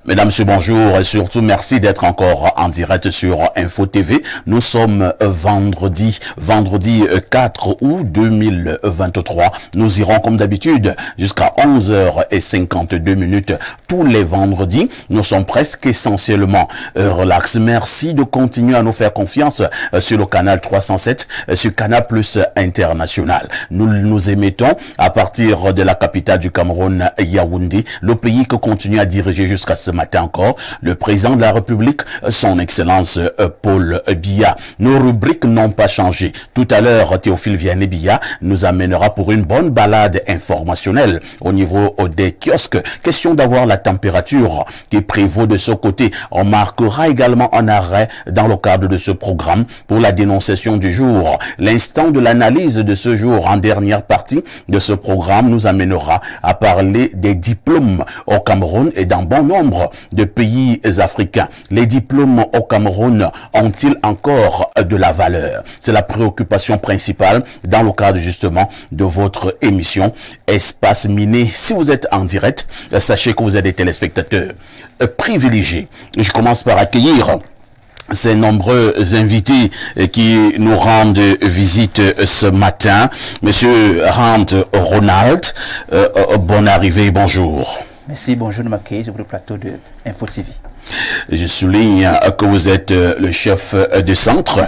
Mesdames, Messieurs, bonjour et surtout merci d'être encore en direct sur Info TV. Nous sommes vendredi 4 août 2023. Nous irons comme d'habitude jusqu'à 11h52 tous les vendredis. Nous sommes presque essentiellement relax. Merci de continuer à nous faire confiance sur le canal 307, sur Canal Plus International. Nous nous émettons à partir de la capitale du Cameroun, Yaoundé, le pays que continue à diriger jusqu'à ce matin encore le président de la République, son Excellence Paul Biya. Nos rubriques n'ont pas changé. Tout à l'heure, Théophile Vianney Biya nous amènera pour une bonne balade informationnelle au niveau des kiosques. Question d'avoir la température qui prévaut de ce côté. On marquera également un arrêt dans le cadre de ce programme pour la dénonciation du jour. L'instant de l'analyse de ce jour en dernière partie de ce programme nous amènera à parler des diplômes au Cameroun et dans bon nombre de pays africains. Les diplômes au Cameroun ont-ils encore de la valeur? C'est la préoccupation principale dans le cadre justement de votre émission Espace Miné. Si vous êtes en direct, sachez que vous êtes des téléspectateurs privilégiés. Je commence par accueillir ces nombreux invités qui nous rendent visite ce matin. Monsieur Rand Ronald, bonne arrivée, bonjour. Merci, bonjour de m'accueillir sur le plateau de Info TV. Je souligne que vous êtes le chef de centre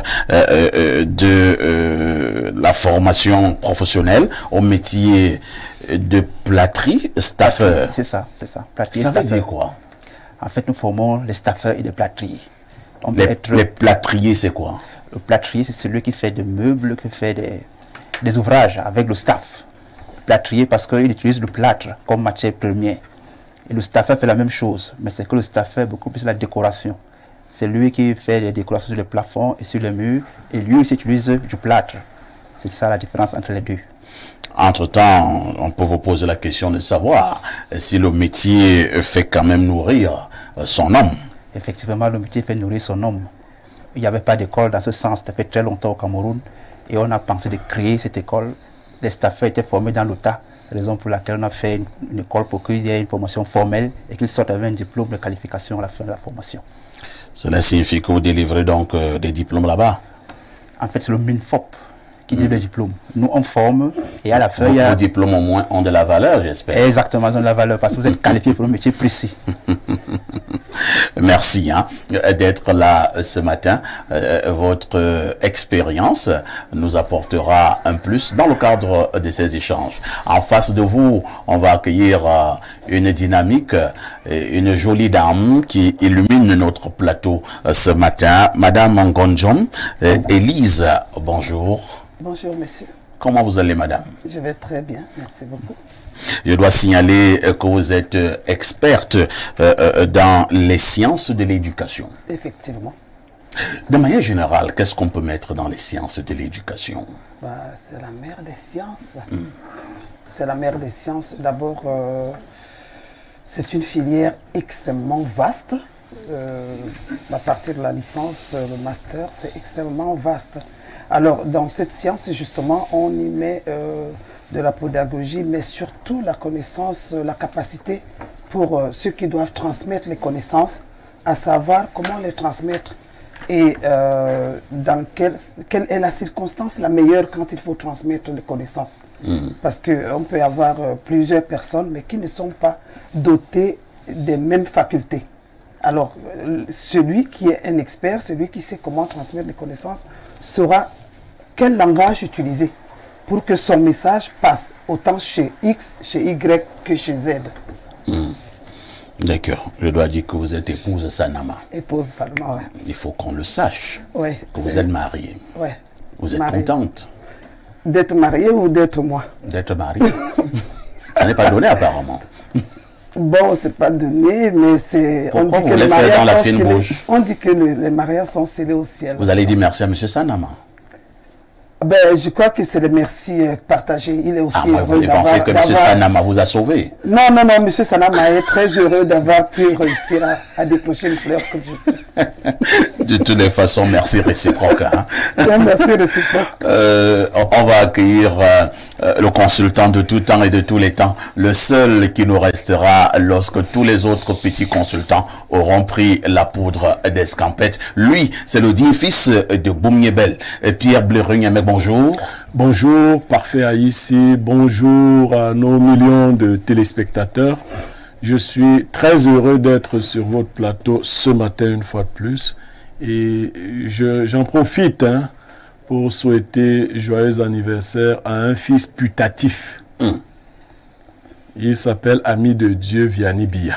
de la formation professionnelle au métier de plâtrier, staffeur. C'est ça, c'est ça. Ça veut dire quoi? En fait, nous formons les staffeurs et les plâtriers. Les plâtriers, c'est quoi? Le plâtrier, c'est celui qui fait des meubles, qui fait des ouvrages avec le staff. Le plâtrier, parce qu'il utilise le plâtre comme matière première. Et le staffeur fait la même chose, mais c'est que le staffeur beaucoup plus la décoration. C'est lui qui fait les décorations sur les plafonds et sur les murs, et lui aussi utilise du plâtre. C'est ça la différence entre les deux. Entre-temps, on peut vous poser la question de savoir si le métier fait quand même nourrir son homme. Effectivement, le métier fait nourrir son homme. Il n'y avait pas d'école dans ce sens, ça fait très longtemps au Cameroun, et on a pensé de créer cette école. Les staffeurs étaient formés dans l'État. Raison pour laquelle on a fait une école pour qu'il y ait une formation formelle et qu'ils sortent avec un diplôme de qualification à la fin de la formation. Cela signifie que vous délivrez donc des diplômes là-bas? En fait, c'est le MINFOP qui délivre les diplômes. Nous, on forme et à la fin, il y a... Vos diplômes au moins ont de la valeur, j'espère. Exactement, ils ont de la valeur parce que vous êtes qualifié pour un métier précis. Merci d'être là ce matin. Votre expérience nous apportera un plus dans le cadre de ces échanges. En face de vous, on va accueillir une dynamique, une jolie dame qui illumine notre plateau ce matin. Madame Ngonjom, Élise, bonjour. Bonjour, monsieur. Comment vous allez, madame? Je vais très bien, merci beaucoup. Je dois signaler que vous êtes experte dans les sciences de l'éducation. Effectivement. De manière générale, qu'est-ce qu'on peut mettre dans les sciences de l'éducation? C'est la mère des sciences. C'est la mère des sciences. D'abord, c'est une filière extrêmement vaste. À partir de la licence, le master, c'est extrêmement vaste. Alors, dans cette science, justement, on y met de la pédagogie, mais surtout la connaissance, la capacité pour ceux qui doivent transmettre les connaissances, à savoir comment les transmettre et dans quelle est la circonstance la meilleure quand il faut transmettre les connaissances. Parce qu'on peut avoir plusieurs personnes, mais qui ne sont pas dotées des mêmes facultés. Alors, celui qui est un expert, celui qui sait comment transmettre les connaissances, saura quel langage utiliser pour que son message passe autant chez X, chez Y que chez Z. D'accord. Je dois dire que vous êtes épouse Sanama. Épouse Sanama, oui. Il faut qu'on le sache. Oui. Que vous êtes mariée. Oui. Vous êtes contente d'être mariée ou d'être moi? D'être mariée. Ça n'est pas donné apparemment. Bon, c'est pas donné, mais c'est... Pourquoi vous voulez faire dans la fine bouche? On dit que les mariages sont scellés au ciel. Vous allez dire merci à M. Sanama. Ben, je crois que c'est le merci partagé. Il est aussi vous pensez que M. Sanama vous a sauvé? Non, non, non, M. Sanama est très heureux d'avoir pu réussir à décrocher une fleur que je suis. De toutes les façons, merci réciproque. Hein. Merci réciproque. On va accueillir le consultant de tout temps et de tous les temps, le seul qui nous restera lorsque tous les autres petits consultants auront pris la poudre d'escampette. Lui, c'est le digne fils de Boumniebel. Pierre Blérugn, bonjour. Bonjour, parfait Aïssi. Bonjour à nos millions de téléspectateurs. Je suis très heureux d'être sur votre plateau ce matin une fois de plus. Et j'en profite pour souhaiter joyeux anniversaire à un fils putatif. Il s'appelle Ami de Dieu Vianney Bia.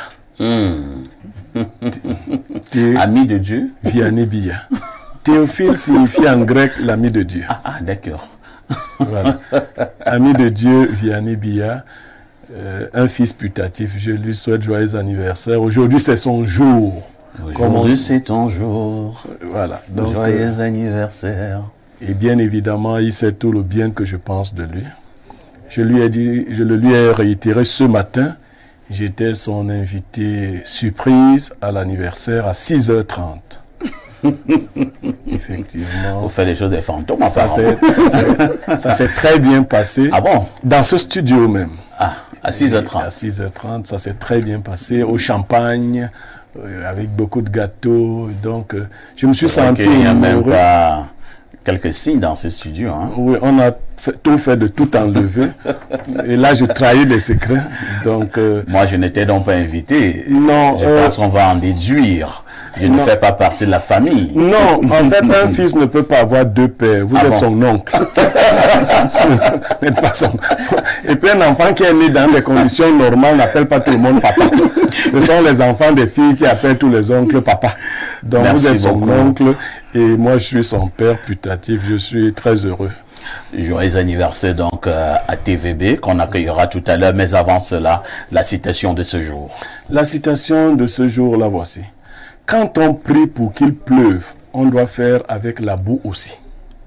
Ami de Dieu Vianney Bia. Théophile signifie en grec l'ami de Dieu. Ah, d'accord. Voilà. Ami de Dieu Vianney Bia. Un fils putatif. Je lui souhaite joyeux anniversaire. Aujourd'hui, c'est son jour. Aujourd'hui, c'est ton jour. Voilà. Donc, joyeux anniversaire. Et bien évidemment, il sait tout le bien que je pense de lui. Je le lui ai réitéré ce matin. J'étais son invité surprise à l'anniversaire à 6h30. Effectivement. Vous faites des choses des fantômes, ça s'est très bien passé. Ah bon? Dans ce studio même. Ah, à 6h30. À 6h30, ça s'est très bien passé. Au champagne, avec beaucoup de gâteaux. Donc, je me suis senti il n'y a même pas quelques signes dans ce studio. Hein? Oui, on a tout fait de tout enlever. Et là, je trahis les secrets. Donc, moi, je n'étais donc pas invité. Non. Je pense qu'on va en déduire. Je ne fais pas partie de la famille. Non, en fait, un fils ne peut pas avoir deux pères. Vous êtes son oncle. Et puis, un enfant qui est né dans des conditions normales n'appelle pas tout le monde papa. Ce sont les enfants des filles qui appellent tous les oncles papa. Donc, merci vous êtes son beaucoup. oncle et moi, je suis son père putatif. Je suis très heureux. Joyeux anniversaire donc à TVB qu'on accueillera tout à l'heure. Mais avant cela, la citation de ce jour. La citation de ce jour, la voici. Quand on prie pour qu'il pleuve, on doit faire avec la boue aussi.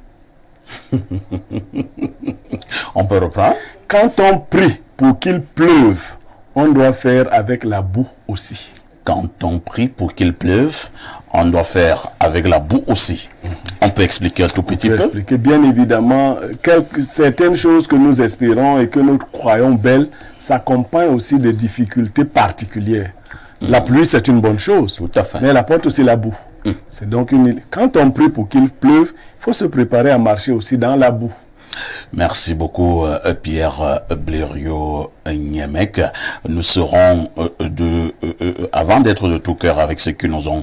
On peut reprendre? Quand on prie pour qu'il pleuve, on doit faire avec la boue aussi. Quand on prie pour qu'il pleuve, on doit faire avec la boue aussi. On peut expliquer un tout petit peu? Expliquer bien évidemment certaines choses que nous espérons et que nous croyons belles s'accompagnent aussi de difficultés particulières. La pluie, c'est une bonne chose. Tout à fait. Mais elle apporte aussi la boue. C'est donc quand on prie pour qu'il pleuve, il faut se préparer à marcher aussi dans la boue. Merci beaucoup Pierre Blériot-Niémec. Nous serons avant d'être de tout cœur avec ceux qui nous ont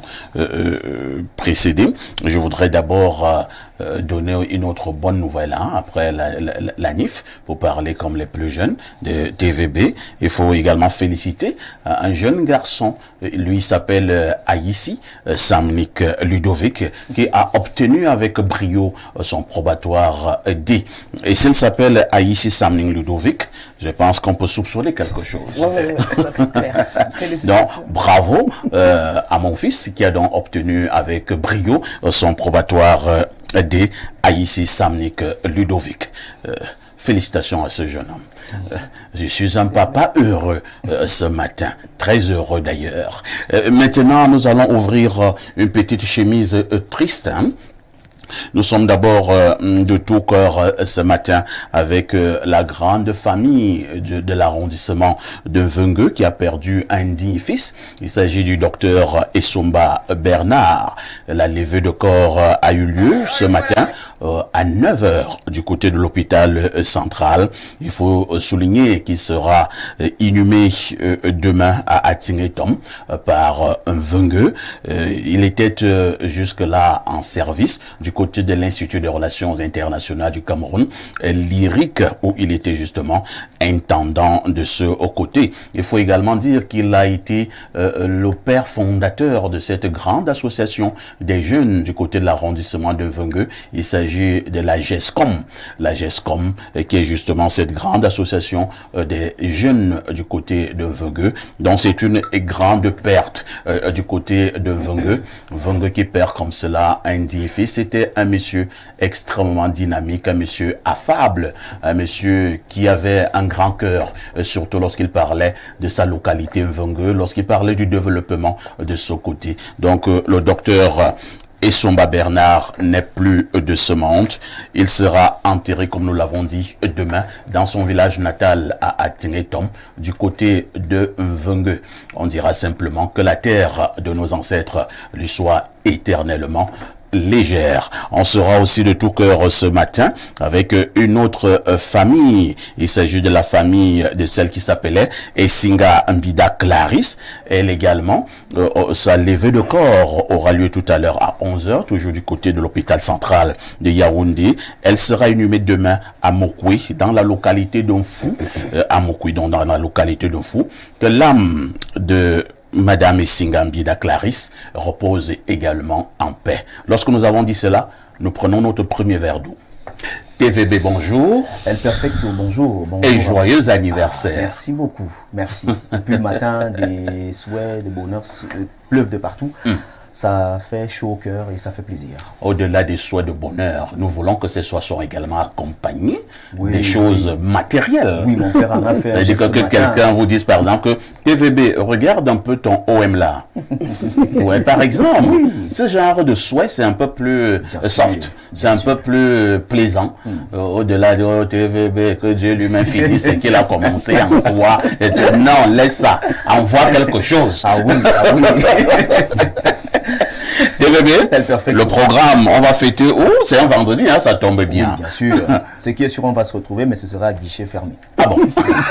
précédés. Je voudrais d'abord donner une autre bonne nouvelle après la NIF pour parler comme les plus jeunes de TVB. Il faut également féliciter un jeune garçon. Lui s'appelle Aïssi Samnik Ludovic qui a obtenu avec brio son probatoire D. Et s'il s'appelle Aïssi Samnik Ludovic, je pense qu'on peut soupçonner quelque chose. Oui, ça c'est clair. Donc, bravo à mon fils qui a donc obtenu avec brio son probatoire D, Aïssi Samnik Ludovic. Félicitations à ce jeune homme. Je suis un papa heureux ce matin, très heureux d'ailleurs. Maintenant, nous allons ouvrir une petite chemise triste. Nous sommes d'abord de tout cœur ce matin avec la grande famille de l'arrondissement de Mvungue qui a perdu un digne fils. Il s'agit du docteur Essomba Bernard. La levée de corps a eu lieu ce matin à 9h du côté de l'hôpital central. Il faut souligner qu'il sera inhumé demain à Atingetom par Mvungue. Il était jusque-là en service du côté de l'Institut des Relations Internationales du Cameroun, l'IRIC, où il était justement intendant de ce côté. Il faut également dire qu'il a été le père fondateur de cette grande association des jeunes du côté de l'arrondissement de Mvungue. Il s'agit de la GESCOM. La GESCOM qui est justement cette grande association des jeunes du côté de Mvungue. Donc c'est une grande perte du côté de Mvungue. Mvungue qui perd comme cela un digne fils. C'était un monsieur extrêmement dynamique, un monsieur affable, un monsieur qui avait un grand cœur, surtout lorsqu'il parlait de sa localité Mvungue, lorsqu'il parlait du développement de ce côté. Donc le docteur Essomba Bernard n'est plus de ce monde. Il sera enterré, comme nous l'avons dit, demain dans son village natal à Atingetom, du côté de Mvengue. On dira simplement que la terre de nos ancêtres lui soit éternellement légère. On sera aussi de tout cœur ce matin avec une autre famille. Il s'agit de la famille de celle qui s'appelait Essinga Mbida Clarisse. Elle également, sa levée de corps aura lieu tout à l'heure à 11h, toujours du côté de l'hôpital central de Yaoundé. Elle sera inhumée demain à Mokwe, dans la localité d'Onfou, dans la localité d'Onfou. Que l'âme de Madame Essinga Mbida Clarisse repose également en paix. Lorsque nous avons dit cela, nous prenons notre premier verre d'eau. TVB, bonjour. El Perfecto, bonjour. Et joyeux anniversaire. Merci beaucoup, merci. Depuis le matin, des souhaits, des bonheurs pleuvent de partout. Ça fait chaud au cœur et ça fait plaisir. Au-delà des souhaits de bonheur, nous voulons que ces soins soient également accompagnés des choses matérielles. Oui, mon père en a fait. C'est-à-dire que quelqu'un vous dise par exemple que TVB, regarde un peu ton OM là. Ouais, par exemple, ce genre de souhait, c'est un peu plus soft, c'est un peu plus plaisant. Au-delà de TVB, que Dieu lui-même finisse ce qu'il a commencé en toi. Non, laisse ça. Envoie quelque chose. Ah oui, ah oui. TVB, le programme, on va fêter. Oh, c'est un vendredi, hein, ça tombe bien. Oui, bien sûr. Ce qui est sûr, on va se retrouver, mais ce sera à guichet fermé. Ah bon?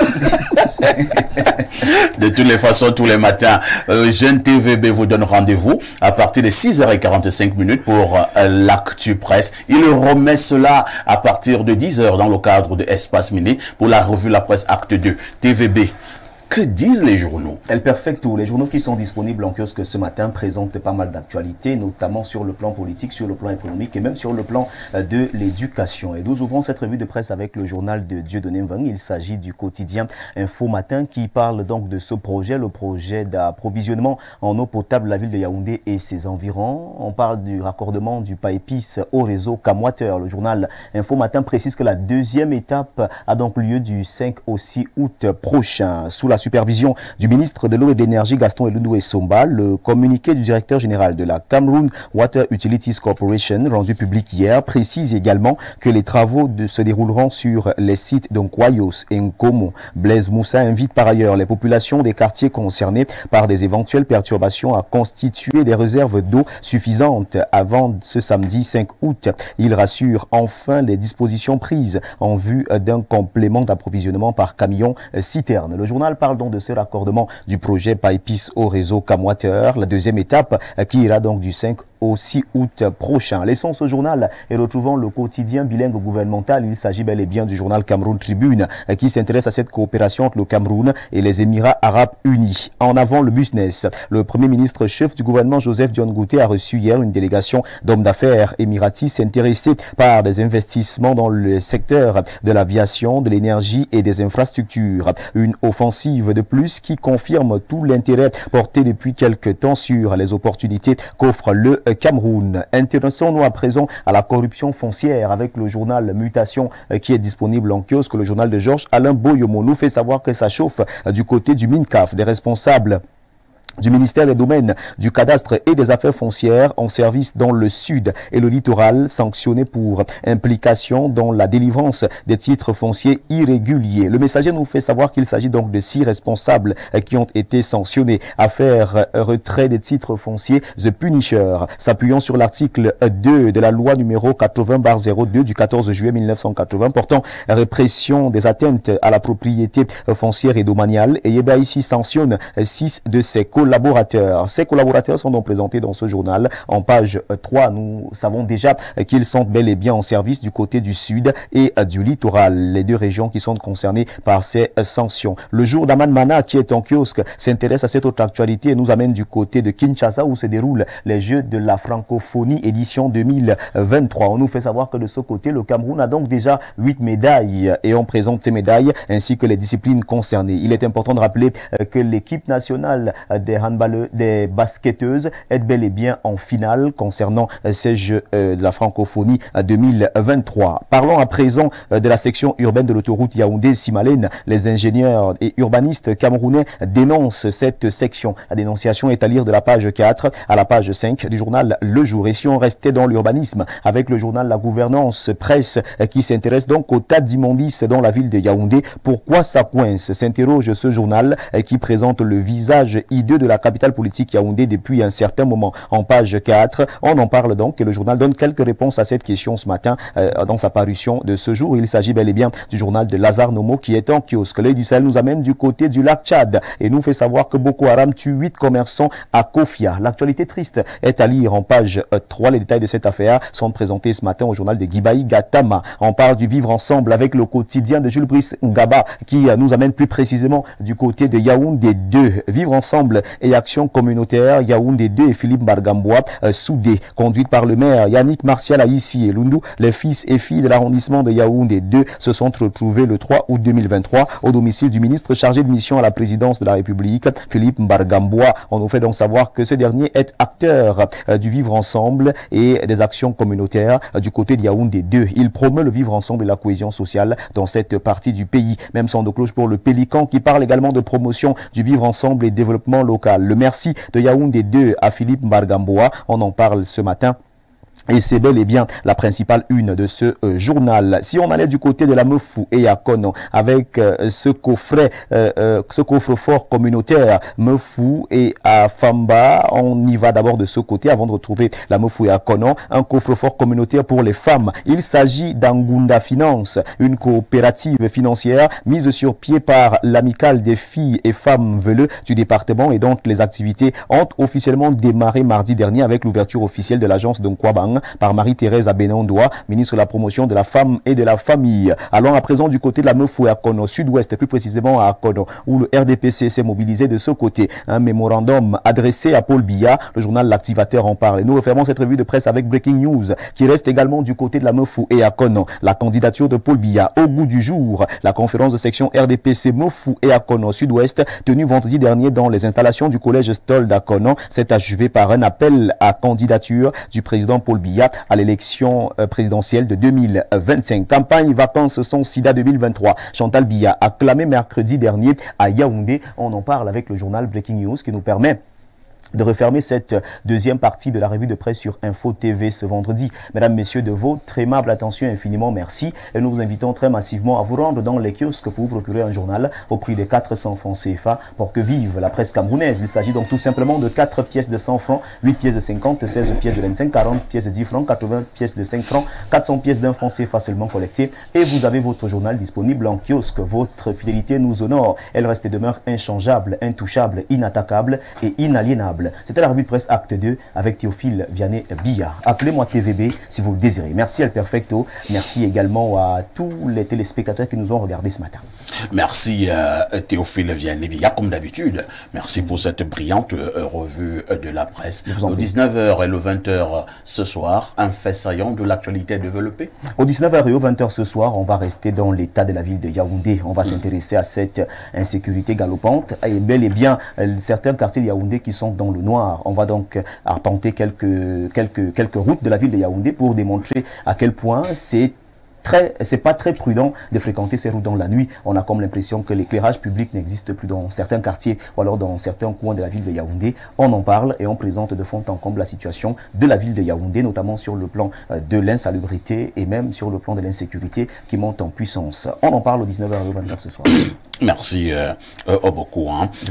De toutes les façons, tous les matins, Jeune TVB vous donne rendez-vous à partir de 6h45 pour l'actu presse. Il remet cela à partir de 10h dans le cadre de Espace Mini pour la revue La Presse Acte 2. TVB. Que disent les journaux? El Perfecto, les journaux qui sont disponibles en kiosque ce matin présentent pas mal d'actualités, notamment sur le plan politique, sur le plan économique et même sur le plan de l'éducation. Et nous ouvrons cette revue de presse avec le journal de Dieudonné Mvang. Il s'agit du quotidien Info Matin qui parle donc de ce projet, le projet d'approvisionnement en eau potable de la ville de Yaoundé et ses environs. On parle du raccordement du Paipis au réseau Camwater. Le journal Info Matin précise que la deuxième étape a donc lieu du 5 au 6 août prochain. Sous la supervision du ministre de l'eau et de l'énergie Gaston Elundou Essomba, le communiqué du directeur général de la Cameroon Water Utilities Corporation rendu public hier précise également que les travaux se dérouleront sur les sites d'Onkwayos et Nkomo. Blaise Moussa invite par ailleurs les populations des quartiers concernés par des éventuelles perturbations à constituer des réserves d'eau suffisantes avant ce samedi 5 août. Il rassure enfin les dispositions prises en vue d'un complément d'approvisionnement par camion citerne. Le journal parle donc de ce raccordement du projet Paipis au réseau Camwater, la deuxième étape qui ira donc du 5 au 6 août prochain. Laissons ce journal et retrouvons le quotidien bilingue gouvernemental. Il s'agit bel et bien du journal Cameroun Tribune qui s'intéresse à cette coopération entre le Cameroun et les Émirats Arabes Unis. En avant le business. Le premier ministre chef du gouvernement Joseph Dion Ngouté a reçu hier une délégation d'hommes d'affaires émiratis intéressés par des investissements dans le secteur de l'aviation, de l'énergie et des infrastructures. Une offensive de plus qui confirme tout l'intérêt porté depuis quelque temps sur les opportunités qu'offre le Cameroun. Intéressons-nous à présent à la corruption foncière avec le journal Mutation qui est disponible en kiosque. Le journal de Georges Alain Boyomo nous fait savoir que ça chauffe du côté du MINCAF, des responsables du ministère des Domaines, du Cadastre et des Affaires foncières en service dans le sud et le littoral, sanctionnés pour implication dans la délivrance des titres fonciers irréguliers. Le messager nous fait savoir qu'il s'agit donc de 6 responsables qui ont été sanctionnés. Affaire retrait des titres fonciers The Punisher, s'appuyant sur l'article 2 de la loi numéro 80/02 du 14 juillet 1980 portant répression des atteintes à la propriété foncière et domaniale. Et Yeba ici sanctionne 6 de ses collaborateurs. Ces collaborateurs sont donc présentés dans ce journal. En page 3, nous savons déjà qu'ils sont bel et bien en service du côté du sud et du littoral, les deux régions qui sont concernées par ces sanctions. Le jour d'Aman Mana, qui est en kiosque, s'intéresse à cette autre actualité et nous amène du côté de Kinshasa où se déroulent les Jeux de la francophonie édition 2023. On nous fait savoir que de ce côté, le Cameroun a donc déjà 8 médailles et on présente ces médailles ainsi que les disciplines concernées. Il est important de rappeler que l'équipe nationale des des basketteuses est bel et bien en finale concernant ces Jeux de la francophonie 2023. Parlons à présent de la section urbaine de l'autoroute Yaoundé-Simalène. Les ingénieurs et urbanistes camerounais dénoncent cette section. La dénonciation est à lire de la page 4 à la page 5 du journal Le Jour. Et si on restait dans l'urbanisme avec le journal La Gouvernance Presse qui s'intéresse donc au tas d'immondices dans la ville de Yaoundé, pourquoi ça coince? S'interroge ce journal qui présente le visage hideux de la capitale politique Yaoundé depuis un certain moment. En page 4, on en parle donc et le journal donne quelques réponses à cette question ce matin dans sa parution de ce jour. Il s'agit bel et bien du journal de Lazare Nomo qui est en kiosque. L'œil du Sahel nous amène du côté du lac Tchad et nous fait savoir que Boko Haram tue 8 commerçants à Kofia. L'actualité triste est à lire en page 3. Les détails de cette affaire sont présentés ce matin au journal de Gibaï Gatama. On parle du vivre ensemble avec le quotidien de Jules Brice Ngaba qui nous amène plus précisément du côté de Yaoundé 2. Vivre ensemble et action communautaire Yaoundé 2 et Philippe Bargambois soudés, conduite par le maire Yannick Martial Aïssi et Lundu. Les fils et filles de l'arrondissement de Yaoundé 2 se sont retrouvés le 3 août 2023 au domicile du ministre chargé de mission à la présidence de la République, Philippe Bargambois. On nous fait donc savoir que ce dernier est acteur du vivre ensemble et des actions communautaires du côté de Yaoundé 2. Il promeut le vivre ensemble et la cohésion sociale dans cette partie du pays. Même son de cloche pour le Pélican qui parle également de promotion du vivre ensemble et développement local. Le merci de Yaoundé 2 à Philippe Bargambois. On en parle ce matin. Et c'est bel et bien la principale une de ce journal. Si on allait du côté de la Mefou et à Kono avec ce coffre-fort communautaire Mefou et à Famba, on y va d'abord de ce côté avant de retrouver la Mefou et à Kono, un coffre-fort communautaire pour les femmes. Il s'agit d'Angunda Finance, une coopérative financière mise sur pied par l'amicale des filles et femmes veleux du département et donc les activités ont officiellement démarré mardi dernier avec l'ouverture officielle de l'agence de Nkwabang par Marie-Thérèse Abenondoa, ministre de la promotion de la femme et de la famille. Allons à présent du côté de la Mefou à Kono, sud-ouest, plus précisément à Kono, où le RDPC s'est mobilisé de ce côté. Un mémorandum adressé à Paul Biya, le journal L'Activateur en parle. Et nous refermons cette revue de presse avec Breaking News, qui reste également du côté de la Mefou et à Kono. La candidature de Paul Biya au goût du jour. La conférence de section RDPC Mefou et à Kono, sud-ouest, tenue vendredi dernier dans les installations du collège Stoll d'Akono, s'est achevée par un appel à candidature du président Paul Biya à l'élection présidentielle de 2025. Campagne vacances sans sida 2023. Chantal Biya a clamé mercredi dernier à Yaoundé. On en parle avec le journal Breaking News qui nous permet de refermer cette deuxième partie de la revue de presse sur Info TV ce vendredi. Mesdames, Messieurs, de votre aimable attention, infiniment merci. Et nous vous invitons très massivement à vous rendre dans les kiosques pour vous procurer un journal au prix de 400 francs CFA pour que vive la presse camerounaise. Il s'agit donc tout simplement de 4 pièces de 100 francs, 8 pièces de 50, 16 pièces de 25, 40 pièces de 10 francs, 80 pièces de 5 francs, 400 pièces d'un franc CFA seulement collectées. Et vous avez votre journal disponible en kiosque. Votre fidélité nous honore. Elle reste et demeure inchangeable, intouchable, inattaquable et inaliénable. C'était la revue de presse Acte 2 avec Théophile Vianney-Biya. Appelez-moi TVB si vous le désirez. Merci El Perfecto. Merci également à tous les téléspectateurs qui nous ont regardés ce matin. Merci Théophile Vianney-Biya, comme d'habitude. Merci pour cette brillante revue de la presse. Au 19h et le 20h ce soir, un fait saillant de l'actualité développée. Au 19h et au 20h ce soir, on va rester dans l'état de la ville de Yaoundé. On va s'intéresser à cette insécurité galopante et bel et bien certains quartiers de Yaoundé qui sont dans le noir. On va donc arpenter quelques routes de la ville de Yaoundé pour démontrer à quel point c'est pas très prudent de fréquenter ces routes dans la nuit. On a comme l'impression que l'éclairage public n'existe plus dans certains quartiers ou alors dans certains coins de la ville de Yaoundé. On en parle et on présente de fond en comble la situation de la ville de Yaoundé, notamment sur le plan de l'insalubrité et même sur le plan de l'insécurité qui monte en puissance. On en parle au 19h et au 20h ce soir. Merci beaucoup,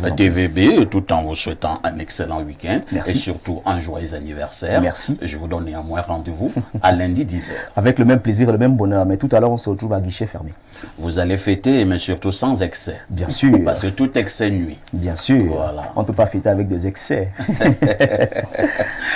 TVB, tout en vous souhaitant un excellent week-end et surtout un joyeux anniversaire. Merci. Je vous donne néanmoins rendez-vous à lundi 10h. Avec le même plaisir et le même bonheur, mais tout à l'heure on se retrouve à guichet fermé. Vous allez fêter, mais surtout sans excès. Bien sûr. Parce que tout excès nuit. Bien sûr. Voilà. On ne peut pas fêter avec des excès.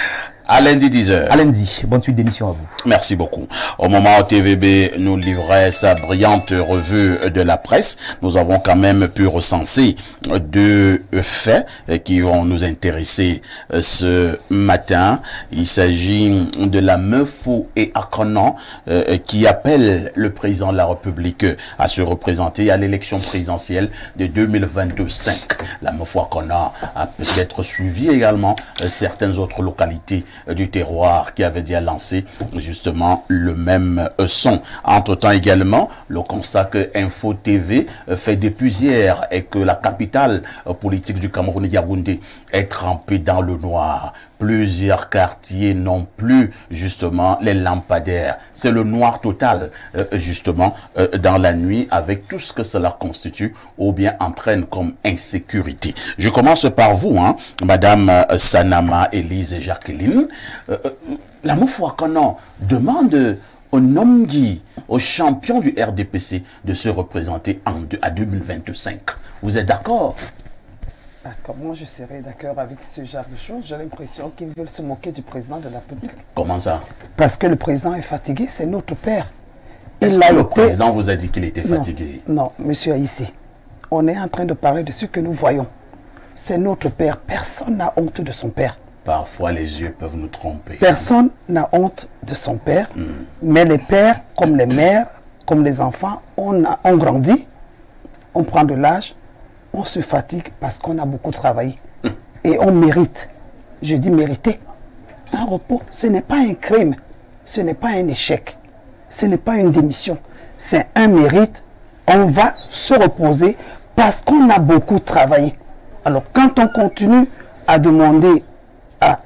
À lundi 10h. À lundi. Bonne suite d'émission à vous. Merci beaucoup. Au moment où TVB nous livrait sa brillante revue de la presse, nous avons quand même pu recenser deux faits qui vont nous intéresser ce matin. Il s'agit de la Meufou et Akonan qui appelle le président de la République à se représenter à l'élection présidentielle de 2025. La Meufou Akonan a peut-être suivi également certaines autres localités du terroir qui avaient déjà lancé justement le même son. Entre-temps également, le constat que Info TV fait depuis hier et que la capitale politique du Cameroun, Yaoundé, est trempée dans le noir. Plusieurs quartiers n'ont plus justement les lampadaires. C'est le noir total justement dans la nuit avec tout ce que cela constitue ou bien entraîne comme insécurité. Je commence par vous, hein, Madame Sanama Élise et Jacqueline. La Meufou Akonan demande au Nomdi, au champion du RDPC, de se représenter à 2025. Vous êtes d'accord? Comment je serais d'accord avec ce genre de choses? J'ai l'impression qu'ils veulent se moquer du président de la République. Comment ça? Parce que le président est fatigué, c'est notre père. Est-ce que le président vous a dit qu'il était fatigué? Non, monsieur Haïssi, on est en train de parler de ce que nous voyons. C'est notre père. Personne n'a honte de son père. Parfois, les yeux peuvent nous tromper. Personne n'a honte de son père, mais les pères, comme les mères, comme les enfants, on grandit, on prend de l'âge, on se fatigue parce qu'on a beaucoup travaillé. Et on mérite, je dis mériter, un repos. Ce n'est pas un crime, ce n'est pas un échec, ce n'est pas une démission, c'est un mérite. On va se reposer parce qu'on a beaucoup travaillé. Alors quand on continue à demander à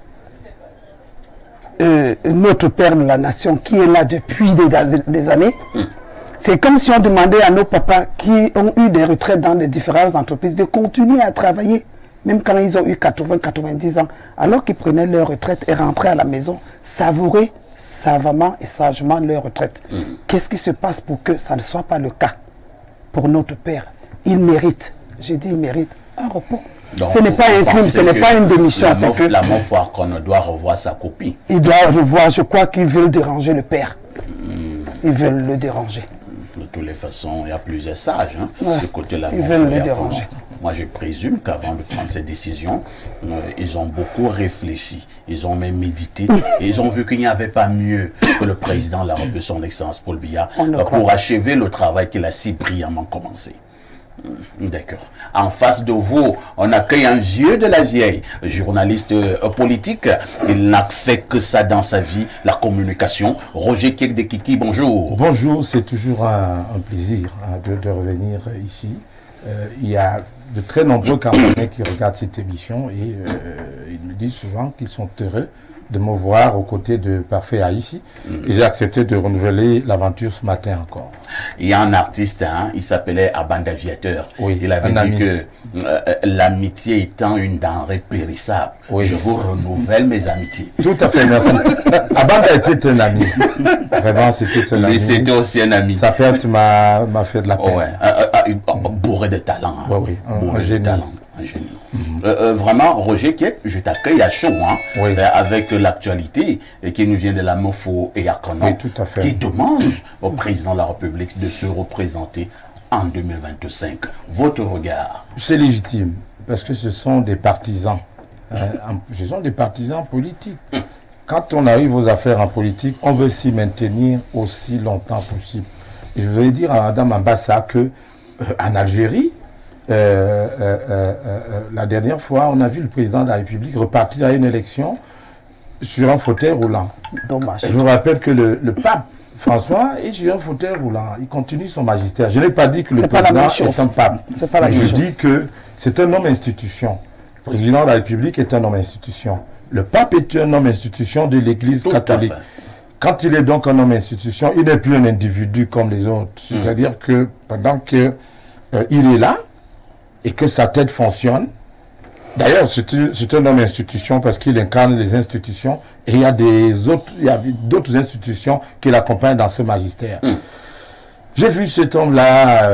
notre père de la nation qui est là depuis des années, c'est comme si on demandait à nos papas qui ont eu des retraites dans les différentes entreprises de continuer à travailler, même quand ils ont eu 80-90 ans, alors qu'ils prenaient leur retraite et rentraient à la maison, savourer savamment et sagement leur retraite. Qu'est-ce qui se passe pour que ça ne soit pas le cas pour notre père? Il mérite, je dis il mérite, un repos. Donc, ce n'est pas un crime, ce n'est pas une démission. La Meufou Akonan doit revoir sa copie. Il doit revoir, je crois qu'ils veulent déranger le père. Ils veulent le déranger. De toutes les façons, il y a plusieurs sages du côté de la Ils veulent le déranger. Moi, je présume qu'avant de prendre ces décisions, ils ont beaucoup réfléchi, ils ont même médité, et ils ont vu qu'il n'y avait pas mieux que le président de la République, son Excellence Paul Biya, pour achever le travail qu'il a si brillamment commencé. D'accord. En face de vous, on accueille un vieux de la vieille, journaliste politique. Il n'a fait que ça dans sa vie, la communication. Roger Kiek de Kiki, bonjour. Bonjour, c'est toujours un plaisir de revenir ici. Il y a de très nombreux Camerounais qui regardent cette émission et ils me disent souvent qu'ils sont heureux de me voir aux côtés de Parfait Haïssi. Et j'ai accepté de renouveler l'aventure ce matin encore. Il y a un artiste, il s'appelait Abanda Aviateur. Oui, il avait dit que l'amitié étant une denrée périssable, je vous renouvelle mes amitiés. Tout à fait, merci. Abanda était un ami. Vraiment, c'était un ami. Mais c'était aussi un ami. Sa perte m'a fait de la peine. Bourré de talent. Bourré de talent. Un génie. Vraiment, Roger Kiek, je t'accueille à chaud avec l'actualité qui nous vient de la Meufou et Akonan, qui demande au président de la République de se représenter en 2025. Votre regard? C'est légitime, parce que ce sont des partisans. Ce sont des partisans politiques. Quand on arrive aux affaires en politique, on veut s'y maintenir aussi longtemps possible. Je veux dire à Mme Ambassa que en Algérie, la dernière fois, on a vu le président de la République repartir à une élection sur un fauteuil roulant. Dommage. Je vous rappelle que le pape François est sur un fauteuil roulant. Il continue son magistère. Je n'ai pas dit que le président est un pape. Je dis que c'est un homme institution. Le président de la République est un homme institution. Le pape est un homme institution de l'Église catholique. Quand il est donc un homme institution, il n'est plus un individu comme les autres. C'est-à-dire que pendant que il est là, et que sa tête fonctionne. D'ailleurs, c'est un homme institution parce qu'il incarne les institutions et il y a d'autres institutions qui l'accompagnent dans ce magistère. J'ai vu cet homme-là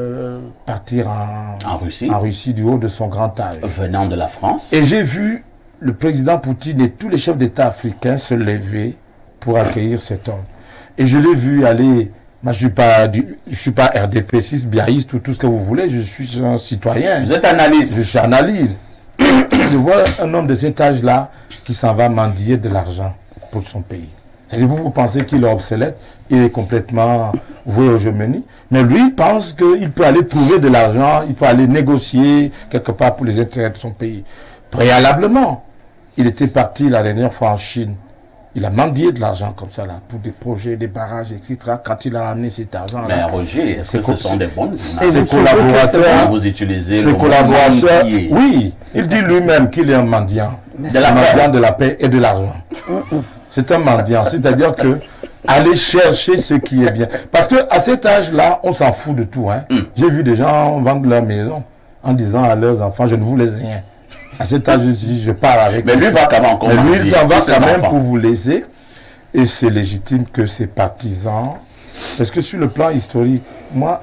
partir en Russie du haut de son grand âge. Venant de la France. Et j'ai vu le président Poutine et tous les chefs d'État africains se levaient pour accueillir cet homme. Et je l'ai vu aller. Moi, je suis pas RDP6, biaïste ou tout ce que vous voulez. Je suis un citoyen. Vous êtes analyste. Je suis analyste. Je vois un homme de cet âge-là qui s'en va mendier de l'argent pour son pays. C'est-à-dire, vous pensez qu'il est obsolète, il est complètement voué aux gémonies, mais lui, il pense qu'il peut aller trouver de l'argent, il peut aller négocier quelque part pour les intérêts de son pays. Préalablement, il était parti la dernière fois en Chine. Il a mendié de l'argent comme ça, là, pour des projets, des barrages, etc. Quand il a ramené cet argent-là. Mais Roger, est-ce que ce sont des bonnes images? Ses collaborateurs, vous utilisez ses collaborateurs, oui, il dit lui-même qu'il est un mendiant. De la paix et de l'argent. C'est un mendiant, c'est-à-dire que aller chercher ce qui est bien. Parce que à cet âge-là, on s'en fout de tout. Hein. J'ai vu des gens vendre leur maison en disant à leurs enfants, je ne vous laisse rien. À cet âge-ci, je pars avec. Mais lui va quand même encore. Mais lui, il s'en va quand même pour vous laisser. Et c'est légitime que ses partisans. Parce que sur le plan historique, moi,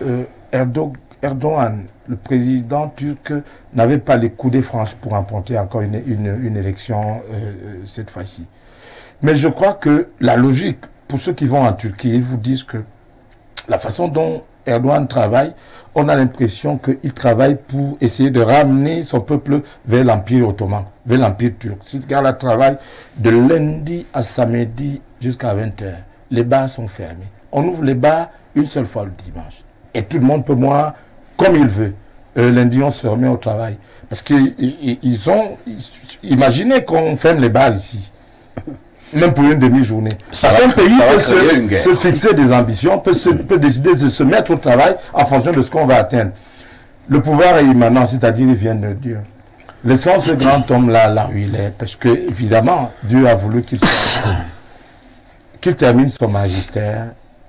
Erdogan, le président turc, n'avait pas les coudées franches pour emporter encore une élection cette fois-ci. Mais je crois que la logique, pour ceux qui vont en Turquie, ils vous disent que la façon dont Erdogan travaille, on a l'impression qu'il travaille pour essayer de ramener son peuple vers l'Empire ottoman, vers l'Empire turc. Si tu regardes le travail de lundi à samedi jusqu'à 20h, les bars sont fermés. On ouvre les bars une seule fois le dimanche. Et tout le monde peut boire comme il veut. Lundi, on se remet au travail. Parce qu'ils ont... Imaginez qu'on ferme les bars ici. Même pour une demi-journée. Un pays peut se fixer des ambitions, peut décider de se mettre au travail en fonction de ce qu'on va atteindre. Le pouvoir est immanent, c'est-à-dire il vient de Dieu. Laissons ce grand homme-là là où il est, parce que, évidemment, Dieu a voulu qu'il termine son magistère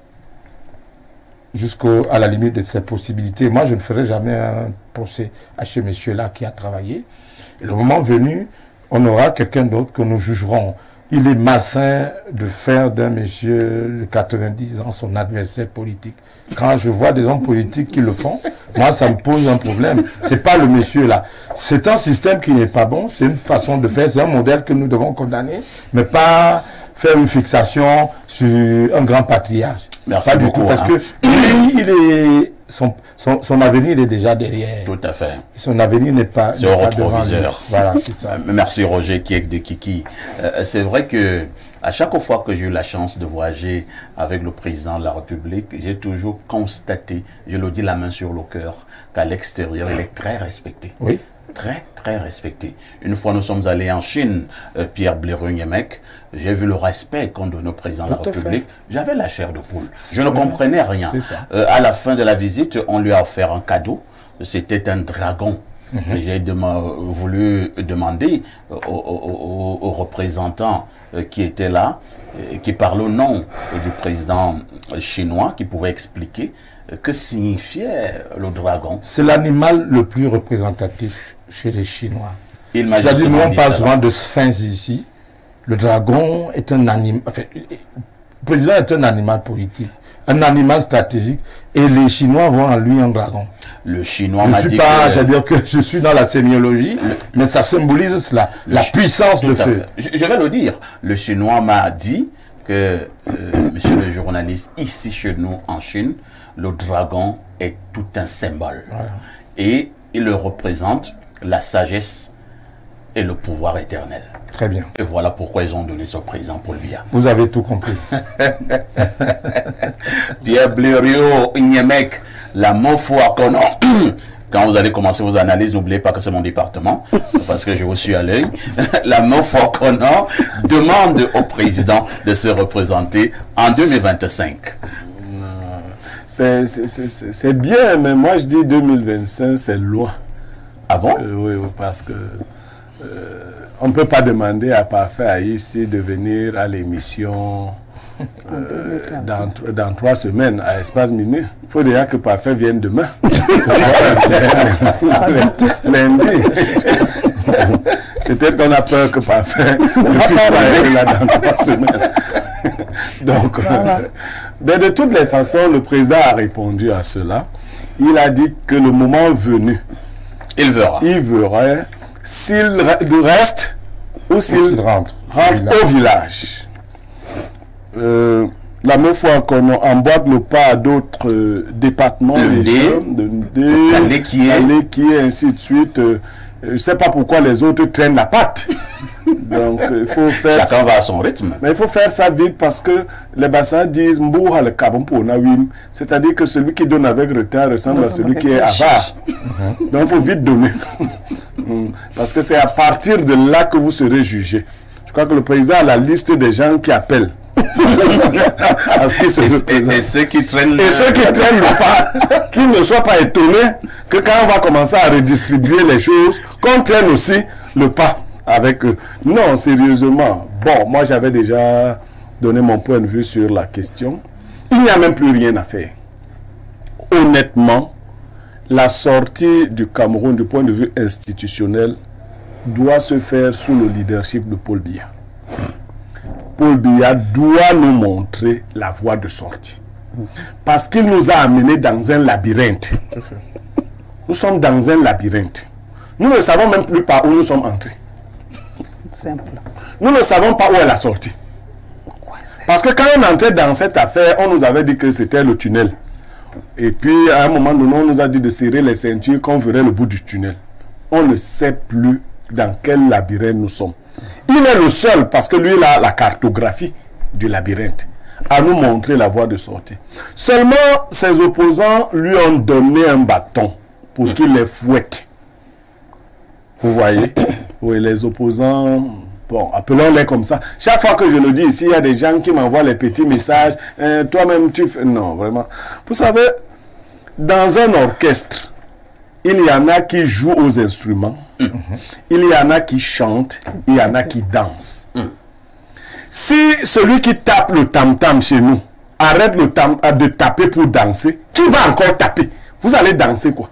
jusqu'à la limite de ses possibilités. Moi, je ne ferai jamais un procès à ce monsieur-là qui a travaillé. Et le moment venu, on aura quelqu'un d'autre que nous jugerons. Il est malsain de faire d'un monsieur de 90 ans son adversaire politique. Quand je vois des hommes politiques qui le font, moi, ça me pose un problème. C'est pas le monsieur là. C'est un système qui n'est pas bon. C'est une façon de faire. C'est un modèle que nous devons condamner, mais pas faire une fixation sur un grand patriarche. Merci pas beaucoup. Du tout, parce que lui, il est son avenir est déjà derrière. Tout à fait. Son avenir n'est pas. C'est au rétroviseur. Voilà, c'est ça. Merci Roger Kiek de Kiki. C'est vrai que à chaque fois que j'ai eu la chance de voyager avec le président de la République, j'ai toujours constaté, je le dis la main sur le cœur, qu'à l'extérieur, il est très respecté. Oui. Très, très respecté. Une fois, nous sommes allés en Chine, Pierre Bléreux-Niemek, j'ai vu le respect qu'on donne au président de la République. J'avais la chair de poule. Je ne comprenais rien. À la fin de la visite, on lui a offert un cadeau. C'était un dragon. J'ai voulu demander aux représentants qui étaient là, qui parlent au nom du président chinois, qui pouvait expliquer que signifiait le dragon. C'est l'animal le plus représentatif chez les Chinois. Il m'a dit, on parle souvent de sphinx ici. Le dragon est un animal. Enfin, le président est un animal politique, un animal stratégique, et les Chinois voient en lui un dragon. Le Chinois m'a dit que... C'est-à-dire que je suis dans la sémiologie, mais ça symbolise cela, la puissance de feu. Je vais le dire. Le Chinois m'a dit que, monsieur le journaliste, ici chez nous en Chine, le dragon est tout un symbole. Voilà. Et il le représente la sagesse et le pouvoir éternel. Très bien. Et voilà pourquoi ils ont donné ce présent pour Biya. Vous avez tout compris. Pierre Bléreux-Niemek, la Mofo Kono. Quand vous allez commencer vos analyses, n'oubliez pas que c'est mon département, parce que je vous suis à l'œil. La Mofo Kono demande au président de se représenter en 2025. C'est bien, mais moi je dis 2025, c'est loin. Ah bon? Oui, parce que on ne peut pas demander à Parfait ici de venir à l'émission dans 3 semaines à Espace Minute. Il faut déjà que Parfait vienne demain. Lundi. Peut-être qu'on a peur que Parfait ne puisse pas être là dans 3 semaines. Donc, mais de toutes les façons, le président a répondu à cela. Il a dit que le moment venu, il verra. S'il reste, ou s'il rentre au village. La même fois qu'on emboîte le pas à d'autres départements, de qui est ainsi de suite. Je ne sais pas pourquoi les autres traînent la patte. Donc, il faut faire chacun va à son rythme. Mais il faut faire ça vite parce que les bassins disent c'est-à-dire que celui qui donne avec retard ressemble à celui qui est avare. Donc, il faut vite donner. Parce que c'est à partir de là que vous serez jugé. Je crois que le président a la liste des gens qui appellent. Et ceux qui traînent le pas, qu'ils ne soient pas étonnés que quand on va commencer à redistribuer les choses, qu'on traîne aussi le pas avec eux. Non, sérieusement. Bon, moi j'avais déjà donné mon point de vue sur la question. Il n'y a même plus rien à faire. Honnêtement, la sortie du Cameroun du point de vue institutionnel doit se faire sous le leadership de Paul Biya. Paul Biya doit nous montrer la voie de sortie. Parce qu'il nous a amenés dans un labyrinthe. Nous sommes dans un labyrinthe. Nous ne savons même plus par où nous sommes entrés. Simple. Nous ne savons pas où est la sortie. Parce que quand on entrait dans cette affaire, on nous avait dit que c'était le tunnel. Et puis, à un moment donné, on nous a dit de serrer les ceintures qu'on verrait le bout du tunnel. On ne sait plus dans quel labyrinthe nous sommes. Il est le seul, parce que lui, il a la cartographie du labyrinthe, à nous montrer la voie de sortie. Seulement, ses opposants lui ont donné un bâton pour qu'il les fouette. Vous voyez? Oui, les opposants, bon, appelons-les comme ça. Chaque fois que je le dis ici, il y a des gens qui m'envoient les petits messages. Toi-même, tu fais... Non, vraiment. Vous savez, dans un orchestre, il y en a qui jouent aux instruments. Il y en a qui chantent, il y en a qui dansent. Si celui qui tape le tam-tam chez nous arrête de taper pour danser, qui va encore taper? Vous allez danser quoi?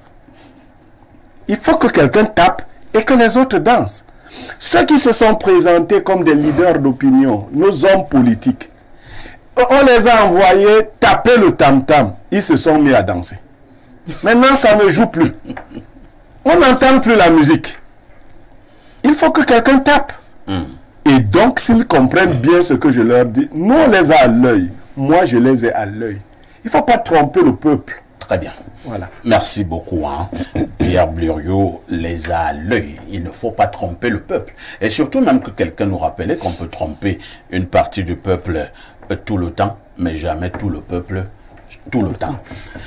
Il faut que quelqu'un tape et que les autres dansent. Ceux qui se sont présentés comme des leaders d'opinion, nos hommes politiques, on les a envoyés taper le tam-tam. Ils se sont mis à danser. Maintenant, ça ne joue plus. On n'entend plus la musique. Il faut que quelqu'un tape. Et donc, s'ils comprennent bien ce que je leur dis, nous, on les a à l'œil. Moi, je les ai à l'œil. Il ne faut pas tromper le peuple. Très bien. Voilà. Merci beaucoup. Pierre Blériot les a à l'œil. Il ne faut pas tromper le peuple. Et surtout même que quelqu'un nous rappelait qu'on peut tromper une partie du peuple tout le temps, mais jamais tout le peuple tout le temps.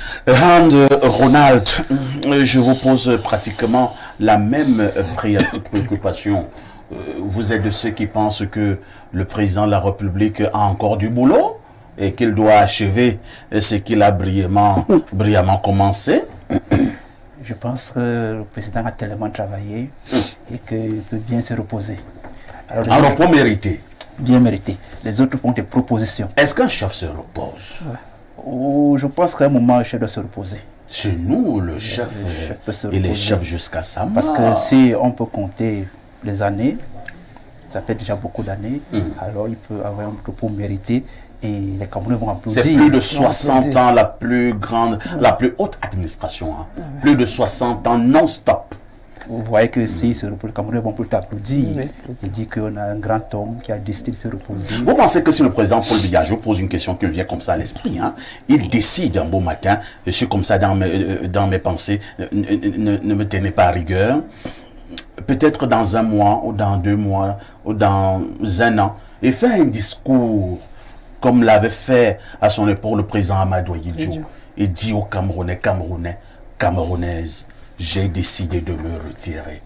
Ronald, je vous pose pratiquement la même préoccupation. Vous êtes de ceux qui pensent que le président de la République a encore du boulot et qu'il doit achever ce qu'il a brillamment commencé? Je pense que le président a tellement travaillé et qu'il peut bien se reposer. Alors, un repos mérité. Bien mérité. Les autres font des propositions. Est-ce qu'un chef se repose? Je pense qu'à un moment, le chef doit se reposer. Chez nous, le chef il est chef jusqu'à sa mort. Parce que si on peut compter les années, ça fait déjà beaucoup d'années, alors il peut avoir un repos mérité et les Camerounais vont applaudir. C'est plus de 60 ans la plus grande, la plus haute administration. Plus de 60 ans non-stop. Vous voyez que si ce repos, les Camerounais vont plutôt applaudir. Il dit qu'on a un grand homme qui a décidé de se reposer. Vous pensez que si le président Paul Biya, je pose une question qui me vient comme ça à l'esprit, il décide un beau matin, je suis comme ça dans mes pensées, ne me tenez pas à rigueur, peut-être dans un mois, ou dans 2 mois, ou dans un an, et faire un discours comme l'avait fait à son époque le président Amadou Ahidjo, et dit aux Camerounais, Camerounaises, j'ai décidé de me retirer.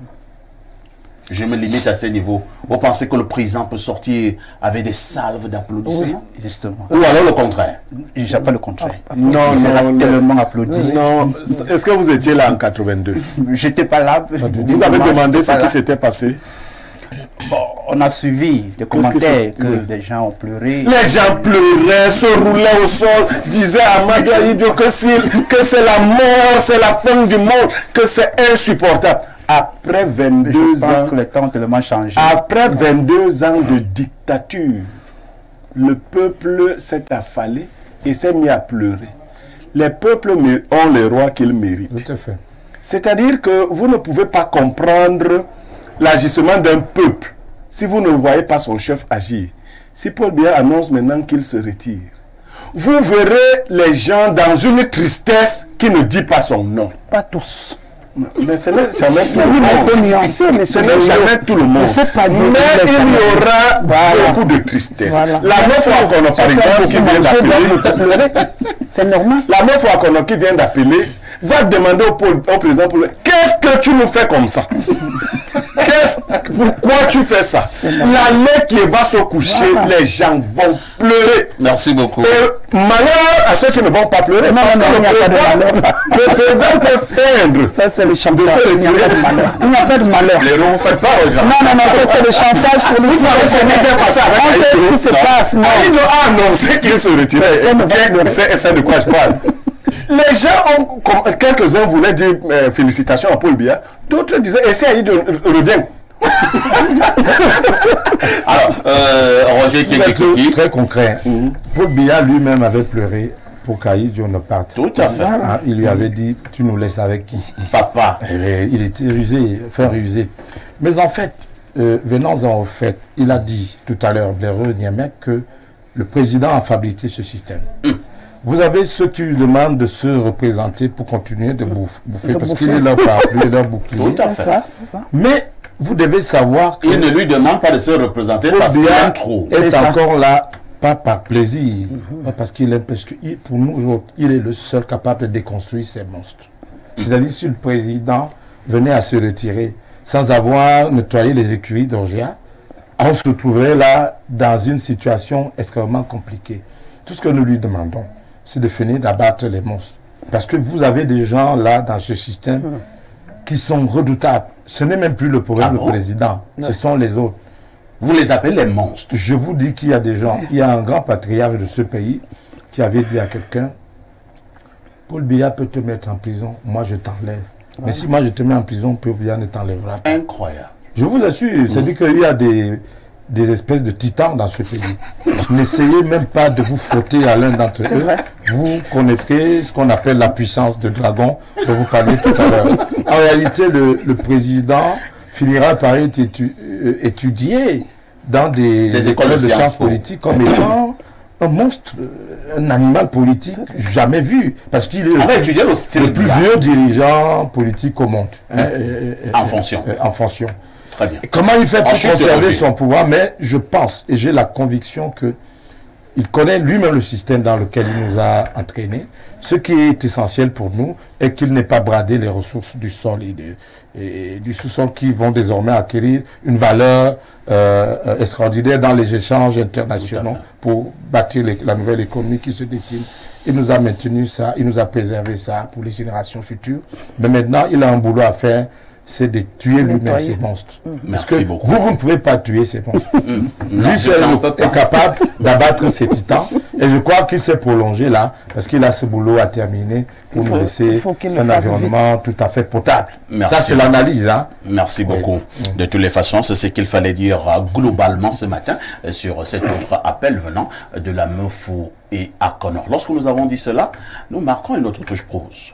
Je me limite à ce niveau. Vous pensez que le président peut sortir avec des salves d'applaudissements? Oui, justement. Ou alors le contraire? Je ne sais pas le contraire. Non, tellement applaudi. Non. Est-ce que vous étiez là en 82? J'étais pas là. Vous avez demandé ce qui s'était passé? Bon, on a suivi des commentaires que des gens ont pleuré. Les gens pleuraient, se roulaient au sol, disaient à Amadou Ahidjo que c'est la mort, c'est la fin du monde, que c'est insupportable. Après 22 ans, que le temps a tellement changé. Après 22 ans de dictature, le peuple s'est affalé et s'est mis à pleurer. Les peuples ont les rois qu'ils méritent. Tout à fait. C'est-à-dire que vous ne pouvez pas comprendre l'agissement d'un peuple si vous ne voyez pas son chef agir, si Paul Biya annonce maintenant qu'il se retire, vous verrez les gens dans une tristesse qui ne dit pas son nom. Pas tous. Mais ce n'est jamais tout le monde. Ce n'est jamais tout le monde. Mais il y aura beaucoup de tristesse. Voilà. La meuf à Kono, par exemple, qui vient d'appeler, c'est normal. La meuf à Kono qui vient d'appeler va demander au président, qu'est-ce que tu nous fais comme ça? Pourquoi tu fais ça? L'année qui va se coucher, voilà. Les gens vont pleurer. Merci beaucoup. Et malheur à ceux qui ne vont pas pleurer. Non, parce non, que le président peut feindre. Ça, c'est le chantage. Il n'y a pas de malheur. Les roues, vous ne faites pas aux gens. Non, ça, c'est le chantage pour nous. Vous savez ce qui s'est passé avec on sait ce qui se passe. Il a annoncé qu'il se retirait. C'est de quoi je parle. Les gens quelques-uns voulaient dire félicitations à Paul Biya, d'autres disaient essayez de revenir. Alors, Roger qui est très concret. Paul Biya lui-même avait pleuré pour qu'Aïe ne parte. Tout à fait. Il lui avait dit, tu nous laisses avec qui? Papa. Il était rusé, fin rusé. Mais en fait, venons-en au fait, il a dit tout à l'heure, Blaireux Niamey, que le président a fabriqué ce système. Vous avez ceux qui lui demandent de se représenter pour continuer de bouffer, parce qu'il est leur parapluie et leur bouclier. Tout à fait. C'est ça. Mais vous devez savoir que... Il ne lui demande pas de se représenter parce qu'il aime trop. Il est encore là, pas par plaisir, mais parce qu'il aime, parce que pour nous, il est le seul capable de déconstruire ces monstres. C'est-à-dire si le président venait à se retirer sans avoir nettoyé les écuries d'Orgia, on se trouverait là dans une situation extrêmement compliquée. Tout ce que nous lui demandons, c'est de finir d'abattre les monstres. Parce que vous avez des gens là dans ce système qui sont redoutables. Ce n'est même plus le problème du président, ce sont les autres. Vous les appelez les monstres. Je vous dis qu'il y a des gens, il y a un grand patriarche de ce pays qui avait dit à quelqu'un, Paul Biya peut te mettre en prison, moi je t'enlève. Mais si moi je te mets en prison, Paul Biya ne t'enlèvera pas. Incroyable. Je vous assure, c'est-à-dire qu'il y a des espèces de titans dans ce pays. N'essayez même pas de vous frotter à l'un d'entre eux. Vous connaîtrez ce qu'on appelle la puissance de dragon dont vous parliez tout à l'heure. En réalité, le président finira par être étudié dans des écoles de sciences politiques comme étant un monstre, un animal politique jamais vu. Parce qu'il est le plus vieux dirigeant politique au monde. En fonction. En fonction. Très bien. Comment il fait pour conserver son pouvoir? Mais je pense, et j'ai la conviction que il connaît lui-même le système dans lequel il nous a entraînés. Ce qui est essentiel pour nous est qu'il n'ait pas bradé les ressources du sol et du sous-sol qui vont désormais acquérir une valeur extraordinaire dans les échanges internationaux pour bâtir la nouvelle économie qui se dessine. Il nous a maintenu ça, il nous a préservé ça pour les générations futures. Mais maintenant, il a un boulot à faire, c'est de tuer lui-même ces monstres. Merci beaucoup. Vous ne pouvez pas tuer ces monstres. Lui seul est capable d'abattre ces titans. Et je crois qu'il s'est prolongé là, parce qu'il a ce boulot à terminer pour nous laisser un environnement tout à fait potable. Merci. Ça, c'est l'analyse. Hein. Merci beaucoup. De toutes les façons, c'est ce qu'il fallait dire globalement ce matin sur cet autre appel venant de la Meufou et Akonor. Lorsque nous avons dit cela, nous marquons une autre touche prose.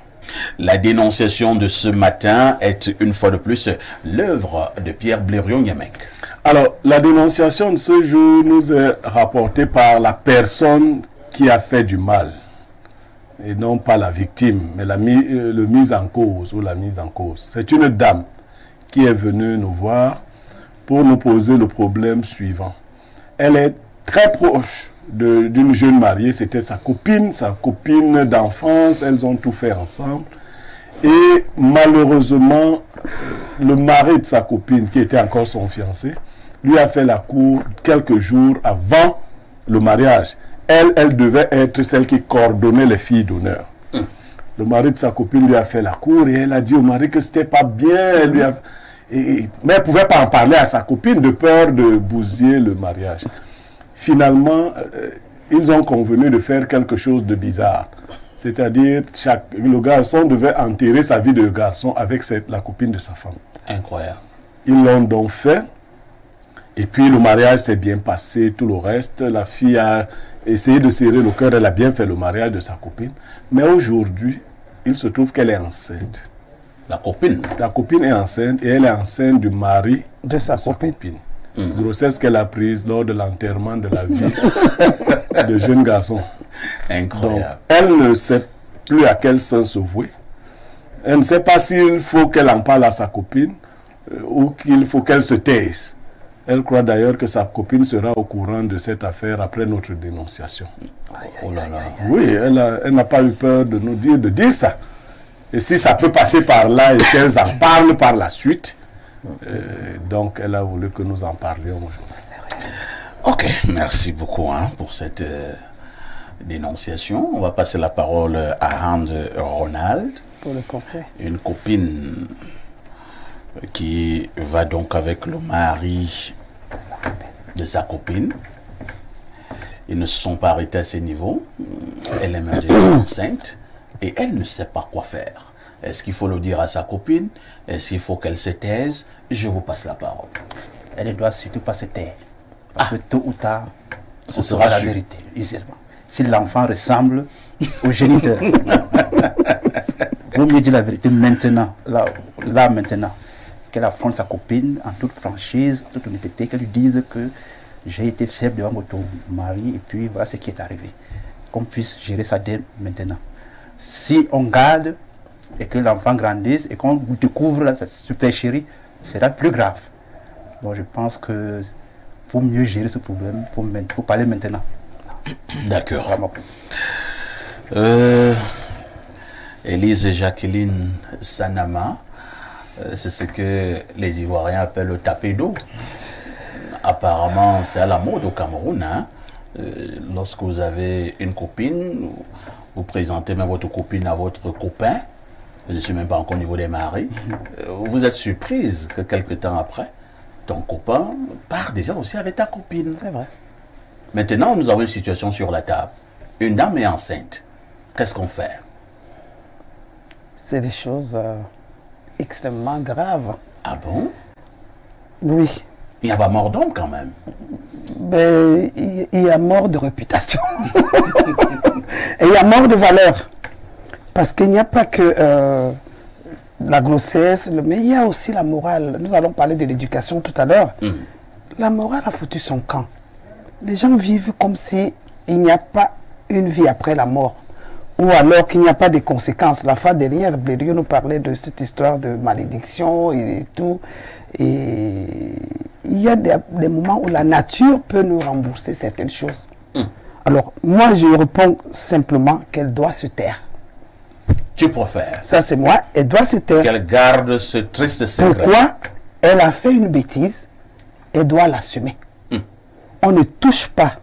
La dénonciation de ce matin est une fois de plus l'œuvre de Pierre Blaireux Niamey. Alors, la dénonciation de ce jour nous est rapportée par la personne qui a fait du mal, et non pas la victime, mais le mise en cause ou la mise en cause. C'est une dame qui est venue nous voir pour nous poser le problème suivant. Elle est très proche d'une jeune mariée, c'était sa copine d'enfance, elles ont tout fait ensemble. Et malheureusement, le mari de sa copine, qui était encore son fiancé, lui a fait la cour quelques jours avant le mariage. Elle devait être celle qui coordonnait les filles d'honneur. Le mari de sa copine lui a fait la cour et elle a dit au mari que c'était pas bien. Mais elle ne pouvait pas en parler à sa copine de peur de bousiller le mariage. Finalement, ils ont convenu de faire quelque chose de bizarre. C'est-à-dire, le garçon devait enterrer sa vie de garçon avec la copine de sa femme. Incroyable. Ils l'ont donc fait. Et puis le mariage s'est bien passé, tout le reste. La fille a essayé de serrer le cœur, elle a bien fait le mariage de sa copine. Mais aujourd'hui, il se trouve qu'elle est enceinte. La copine? La copine est enceinte et elle est enceinte du mari de sa copine. Grossesse qu'elle a prise lors de l'enterrement de la vie de jeune garçon. Incroyable. Donc, elle ne sait plus à quel sens se vouer. Elle ne sait pas s'il faut qu'elle en parle à sa copine ou qu'il faut qu'elle se taise. Elle croit d'ailleurs que sa copine sera au courant de cette affaire après notre dénonciation. Oh là là. Oui, elle n'a pas eu peur de nous dire ça. Et si ça peut passer par là et qu'elles en parlent par la suite, donc elle a voulu que nous en parlions aujourd'hui. Ok, merci beaucoup pour cette dénonciation. On va passer la parole à Hans Ronald. Pour le conseil. Une copine qui va donc avec le mari de sa copine. Ils ne se sont pas arrêtés à ce niveau. Elle est même déjà enceinte et elle ne sait pas quoi faire. Est-ce qu'il faut le dire à sa copine? Est-ce qu'il faut qu'elle se taise? Je vous passe la parole. Elle ne doit surtout pas se taire. Parce que tôt ou tard, ce sera la vérité. Si l'enfant ressemble au géniteur, vaut mieux dire la vérité maintenant, là maintenant, qu'elle affronte sa copine en toute franchise, en toute honnêteté, qu'elle lui dise que j'ai été faible devant votre mari et puis voilà ce qui est arrivé. Qu'on puisse gérer ça dès maintenant. Si on garde et que l'enfant grandisse et qu'on découvre la supercherie, c'est là plus grave. Donc je pense que faut mieux gérer ce problème, faut parler maintenant. D'accord. Élise Jacqueline Sanama, c'est ce que les Ivoiriens appellent le tapé d'eau. Apparemment, c'est à la mode au Cameroun. Lorsque vous avez une copine, vous présentez même votre copine à votre copain. Je ne suis même pas encore au niveau des maris. Vous êtes surprise que quelques temps après, ton copain part déjà aussi avec ta copine. C'est vrai. Maintenant, nous avons une situation sur la table. Une dame est enceinte. Qu'est-ce qu'on fait? C'est des choses extrêmement graves. Ah bon? Oui. Il n'y a pas mort d'homme quand même. Ben, il y a mort de réputation. Et il y a mort de valeur. Parce qu'il n'y a pas que la grossesse, mais il y a aussi la morale. Nous allons parler de l'éducation tout à l'heure. La morale a foutu son camp. Les gens vivent comme si il n'y a pas une vie après la mort. Ou alors qu'il n'y a pas de conséquences. La fois dernière, Blériot nous parlait de cette histoire de malédiction et tout. Et il y a des moments où la nature peut nous rembourser certaines choses. Alors, moi, je réponds simplement qu'elle doit se taire. Tu préfères? Ça, c'est moi. Elle doit se taire. Qu'elle garde ce triste secret. Pourquoi? Elle a fait une bêtise. Elle doit l'assumer. On ne touche pas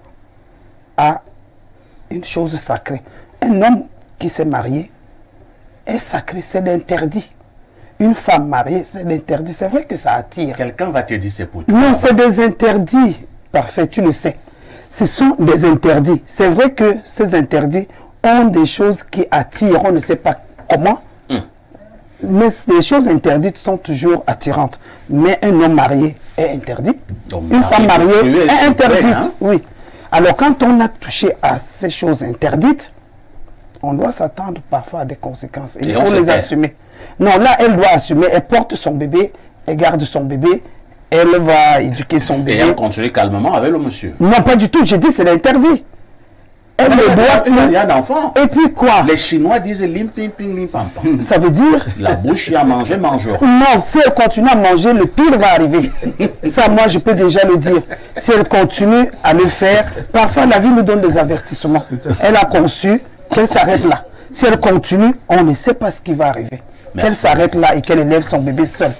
à une chose sacrée. Un homme qui s'est marié est sacré, c'est l'interdit. Une femme mariée, c'est l'interdit. C'est vrai que ça attire. Quelqu'un va te dire c'est pour toi. Non, c'est des interdits. Parfait, tu le sais. Ce sont des interdits. C'est vrai que ces interdits ont des choses qui attirent. On ne sait pas comment. Mais les choses interdites sont toujours attirantes. Mais un homme marié est interdit. Une femme mariée est interdite. Oui. Alors quand on a touché à ces choses interdites, on doit s'attendre parfois à des conséquences. Et il faut les assumer. Non, là, elle doit assumer. Elle porte son bébé, elle garde son bébé, elle va éduquer son bébé. Et elle continue calmement avec le monsieur. Non, pas du tout. J'ai dit c'est l'interdit. Elle ne doit plus. Il y a un enfant. Et puis quoi? Les Chinois disent lim ping ping lim pam pam. Ça veut dire? La bouche y a mangé, mangera. Non, si elle continue à manger, le pire va arriver. Ça, moi, je peux déjà le dire. Si elle continue à le faire, parfois la vie nous donne des avertissements. Elle a conçu qu'elle s'arrête là. Si elle continue, on ne sait pas ce qui va arriver. Qu'elle s'arrête là et qu'elle élève son bébé seul.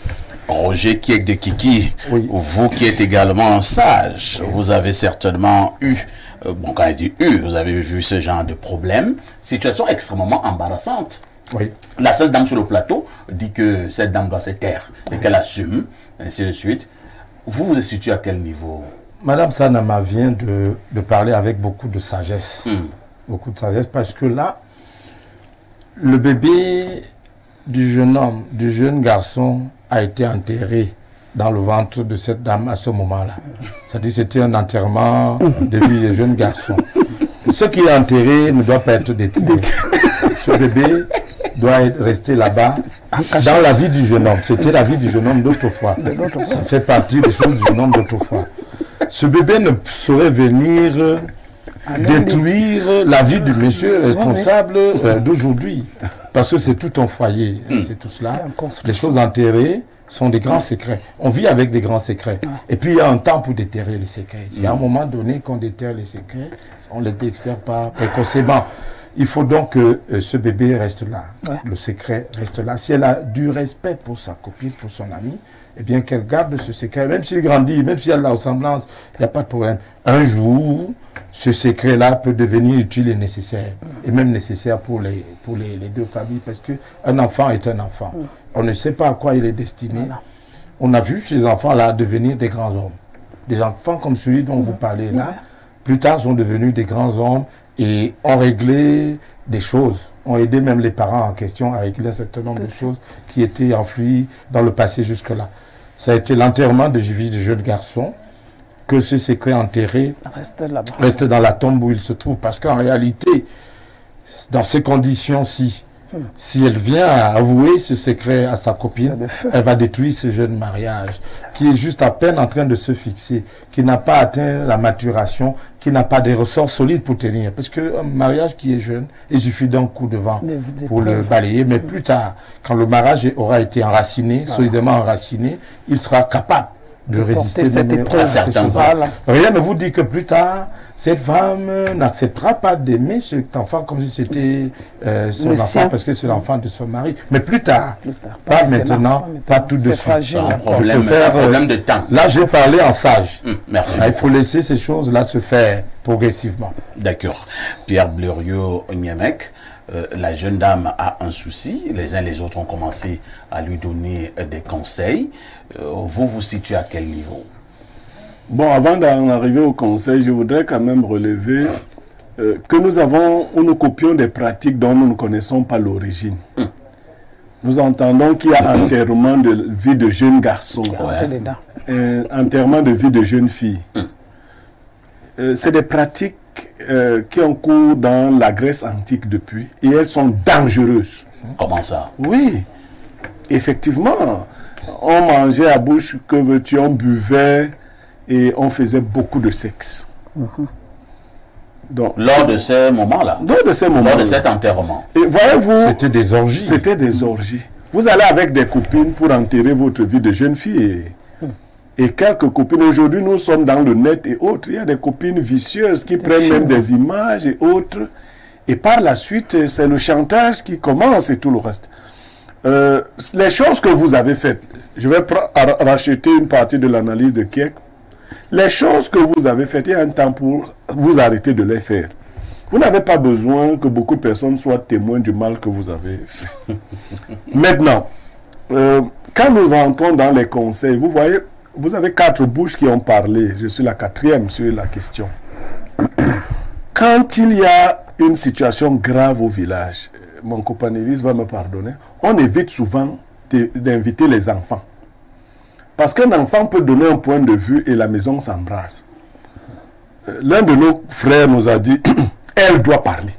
Roger Kiek de Kiki, oui. Vous qui êtes également un sage, vous avez certainement eu, bon quand je dis eu, vous avez vu ce genre de problème, situation extrêmement embarrassante. Oui. La seule dame sur le plateau dit que cette dame doit se taire et qu'elle assume, ainsi de suite. Vous vous situez à quel niveau? Madame Sanama vient de parler avec beaucoup de sagesse. Beaucoup de sagesse parce que là, le bébé du jeune homme, du jeune garçon a été enterré dans le ventre de cette dame à ce moment-là. C'est-à-dire c'était un enterrement de vie de jeune garçon. Ce qui est enterré ne doit pas être détruit. Ce bébé doit rester là-bas dans la vie du jeune homme. C'était la vie du jeune homme d'autrefois. Ça fait partie des choses du jeune homme d'autrefois. Ce bébé ne saurait venir détruire la vie du monsieur responsable d'aujourd'hui. Parce que c'est tout un foyer, c'est tout cela. Les choses enterrées sont des grands secrets. On vit avec des grands secrets. Et puis il y a un temps pour déterrer les secrets. C'est à un moment donné qu'on déterre les secrets, on ne les déterre pas précocement. Il faut donc que ce bébé reste là. Le secret reste là. Si elle a du respect pour sa copine, pour son ami, eh bien qu'elle garde ce secret. Même s'il grandit, même s'il y a de la ressemblance, il n'y a pas de problème. Un jour, ce secret-là peut devenir utile et nécessaire. Et même nécessaire pour les deux familles. Parce qu'un enfant est un enfant. On ne sait pas à quoi il est destiné. On a vu ces enfants-là devenir des grands hommes. Des enfants comme celui dont vous parlez là, plus tard sont devenus des grands hommes et ont réglé des choses, ont aidé même les parents en question à régler un certain nombre de choses qui étaient enfouies dans le passé jusque-là. Ça a été l'enterrement de vie de jeune garçon, que ce secret enterré reste dans la tombe où il se trouve. Parce qu'en réalité, dans ces conditions-ci, si elle vient à avouer ce secret à sa copine, elle va détruire ce jeune mariage qui est juste à peine en train de se fixer, qui n'a pas atteint la maturation, qui n'a pas des ressorts solides pour tenir. Parce qu'un mariage qui est jeune, il suffit d'un coup de vent pour le balayer. Mais plus tard, quand le mariage aura été enraciné, solidement enraciné, il sera capable de résister à certains vents. Rien ne vous dit que plus tard, cette femme n'acceptera pas d'aimer cet enfant comme si c'était son enfant, parce que c'est l'enfant de son mari. Mais plus tard, pas maintenant, pas tout de suite. C'est un problème de temps. Là, j'ai parlé en sage. Merci. Il faut laisser ces choses-là se faire progressivement. D'accord. Pierre Blériot-Niémec, la jeune dame a un souci. Les uns les autres ont commencé à lui donner des conseils. Vous vous situez à quel niveau? Bon, avant d'en arriver au conseil, je voudrais quand même relever que nous copions des pratiques dont nous ne connaissons pas l'origine. Nous entendons qu'il y a enterrement de vie de jeunes garçons, enterrement de vie de jeunes filles. C'est des pratiques qui ont cours dans la Grèce antique depuis, et elles sont dangereuses. Comment ça? Oui, effectivement, on mangeait à bouche, que veux-tu, on buvait, et on faisait beaucoup de sexe. Donc, lors de ces moments-là? Lors de ces moments-là. Lors de cet enterrement. Et voyez-vous... C'était des orgies. C'était des orgies. Vous allez avec des copines pour enterrer votre vie de jeune fille. Et quelques copines, aujourd'hui, nous sommes dans le net et autres. Il y a des copines vicieuses qui prennent même des images et autres. Et par la suite, c'est le chantage qui commence et tout le reste. Les choses que vous avez faites, je vais racheter une partie de l'analyse de Kieck. Les choses que vous avez faites, il y a un temps pour vous arrêter de les faire. Vous n'avez pas besoin que beaucoup de personnes soient témoins du mal que vous avez fait. Maintenant, quand nous entrons dans les conseils, vous voyez, vous avez 4 bouches qui ont parlé. Je suis la 4e sur la question. Quand il y a une situation grave au village, mon copain Élise va me pardonner, on évite souvent d'inviter les enfants. Parce qu'un enfant peut donner un point de vue et la maison s'embrase. L'un de nos frères nous a dit, elle doit parler.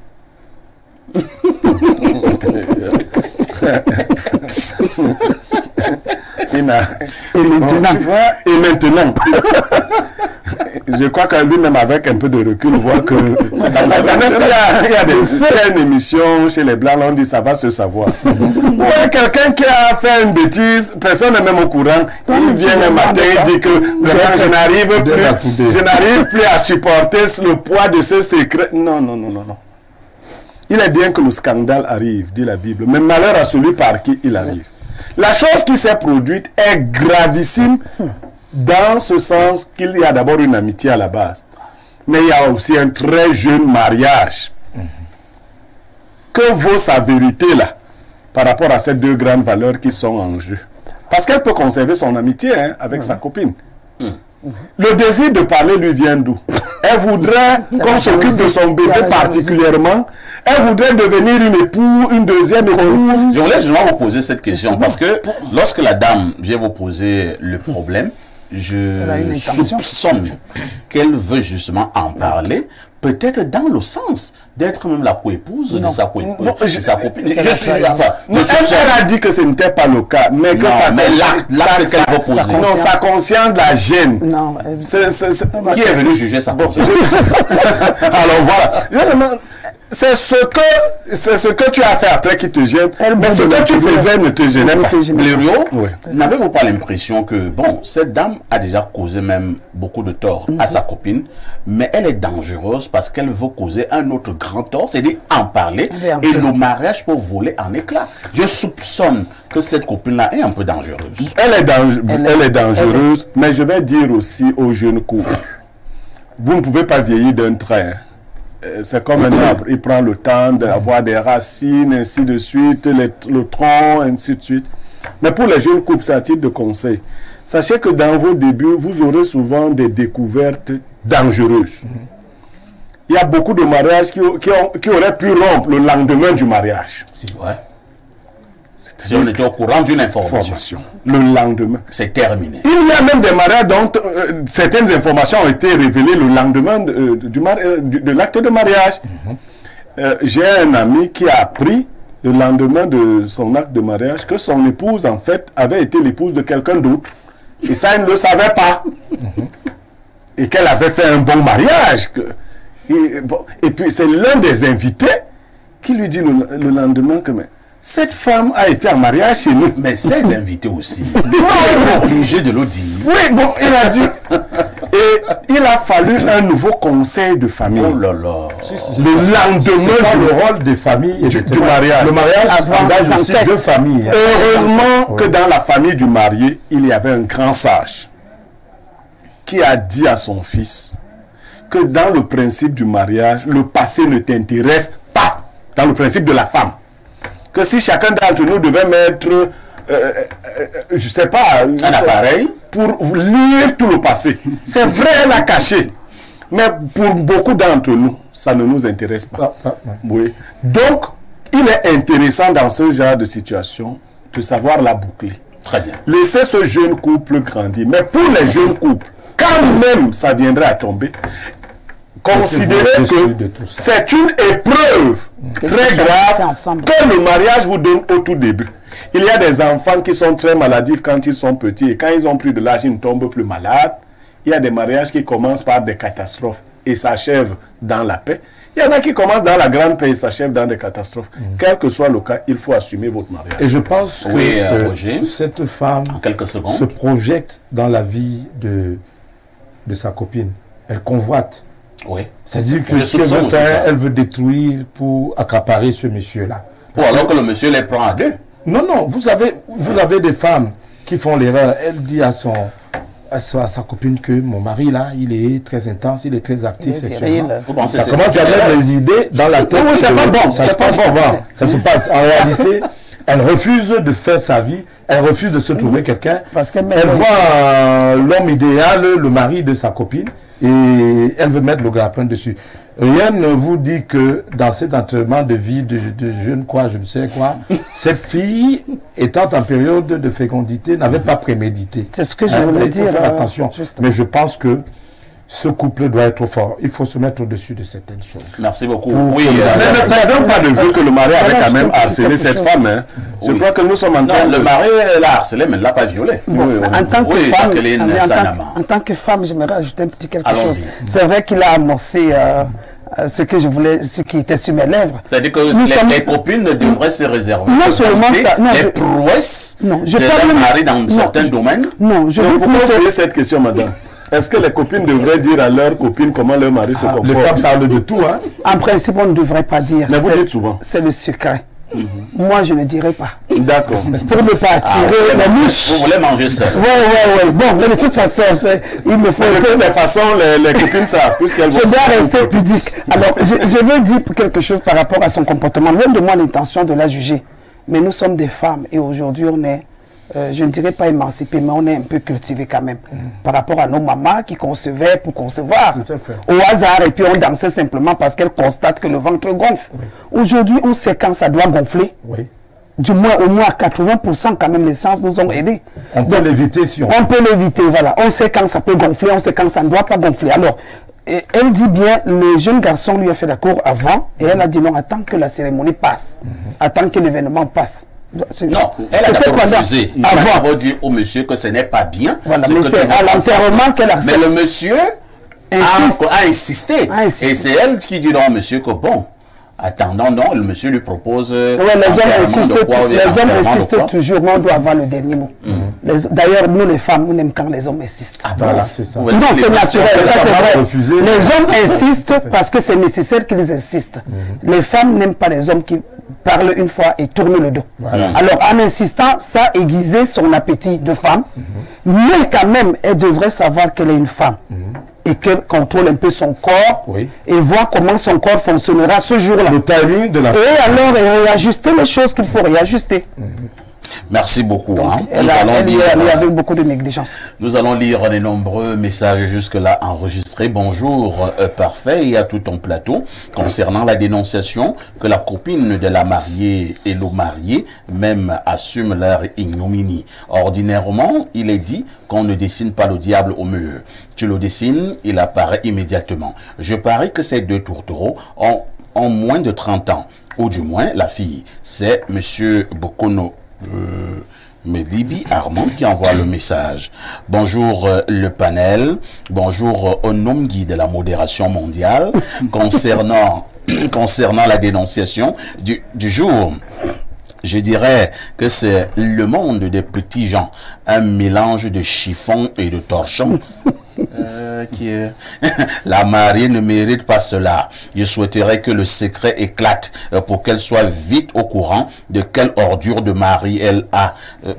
Et maintenant, je crois que lui-même, avec un peu de recul, voit que il y a une émission chez les Blancs, on dit ça va se savoir. Ouais, quelqu'un qui a fait une bêtise, personne n'est même au courant, il vient le matin et dit que je n'arrive plus à supporter le poids de ce secret. Non, non, non, non, non. Il est bien que le scandale arrive, dit la Bible, mais malheur à celui par qui il arrive. La chose qui s'est produite est gravissime dans ce sens qu'il y a d'abord une amitié à la base. Mais il y a aussi un très jeune mariage. Que vaut sa vérité là par rapport à ces 2 grandes valeurs qui sont en jeu? Parce qu'elle peut conserver son amitié avec sa copine. Le désir de parler lui vient d'où? Elle voudrait qu'on s'occupe de son bébé particulièrement. Elle voudrait devenir une épouse, une deuxième épouse. Je voulais justement vous poser cette question parce que lorsque la dame vient vous poser le problème, je soupçonne qu'elle veut justement en parler, peut-être dans le sens d'être même la coépouse de sa copine. Elle a dit que ce n'était pas le cas, mais que l'acte qu'elle veut poser. Non, sa conscience la gêne. Non, qui est venu juger sa conscience? Alors voilà. C'est ce que tu as fait après qui te gêne, mais ce que tu faisais ne te gênait pas. Lério, n'avez-vous pas l'impression que, bon, cette dame a déjà causé même beaucoup de tort à sa copine, mais elle est dangereuse parce qu'elle veut causer un autre grand tort, c'est-à-dire en parler, et le mariage peut voler en éclats. Je soupçonne que cette copine-là est un peu dangereuse. Elle est dangereuse, mais je vais dire aussi aux jeunes couples, vous ne pouvez pas vieillir d'un trait. C'est comme un arbre, il prend le temps d'avoir des racines, ainsi de suite, le tronc, ainsi de suite. Mais pour les jeunes couples, c'est à titre de conseil. Sachez que dans vos débuts, vous aurez souvent des découvertes dangereuses. Il y a beaucoup de mariages qui auraient pu rompre le lendemain du mariage. Ouais. Si on était au courant d'une information, le lendemain, c'est terminé. Il y a même des mariages dont certaines informations ont été révélées le lendemain de l'acte de mariage. J'ai un ami qui a appris le lendemain de son acte de mariage que son épouse, en fait, avait été l'épouse de quelqu'un d'autre. Et ça, il ne le savait pas. Et qu'elle avait fait un bon mariage. Et puis, c'est l'un des invités qui lui dit le lendemain que... Cette femme a été en mariage chez nous. Mais ces invités aussi, ils sont obligés de le dire. Oui, bon, il a dit. Et il a fallu un nouveau conseil de famille. Oh là là. Le lendemain le rôle des familles et du mariage. Le mariage engage aussi deux familles. Heureusement que dans la famille du marié, il y avait un grand sage qui a dit à son fils que dans le principe du mariage, le passé ne t'intéresse pas. Dans le principe de la femme. Que si chacun d'entre nous devait mettre, je sais pas, un appareil pour lire tout le passé. C'est vrai, elle a caché. Mais pour beaucoup d'entre nous, ça ne nous intéresse pas. Oui. Donc, il est intéressant dans ce genre de situation de savoir la boucler. Très bien. Laissez ce jeune couple grandir. Mais pour les jeunes couples, quand même ça viendrait à tomber, considérez que c'est une épreuve très grave que le mariage vous donne au tout début. Il y a des enfants qui sont très maladifs quand ils sont petits et quand ils ont pris de l'âge, ils ne tombent plus malades. Il y a des mariages qui commencent par des catastrophes et s'achèvent dans la paix. Il y en a qui commencent dans la grande paix et s'achèvent dans des catastrophes. Quel que soit le cas, il faut assumer votre mariage. Et je pense que cette femme en quelques secondes se projette dans la vie de sa copine. Elle convoite. Oui. C'est-à-dire que ce qu'elle veut faire, elle veut détruire pour accaparer ce monsieur-là. Ou alors que le monsieur les prend à deux. Non, non, vous avez des femmes qui font l'erreur. Elle dit à sa copine que mon mari là, il est très intense, il est très actif sexuellement. Ça commence à mettre des idées dans la tête. Oui, c'est pas bon, c'est pas bon. Ça se passe. En réalité, elle refuse de faire sa vie, elle refuse de se trouver quelqu'un. Elle voit l'homme idéal, le mari de sa copine, et elle veut mettre le grappin dessus. Rien ne vous dit que dans cet entraînement de vie de je ne sais quoi, cette fille, étant en période de fécondité, n'avait pas prémédité. C'est ce que je voulais dire. Faire attention. Mais je pense que ce couple doit être fort. Il faut se mettre au-dessus de certaines choses. Merci beaucoup. Oui, mais ne perdons pas de vue que le mari avait quand même harcelé cette femme. Hein. Je crois que nous sommes en train de... le mari l'a harcelé, mais ne l'a pas violé. Bon, en tant que femme, j'aimerais ajouter un petit quelque chose. C'est vrai qu'il a amorcé ce qui était sur mes lèvres. C'est-à-dire que les copines devraient se réserver. Non seulement ça. Non, les prouesses de leur mari dans certains domaines. Non, je veux poser cette question, madame. Est-ce que les copines devraient dire à leurs copines comment leur mari se comporte? Les femmes parlent de tout, hein? En principe, on ne devrait pas dire. Mais vous dites souvent. C'est le secret. Moi, je ne dirais pas. D'accord. Pour ne pas attirer la mouche. Vous voulez manger ça? Oui. Bon, mais de toute façon, il me faut... De toutes les façons, les copines savent, puisqu'elles vont... Je dois rester pudique. Alors, je veux dire quelque chose par rapport à son comportement. Même de moi l'intention de la juger. Mais nous sommes des femmes et aujourd'hui, on est... je ne dirais pas émancipé, mais on est un peu cultivé quand même. Par rapport à nos mamans qui concevaient pour concevoir au hasard et puis on dansait simplement parce qu'elles constatent que le ventre gonfle. Aujourd'hui, on sait quand ça doit gonfler. du moins au moins 80% quand même les sciences nous ont aidés. On peut l'éviter si on peut l'éviter, voilà. On sait quand ça peut gonfler, on sait quand ça ne doit pas gonfler. Alors, elle dit bien, le jeune garçon lui a fait la cour avant et elle a dit non, attends que la cérémonie passe, attends que l'événement passe. Non, elle a d'abord refusé. Elle a d'abord dit au monsieur que ce n'est pas bien. Voilà, mais c'est à l'enterrement qu'elle a accepté. Mais le monsieur a insisté. Et c'est elle qui dit non, monsieur, que bon. Attendant, non, le monsieur lui propose. Oui, les hommes insistent toujours, mais on doit avoir le dernier mot. D'ailleurs, nous les femmes, nous n'aimons quand les hommes insistent. Ah, voilà, c'est ça. Non, c'est naturel, ça c'est vrai. Les hommes insistent parce que c'est nécessaire qu'ils insistent. Les femmes n'aiment pas les hommes qui parlent une fois et tournent le dos. Alors, en insistant, ça a aiguisé son appétit de femme, mais quand même, elle devrait savoir qu'elle est une femme. Et qu'elle contrôle un peu son corps et voir comment son corps fonctionnera ce jour-là. Le timing de la... Et alors, réajuster les choses qu'il faut réajuster. Merci beaucoup. Donc, elle y avait beaucoup de négligence. Nous allons lire les nombreux messages jusque-là enregistrés. Bonjour, parfait, et à tout ton plateau. Concernant la dénonciation que la copine de la mariée et le marié même assument leur ignominie. Ordinairement, il est dit qu'on ne dessine pas le diable au mur. Tu le dessines, il apparaît immédiatement. Je parie que ces deux tourtereaux ont moins de 30 ans. Ou du moins, la fille, c'est Monsieur Bokono. Mélibi Armand qui envoie le message. Bonjour le panel, bonjour Onomgi de la modération mondiale. Concernant la dénonciation du jour, je dirais que c'est le monde des petits gens, un mélange de chiffon et de torchon. La mariée ne mérite pas cela. Je souhaiterais que le secret éclate pour qu'elle soit vite au courant de quelle ordure de mari elle a.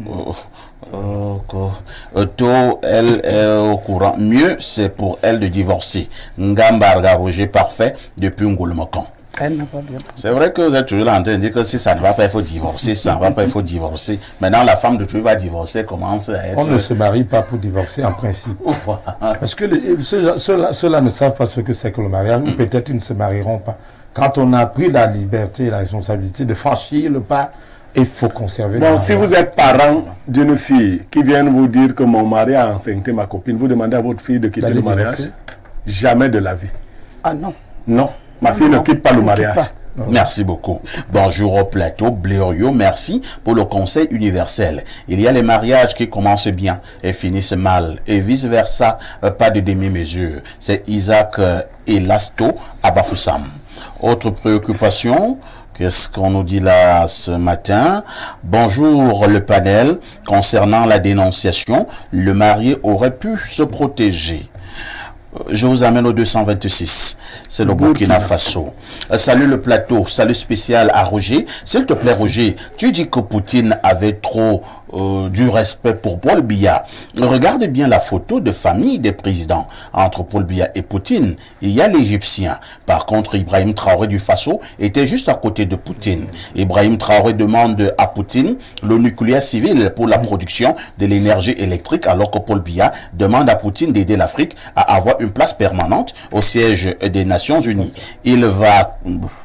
Elle est au courant. Mieux, c'est pour elle de divorcer. Ngambarga Roger parfait depuis Ngoulmokan. C'est vrai que vous êtes toujours là en train de dire que si ça ne va pas, il faut divorcer. Ça ne va pas, il faut divorcer. Maintenant, la femme de Dieu va divorcer, commence à être... On ne se marie pas pour divorcer en principe. Parce que ceux-là ne savent pas ce que c'est que le mariage, ou peut-être ils ne se marieront pas. Quand on a pris la liberté et la responsabilité de franchir le pas, il faut conserver. Bon, si vous êtes parent d'une fille qui vient vous dire que mon mari a enceinté ma copine, vous demandez à votre fille de quitter le mariage? Jamais de la vie. Ah non. Non. Ma fille ne quitte pas le mariage. Merci beaucoup. Bonjour au plateau, Blériot, merci pour le conseil universel. Il y a les mariages qui commencent bien et finissent mal, et vice-versa, pas de demi-mesure. C'est Isaac Elasto à Bafoussam. Autre préoccupation, qu'est-ce qu'on nous dit là ce matin? Bonjour le panel, concernant la dénonciation, le marié aurait pu se protéger. Je vous amène au 226. C'est le Burkina Faso. Salut le plateau. Salut spécial à Roger. S'il te plaît, Roger, tu dis que Poutine avait trop du respect pour Paul Biya. Regarde bien la photo de famille des présidents. Entre Paul Biya et Poutine, il y a l'Égyptien. Par contre, Ibrahim Traoré du Faso était juste à côté de Poutine. Ibrahim Traoré demande à Poutine le nucléaire civil pour la production de l'énergie électrique, alors que Paul Biya demande à Poutine d'aider l'Afrique à avoir une place permanente au siège des Nations Unies. Il va...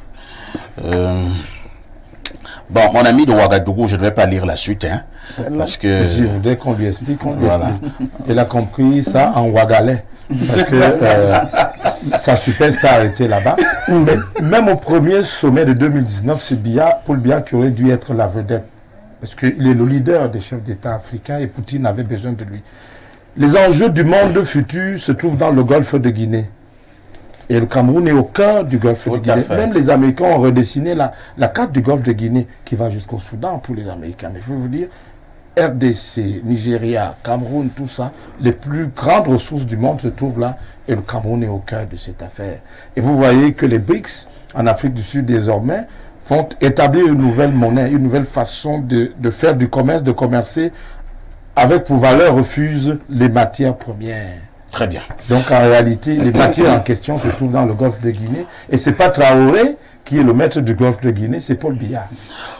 Bon, mon ami de Ouagadougou, je ne vais pas lire la suite, hein, parce que... Je voudrais qu'on lui explique, Il a compris ça en Ouagalais, parce que sa superstar était là-bas. Même au premier sommet de 2019, c'est Paul Biya qui aurait dû être la vedette, parce qu'il est le leader des chefs d'État africains et Poutine avait besoin de lui. Les enjeux du monde futur se trouvent dans le golfe de Guinée. Et le Cameroun est au cœur du golfe de Guinée. Même les Américains ont redessiné la carte du golfe de Guinée qui va jusqu'au Soudan pour les Américains. Mais je veux vous dire, RDC, Nigeria, Cameroun, tout ça, les plus grandes ressources du monde se trouvent là. Et le Cameroun est au cœur de cette affaire. Et vous voyez que les BRICS, en Afrique du Sud désormais, vont établir une nouvelle monnaie, une nouvelle façon de faire du commerce, de commercer, avec pour valeur refuse les matières premières. Très bien. Donc en réalité, les matières en question se trouvent dans le golfe de Guinée. Et c'est pas Traoré qui est le maître du golfe de Guinée, c'est Paul Biya.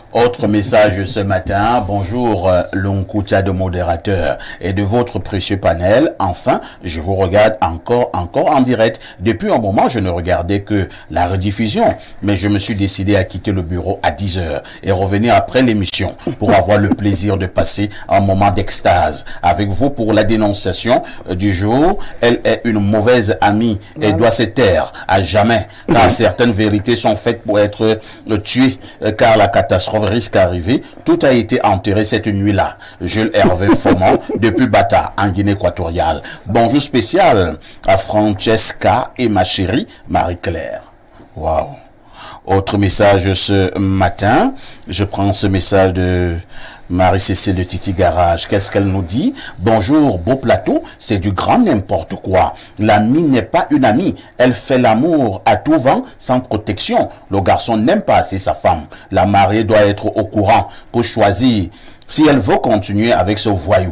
Autre message ce matin, bonjour Lonkoutia de modérateur et de votre précieux panel. Enfin, je vous regarde encore en direct. Depuis un moment, je ne regardais que la rediffusion, mais je me suis décidé à quitter le bureau à 10h et revenir après l'émission pour avoir le plaisir de passer un moment d'extase avec vous pour la dénonciation du jour. Elle est une mauvaise amie et doit se taire à jamais, car certaines vérités sont faites pour être tuées, car la catastrophe risque d'arriver. Tout a été enterré cette nuit-là. Jules Hervé Fomont depuis Bata en Guinée équatoriale. Bonjour spécial à Francesca et ma chérie Marie-Claire. Waouh. Autre message ce matin. Je prends ce message de Marie-Cécile de Titi Garage. Qu'est-ce qu'elle nous dit? Bonjour, beau plateau, c'est du grand n'importe quoi. L'amie n'est pas une amie. Elle fait l'amour à tout vent, sans protection. Le garçon n'aime pas assez sa femme. La mariée doit être au courant pour choisir si elle veut continuer avec ce voyou.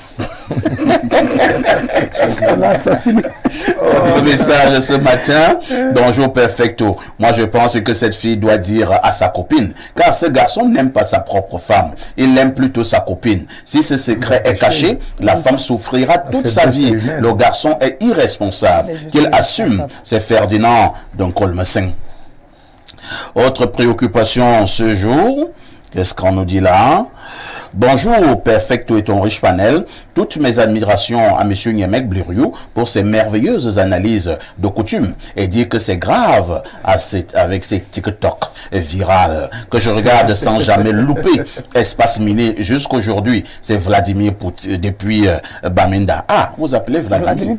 Le message ce matin. Bonjour perfecto. Moi je pense que cette fille doit dire à sa copine, car ce garçon n'aime pas sa propre femme, il aime plutôt sa copine. Si ce secret est caché, la femme souffrira toute sa vie. Le garçon est irresponsable, qu'il assume. C'est Ferdinand d'Oncolmessin. Autre préoccupation ce jour, qu'est-ce qu'on nous dit là? Bonjour, Perfecto et ton riche panel. Toutes mes admirations à M. Niemek Blériou pour ses merveilleuses analyses de coutume et dire que c'est grave avec ces TikTok virales que je regarde sans jamais louper. Espace miné jusqu'aujourd'hui. C'est Vladimir Poutine depuis Bamenda. Ah, vous appelez Vladimir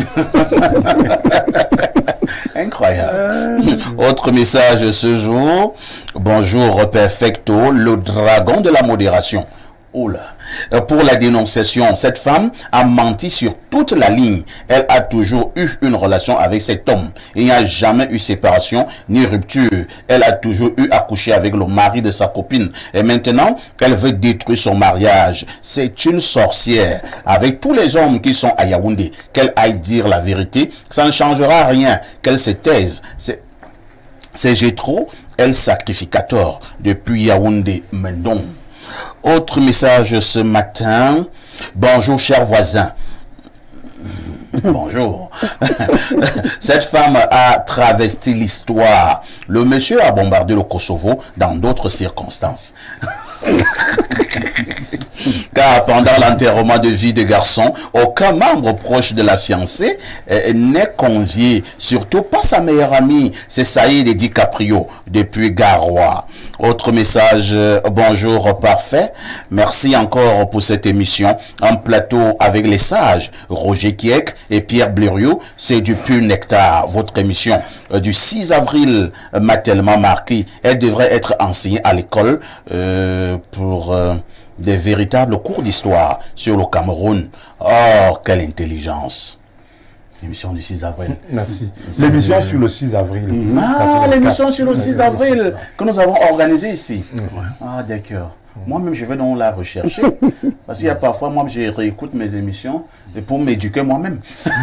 Incroyable. Autre message ce jour. Bonjour, Perfecto, le dragon de la modération. Oh là. Pour la dénonciation, cette femme a menti sur toute la ligne. Elle a toujours eu une relation avec cet homme. Il n'y a jamais eu séparation ni rupture. Elle a toujours eu à coucher avec le mari de sa copine. Et maintenant, elle veut détruire son mariage. C'est une sorcière. Avec tous les hommes qui sont à Yaoundé, qu'elle aille dire la vérité, ça ne changera rien. Qu'elle se taise. C'est Gétro, El Sacrificator, depuis Yaoundé, Mendon. Autre message ce matin. Bonjour, chers voisins. Bonjour. Cette femme a travesti l'histoire. Le monsieur a bombardé le Kosovo dans d'autres circonstances. Car pendant l'enterrement de vie des garçons, aucun membre proche de la fiancée n'est convié. Surtout pas sa meilleure amie. C'est Saïd et DiCaprio depuis Garoua. Autre message, bonjour parfait. Merci encore pour cette émission. Un plateau avec les sages, Roger Kiek et Pierre Blériou. C'est du pur nectar. Votre émission du 6 avril m'a tellement marqué. Elle devrait être enseignée à l'école pour des véritables cours d'histoire sur le Cameroun. Oh, quelle intelligence. L'émission du 6 avril. Merci. L'émission sur le 6 avril. Ah, l'émission sur le 6 avril que nous avons organisée ici. Ah, d'accord. Moi-même, je vais donc la rechercher. Parce qu'il y a parfois, moi, je réécoute mes émissions pour m'éduquer moi-même.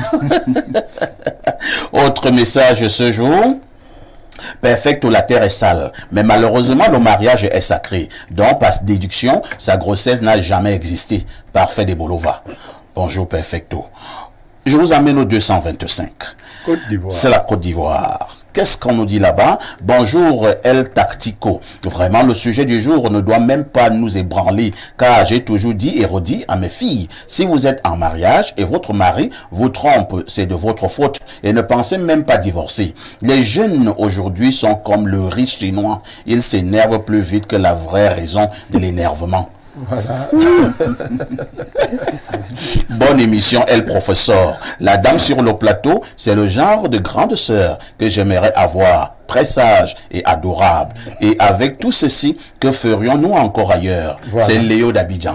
Autre message ce jour. Perfecto, la terre est sale. Mais malheureusement, le mariage est sacré. Donc, par déduction, sa grossesse n'a jamais existé. Parfait des Bolova. Bonjour, Perfecto. Je vous amène au 225. Côte d'Ivoire. C'est la Côte d'Ivoire. Qu'est-ce qu'on nous dit là-bas? Bonjour, El Tactico. Vraiment, le sujet du jour ne doit même pas nous ébranler, car j'ai toujours dit et redit à mes filles, si vous êtes en mariage et votre mari vous trompe, c'est de votre faute, et ne pensez même pas divorcer. Les jeunes aujourd'hui sont comme le riz chinois. Ils s'énervent plus vite que la vraie raison de l'énervement. Voilà. Bonne émission, El Professeur. La dame sur le plateau, c'est le genre de grande sœur que j'aimerais avoir. Très sage et adorable. Et avec tout ceci, que ferions-nous encore ailleurs? Voilà. C'est Léo d'Abidjan.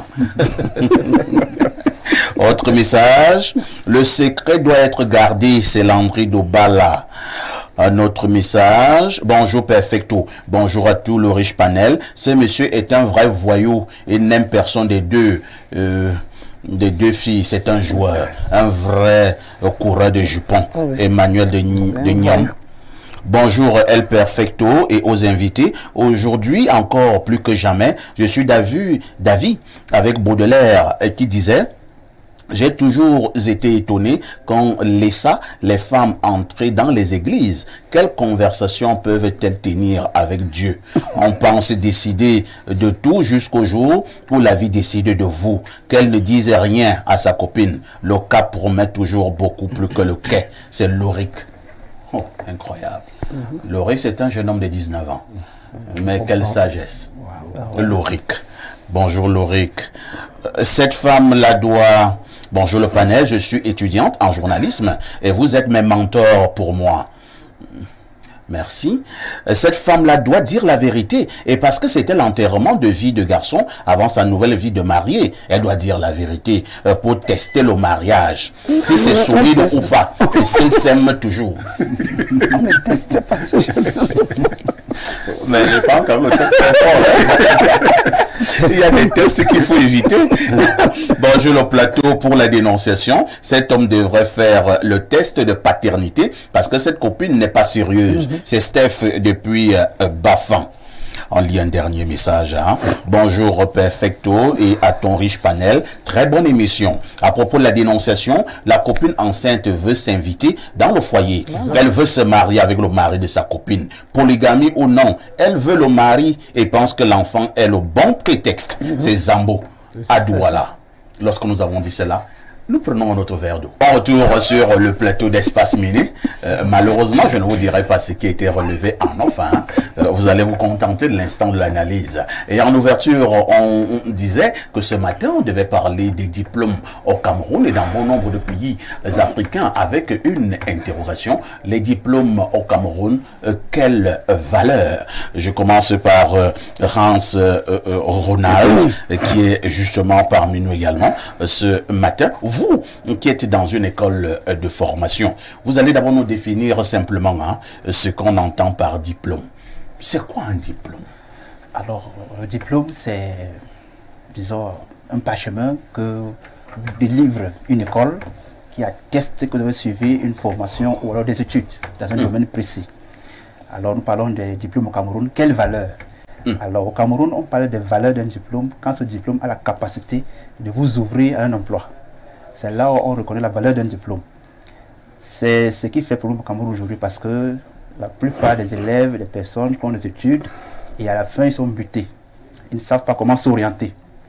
Autre message. Le secret doit être gardé. C'est Landry d'Obala. Un autre message. Bonjour Perfecto. Bonjour à tout le riche panel. Ce monsieur est un vrai voyou. Il n'aime personne des deux filles. C'est un joueur. Un vrai coureur de jupons. Emmanuel de Niam. Bonjour El Perfecto et aux invités. Aujourd'hui, encore plus que jamais, je suis d'avis avec Baudelaire qui disait: j'ai toujours été étonné quand laissa les femmes entrer dans les églises. Quelles conversations peuvent-elles tenir avec Dieu? On pense décider de tout jusqu'au jour où la vie décide de vous. Qu'elle ne dise rien à sa copine. Le cap promet toujours beaucoup plus que le quai. C'est Loric. Oh, incroyable. Loric, c'est un jeune homme de 19 ans. Mais quelle sagesse. Loric. Bonjour Loric. Cette femme-là doit... Bonjour le panel, je suis étudiante en journalisme et vous êtes mes mentors pour moi. Merci. Cette femme-là doit dire la vérité et parce que c'était l'enterrement de vie de garçon avant sa nouvelle vie de mariée, elle doit dire la vérité pour tester le mariage. Si c'est solide ou pas, et s'ils s'aiment toujours. Mais je pense quand même le test est fort. Il y a des tests qu'il faut éviter. Bonjour le plateau pour la dénonciation. Cet homme devrait faire le test de paternité parce que cette copine n'est pas sérieuse. C'est Steph depuis Bafan. On lit un dernier message. Hein? Bonjour Perfecto et à ton riche panel. Très bonne émission. À propos de la dénonciation, la copine enceinte veut s'inviter dans le foyer. Elle veut se marier avec le mari de sa copine. Polygamie ou non, elle veut le mari et pense que l'enfant est le bon prétexte. C'est Zambo à Douala. Lorsque nous avons dit cela, nous prenons notre verre d'eau. En retour sur le plateau d'Espace Mini, malheureusement, je ne vous dirai pas ce qui a été relevé en off. Hein. Vous allez vous contenter de l'instant de l'analyse. Et en ouverture, on disait que ce matin, on devait parler des diplômes au Cameroun et dans bon nombre de pays africains avec une interrogation. Les diplômes au Cameroun, quelle valeur? Je commence par Rance Ronald, qui est justement parmi nous également ce matin. Vous, qui êtes dans une école de formation, vous allez d'abord nous définir simplement ce qu'on entend par diplôme. C'est quoi un diplôme? Alors, le diplôme, c'est, disons, un parchemin que délivre une école qui atteste que vous avez suivi une formation ou alors des études dans un domaine précis. Alors, nous parlons des diplômes au Cameroun. Quelle valeur? Alors, au Cameroun, on parle des valeurs d'un diplôme quand ce diplôme a la capacité de vous ouvrir à un emploi. C'est là où on reconnaît la valeur d'un diplôme. C'est ce qui fait problème au Cameroun aujourd'hui parce que la plupart des élèves, des personnes font des études et à la fin ils sont butés. Ils ne savent pas comment s'orienter.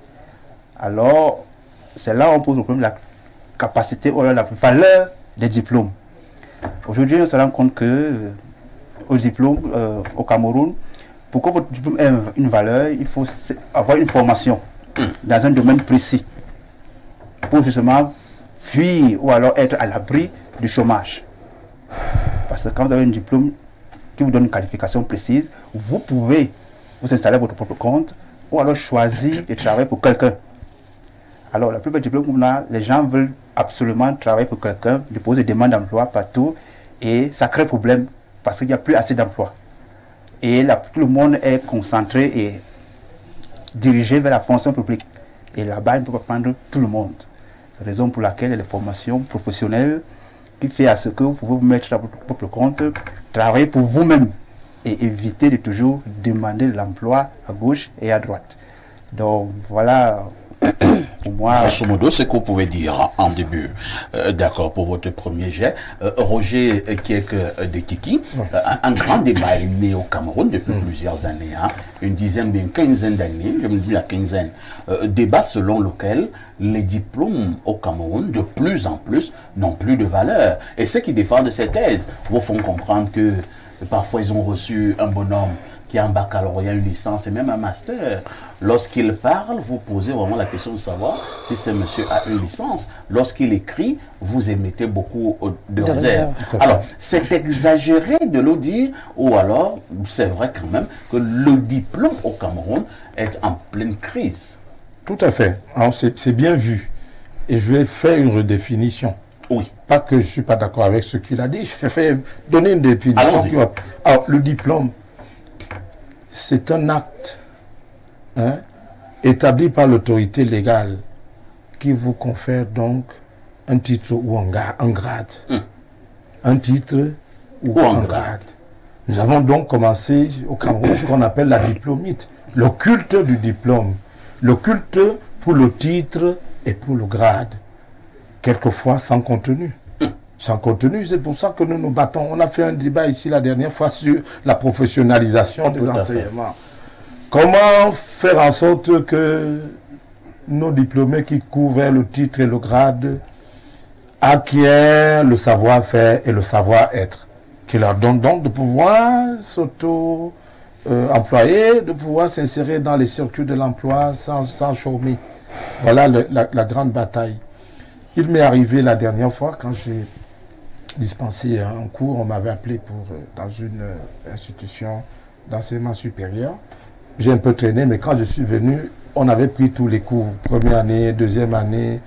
Alors, c'est là où on pose le problème de la capacité ou la valeur des diplômes. Aujourd'hui, on se rend compte que au diplôme, au Cameroun, pour que votre diplôme ait une valeur, il faut avoir une formation dans un domaine précis, pour justement fuir ou alors être à l'abri du chômage. Parce que quand vous avez un diplôme qui vous donne une qualification précise, vous pouvez vous installer à votre propre compte ou alors choisir de travailler pour quelqu'un. Alors la plupart des diplômes qu'on a, les gens veulent absolument travailler pour quelqu'un, déposer des demandes d'emploi partout et ça crée problème parce qu'il n'y a plus assez d'emplois. Et là, tout le monde est concentré et dirigé vers la fonction publique. Et là-bas, il ne peut pas prendre tout le monde. Raison pour laquelle les formations professionnelles qui fait à ce que vous pouvez vous mettre à votre propre compte, travailler pour vous-même et éviter de toujours demander de l'emploi à gauche et à droite. Donc voilà, pour moi... Grosso modo, c'est ce que vous pouvez dire en début. D'accord, pour votre premier jet. Roger Kiek de Kiki, un grand débat est né au Cameroun depuis plusieurs années, une dizaine, bien quinzaine d'années, je me dis la quinzaine. Débat selon lequel les diplômes au Cameroun, de plus en plus, n'ont plus de valeur. Et ceux qui défendent ces thèses vous font comprendre que parfois ils ont reçu un bonhomme qui a un baccalauréat, une licence et même un master. Lorsqu'il parle, vous posez vraiment la question de savoir si ce monsieur a une licence. Lorsqu'il écrit, vous émettez beaucoup de réserves. Alors, c'est exagéré de le dire, ou alors, c'est vrai quand même que le diplôme au Cameroun est en pleine crise. Tout à fait. Alors, c'est bien vu. Et je vais faire une redéfinition. Oui. Pas que je ne suis pas d'accord avec ce qu'il a dit, je vais donner une définition. Alors, le diplôme, c'est un acte établi par l'autorité légale qui vous confère donc un titre ou un grade. Un titre ou un grade. Nous avons donc commencé au Cameroun ce qu'on appelle la diplomite, le culte du diplôme, le culte pour le titre et pour le grade, quelquefois sans contenu. Sans contenu, c'est pour ça que nous nous battons. On a fait un débat ici la dernière fois sur la professionnalisation des enseignements. Comment faire en sorte que nos diplômés qui courent le titre et le grade acquièrent le savoir-faire et le savoir-être, qui leur donne donc de pouvoir s'auto-employer, de pouvoir s'insérer dans les circuits de l'emploi sans chômer. Voilà la grande bataille. Il m'est arrivé la dernière fois, quand j'ai dispensé un cours, on m'avait appelé dans une institution d'enseignement supérieur. J'ai un peu traîné, mais quand je suis venu, on avait pris tous les cours, première année, deuxième année.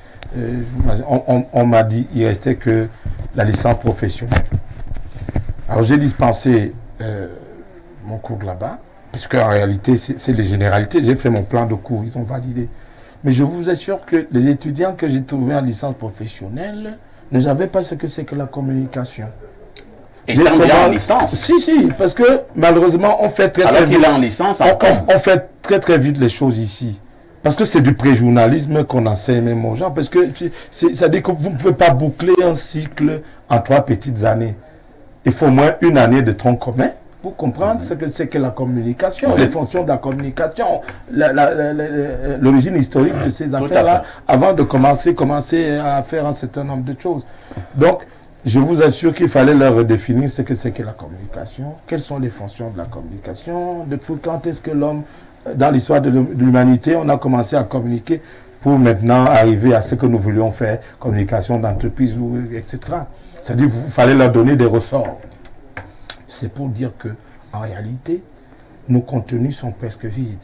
On m'a dit qu'il ne restait que la licence professionnelle. Alors j'ai dispensé mon cours là-bas, puisque en réalité, c'est les généralités. J'ai fait mon plan de cours, ils ont validé. Mais je vous assure que les étudiants que j'ai trouvés en licence professionnelle ne savaient pas ce que c'est que la communication. Et il est en licence? Si, parce que malheureusement, on fait très vite. Il est en licence on fait très vite les choses ici. Parce que c'est du pré-journalisme qu'on enseigne même aux gens. Parce que ça dit que vous ne pouvez pas boucler un cycle en 3 petites années. Il faut au moins une année de tronc commun pour comprendre ce que c'est que la communication, les fonctions de la communication, l'origine historique de ces affaires-là, avant de commencer à faire un certain nombre de choses. Donc, je vous assure qu'il fallait leur redéfinir ce que c'est que la communication, quelles sont les fonctions de la communication, depuis quand est-ce que l'homme, dans l'histoire de l'humanité, on a commencé à communiquer pour maintenant arriver à ce que nous voulions faire, communication d'entreprise, etc. C'est-à-dire qu'il fallait leur donner des ressorts. C'est pour dire que, en réalité, nos contenus sont presque vides.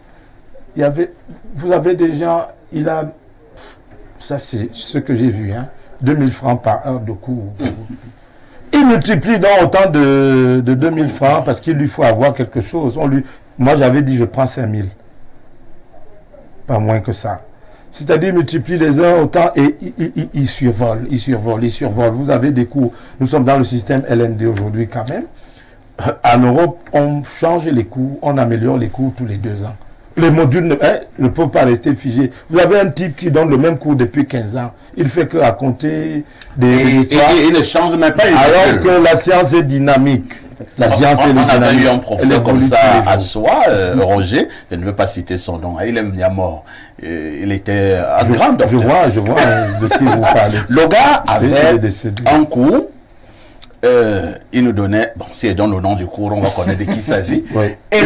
Vous avez des gens, ça c'est ce que j'ai vu, 2000 francs par heure de cours. Il multiplie donc autant de 2000 francs parce qu'il lui faut avoir quelque chose. Moi j'avais dit je prends 5000. Pas moins que ça. C'est-à-dire multiplie les heures autant et il survole. Vous avez des cours. Nous sommes dans le système LMD aujourd'hui quand même. En Europe, on change les cours, on améliore les cours tous les 2 ans. Les modules ne peuvent pas rester figés. Vous avez un type qui donne le même cours depuis 15 ans. Il fait que raconter des histoires. Et il ne change même pas. Alors que la science est dynamique. La science est dynamique. On avait eu un professeur comme ça à soi, Roger, je ne veux pas citer son nom, il est mort. Il était un grand docteur. Je vois de qui vous parlez. Le gars avait un cours. Il nous donnait, si il donne le nom du cours, on va connaître de qui il s'agit. Et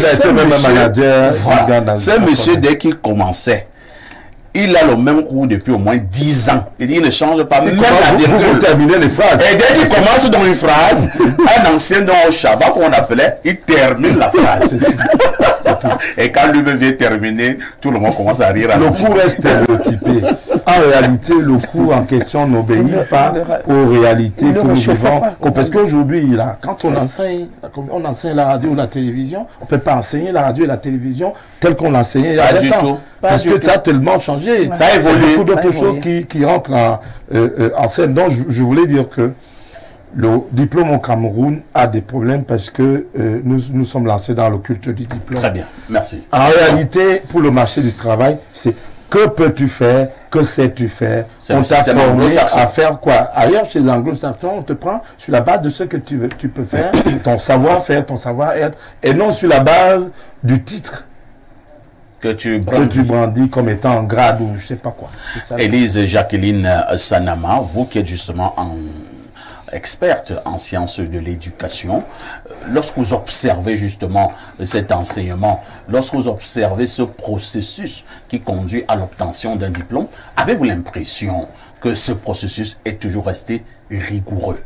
ce monsieur, dès qu'il commençait, il a le même cours depuis au moins 10 ans. Il dit, il ne change pas, même la virgule. Vous terminez les phrases. Et dès qu'il commence dans une phrase, un ancien dans au Shabbat qu'on appelait, il termine la phrase. Et quand lui vient terminer, tout le monde commence à rire. Le cours est stéréotypé. En réalité, le cours en question n'obéit pas aux réalités que nous vivons. Parce qu'aujourd'hui, quand on enseigne la radio ou la télévision, on ne peut pas enseigner la radio et la télévision tel qu'on l'enseignait il y a longtemps. Parce que ça a tellement changé. Ça a évolué. Beaucoup d'autres choses qui rentrent en scène. Donc, je voulais dire que le diplôme au Cameroun a des problèmes parce que nous sommes lancés dans le culte du diplôme. Très bien, merci. En réalité, pour le marché du travail, c'est que peux-tu faire, que sais-tu faire. On t'a formé à faire quoi. Ailleurs, chez les anglo-saxons, on te prend sur la base de ce que tu peux faire, ton savoir-faire, ton savoir-être, et non sur la base du titre que tu brandis comme étant en grade ou je sais pas quoi. Élise Jacqueline Sanama, vous qui êtes justement experte en sciences de l'éducation, lorsque vous observez justement cet enseignement, lorsque vous observez ce processus qui conduit à l'obtention d'un diplôme, avez-vous l'impression que ce processus est toujours resté rigoureux?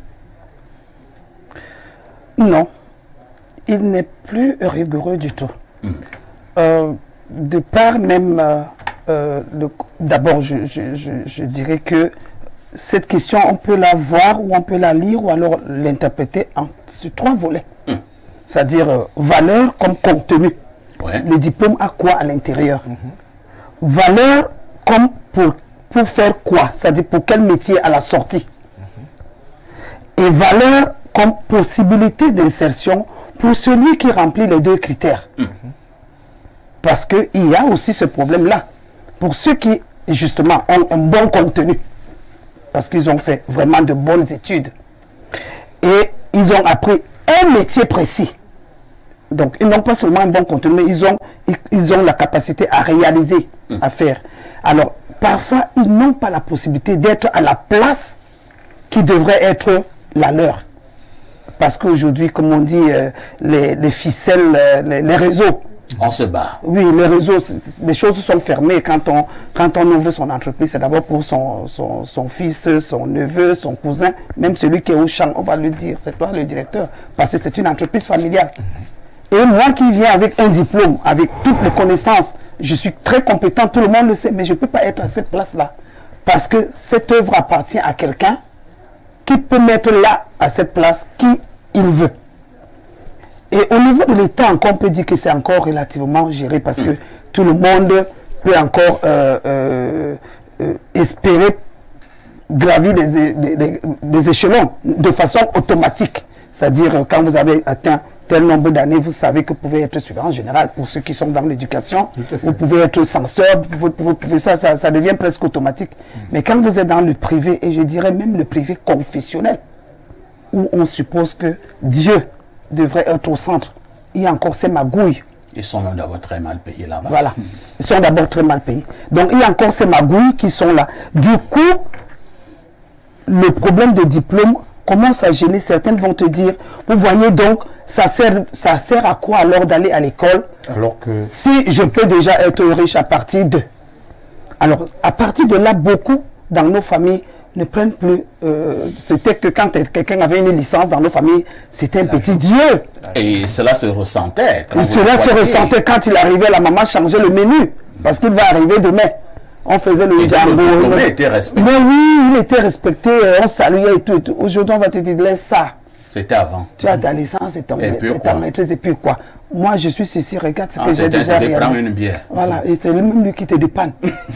Non, il n'est plus rigoureux du tout. De part même, d'abord je dirais que cette question, on peut la voir ou on peut la lire ou alors l'interpréter sur 3 volets. C'est-à-dire valeur comme contenu. Le diplôme a quoi à l'intérieur? Valeur comme pour faire quoi? C'est-à-dire pour quel métier à la sortie? Et valeur comme possibilité d'insertion pour celui qui remplit les 2 critères. Parce qu'il y a aussi ce problème-là. Pour ceux qui, justement, ont un bon contenu, parce qu'ils ont fait vraiment de bonnes études, et ils ont appris un métier précis. Donc, ils n'ont pas seulement un bon contenu, mais ils ont la capacité à réaliser, à faire. Alors, parfois, ils n'ont pas la possibilité d'être à la place qui devrait être la leur. Parce qu'aujourd'hui, comme on dit, les ficelles, les réseaux. On se bat. Oui, les réseaux, les choses sont fermées. Quand on ouvre son entreprise, c'est d'abord pour son fils, son neveu, son cousin, même celui qui est au champ, on va lui dire, c'est toi le directeur. Parce que c'est une entreprise familiale. Et moi qui viens avec un diplôme, avec toutes les connaissances, je suis très compétent, tout le monde le sait, mais je ne peux pas être à cette place-là. Parce que cette œuvre appartient à quelqu'un qui peut mettre là, à cette place, qui il veut. Et au niveau de l'État, on peut dire que c'est encore relativement géré parce que tout le monde peut encore espérer gravir des échelons de façon automatique. C'est-à-dire, quand vous avez atteint tel nombre d'années, vous savez que vous pouvez être surveillant général pour ceux qui sont dans l'éducation. Vous pouvez être censeur, vous pouvez ça devient presque automatique. Mais quand vous êtes dans le privé, et je dirais même le privé confessionnel, où on suppose que Dieu devrait être au centre, il y a encore ces magouilles. Ils sont d'abord très mal payés là-bas. Voilà, ils sont d'abord très mal payés. Donc il y a encore ces magouilles qui sont là. Du coup, le problème de diplôme commence à gêner. Certaines vont te dire, vous voyez donc, ça sert à quoi alors d'aller à l'école alors que si je peux déjà être riche à partir de... Alors, à partir de là, beaucoup dans nos familles ne prennent plus... c'était que quand quelqu'un avait une licence dans nos familles, c'était un petit Dieu. Et cela se ressentait. Et cela se ressentait quand il arrivait, la maman changeait le menu, parce qu'il va arriver demain. On faisait le dialogue. Il était respecté. Mais oui, il était respecté, on saluait et tout. Aujourd'hui, on va te dire, laisse ça. C'était avant. Tu as ta licence et ta maîtrise, et puis quoi? Moi, je suis ici, regarde ce que j'ai déjà réalisé. Prendre une bière. Voilà, et c'est même lui qui te dépanne.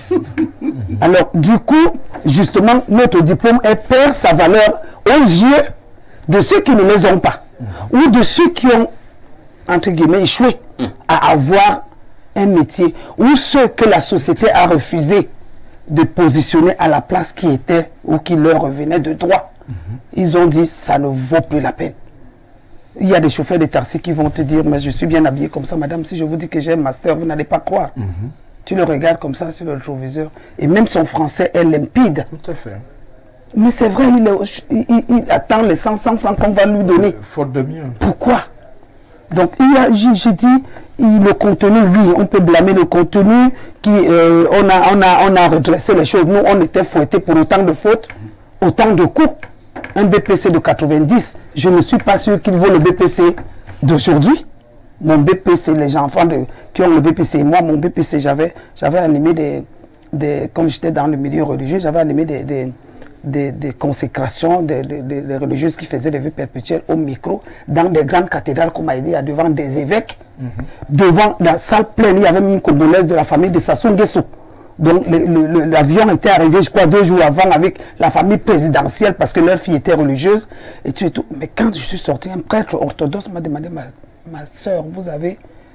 Alors, du coup, justement, notre diplôme perd sa valeur aux yeux de ceux qui ne les ont pas. Ou de ceux qui ont, entre guillemets, échoué à avoir un métier, ou ceux que la société a refusé de positionner à la place qui était ou qui leur revenait de droit. Ils ont dit, ça ne vaut plus la peine. Il y a des chauffeurs de taxi qui vont te dire, mais je suis bien habillé comme ça, madame, si je vous dis que j'ai un master, vous n'allez pas croire. Tu le regardes comme ça sur le rétroviseur, et même son français est limpide. Tout à fait. Mais c'est vrai, il attend les 500 francs qu'on va lui donner. Faute de mieux. Pourquoi? Donc, j'ai dit, le contenu, oui, on peut blâmer le contenu, on a redressé les choses. Nous, on était fouettés pour autant de fautes, autant de coups. Un BPC de 90, je ne suis pas sûr qu'il vaut le BPC d'aujourd'hui. Mon BPC, les enfants qui ont le BPC, moi, mon BPC, j'avais animé comme j'étais dans le milieu religieux, j'avais animé des consécrations, des religieuses qui faisaient des vœux perpétuels au micro, dans des grandes cathédrales, comme a dit, devant des évêques, devant la salle pleine, il y avait même une congolaise de la famille de Sassou Nguesso. Donc l'avion était arrivé, je crois, 2 jours avant avec la famille présidentielle parce que leur fille était religieuse et tout et tout. Mais quand je suis sorti, un prêtre orthodoxe m'a demandé, ma soeur, vous avez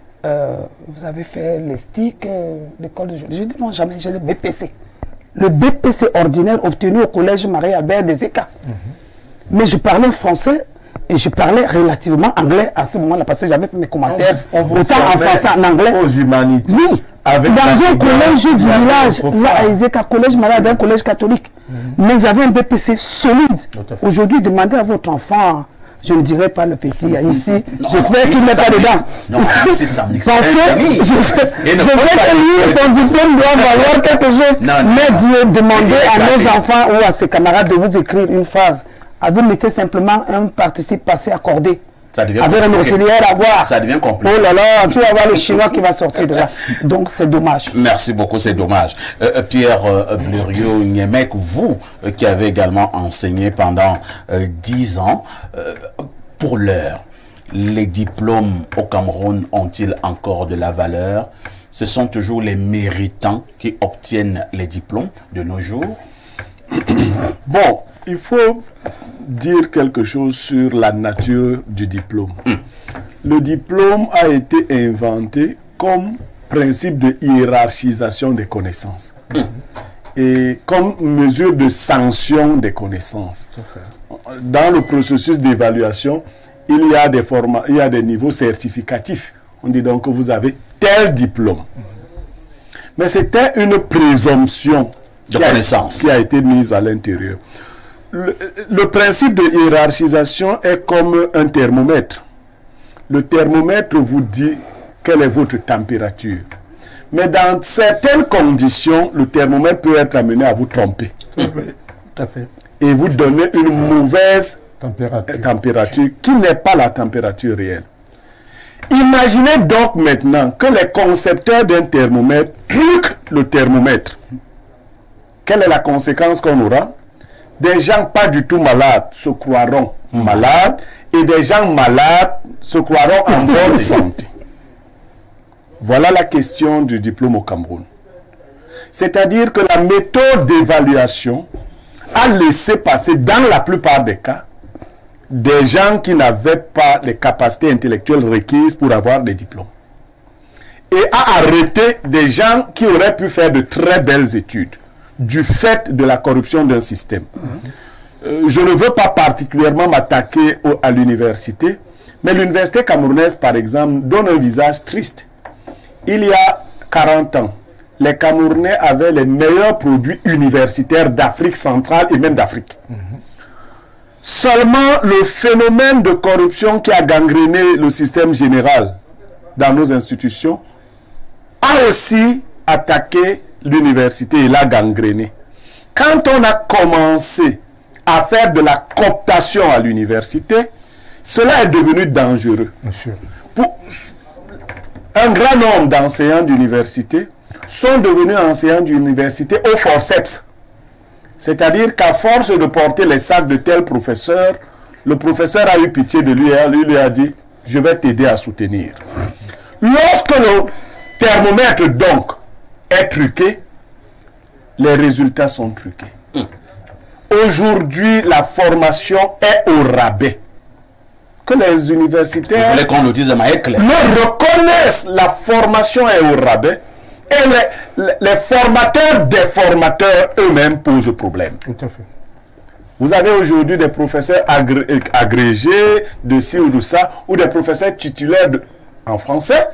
fait les sticks, l'école de jour. J'ai dit non, jamais, j'ai le BPC. Le BPC ordinaire obtenu au collège Marie-Albert des Écarts. Mais je parlais français et je parlais relativement anglais à ce moment-là parce que j'avais fait mes commentaires autant en français en anglais. Aux humanités. Oui. Dans un collège du village, là, à Ezeka, collège malade, un collège catholique. Mais j'avais un BPC solide. Aujourd'hui, demandez à votre enfant, je ne dirais pas le petit ici, j'espère qu'il n'est pas dedans. Non, c'est ça. Je sais que lui, son diplôme doit valoir quelque chose. Mais demandez à nos enfants ou à ses camarades de vous écrire une phrase. Vous mettez simplement un participe passé accordé. Avec un auxiliaire à voir. Ça devient compliqué. Oh là là, tu vas voir le chinois qui va sortir de là. Donc c'est dommage. Merci beaucoup, c'est dommage. Pierre Blériot-Niemek, vous qui avez également enseigné pendant 10 ans, pour l'heure, les diplômes au Cameroun ont-ils encore de la valeur? Ce sont toujours les méritants qui obtiennent les diplômes de nos jours? Bon, il faut dire quelque chose sur la nature du diplôme. le diplôme a été inventé comme principe de hiérarchisation des connaissances et comme mesure de sanction des connaissances. Dans le processus d'évaluation, il y a des niveaux certificatifs. On dit donc que vous avez tel diplôme. Mais c'était une présomption de connaissance qui a été mise à l'intérieur. Le principe de hiérarchisation est comme un thermomètre. Le thermomètre vous dit quelle est votre température. Mais dans certaines conditions, le thermomètre peut être amené à vous tromper. Tout à fait. Et vous donner une mauvaise température qui n'est pas la température réelle. Imaginez donc maintenant que les concepteurs d'un thermomètre truquent le thermomètre. Quelle est la conséquence qu'on aura? Des gens pas du tout malades se croiront malades et des gens malades se croiront en bonne santé. Voilà la question du diplôme au Cameroun. C'est-à-dire que la méthode d'évaluation a laissé passer, dans la plupart des cas, des gens qui n'avaient pas les capacités intellectuelles requises pour avoir des diplômes. Et a arrêté des gens qui auraient pu faire de très belles études du fait de la corruption d'un système. Je ne veux pas particulièrement m'attaquer à l'université, mais l'université camerounaise, par exemple, donne un visage triste. Il y a 40 ans, les Camerounais avaient les meilleurs produits universitaires d'Afrique centrale et même d'Afrique. Seulement le phénomène de corruption qui a gangréné le système général dans nos institutions a aussi attaqué l'université et l'a gangréné. Quand on a commencé à faire de la cooptation à l'université, cela est devenu dangereux. Pour un grand nombre d'enseignants d'université sont devenus enseignants d'université au forceps. C'est-à-dire qu'à force de porter les sacs de tel professeur, le professeur a eu pitié de lui et lui a dit « Je vais t'aider à soutenir ». Lorsque le thermomètre donc est truqué, les résultats sont truqués. Aujourd'hui, la formation est au rabais. Que les universitaires vous voulez qu'on le dise à Maëclair, le reconnaissent, la formation est au rabais. Et les formateurs des formateurs eux-mêmes posent problème. Tout à fait. Vous avez aujourd'hui des professeurs agrégés de ci ou de ça, ou des professeurs titulaires en français,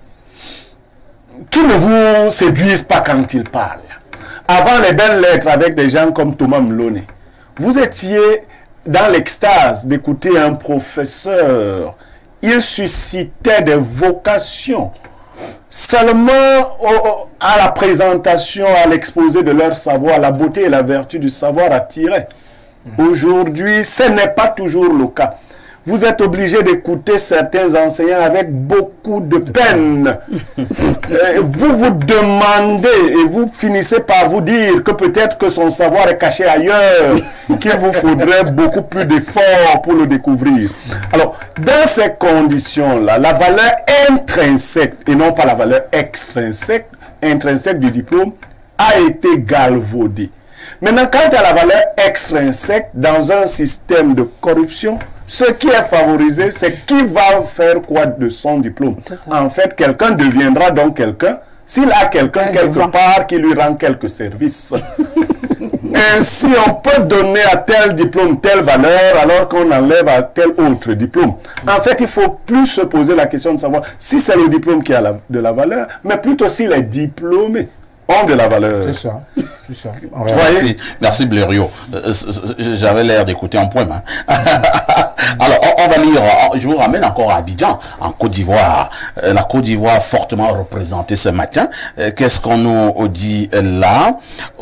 qui ne vous séduisent pas quand ils parlent. Avant les belles lettres avec des gens comme Thomas Mloné, vous étiez dans l'extase d'écouter un professeur. Il suscitait des vocations. Seulement à la présentation, à l'exposé de leur savoir, la beauté et la vertu du savoir attiraient. Aujourd'hui, ce n'est pas toujours le cas. Vous êtes obligé d'écouter certains enseignants avec beaucoup de peine. Vous vous demandez et vous finissez par vous dire que peut-être que son savoir est caché ailleurs, qu'il vous faudrait beaucoup plus d'efforts pour le découvrir. Alors, dans ces conditions-là, la valeur intrinsèque, et non pas la valeur extrinsèque, intrinsèque du diplôme, a été galvaudée. Maintenant, quant à la valeur extrinsèque, dans un système de corruption, ce qui est favorisé, c'est qui va faire quoi de son diplôme. En fait, quelqu'un deviendra donc quelqu'un s'il a quelqu'un quelque part qui lui rend quelques services. Ainsi, on peut donner à tel diplôme telle valeur alors qu'on enlève à tel autre diplôme. En fait, il ne faut plus se poser la question de savoir si c'est le diplôme qui a de la valeur, mais plutôt si les diplômés ont de la valeur. C'est ça. C'est ça. Merci Blériot. J'avais l'air d'écouter un poème. Alors, on va lire, je vous ramène encore à Abidjan, en Côte d'Ivoire. La Côte d'Ivoire fortement représentée ce matin. Qu'est-ce qu'on nous dit là?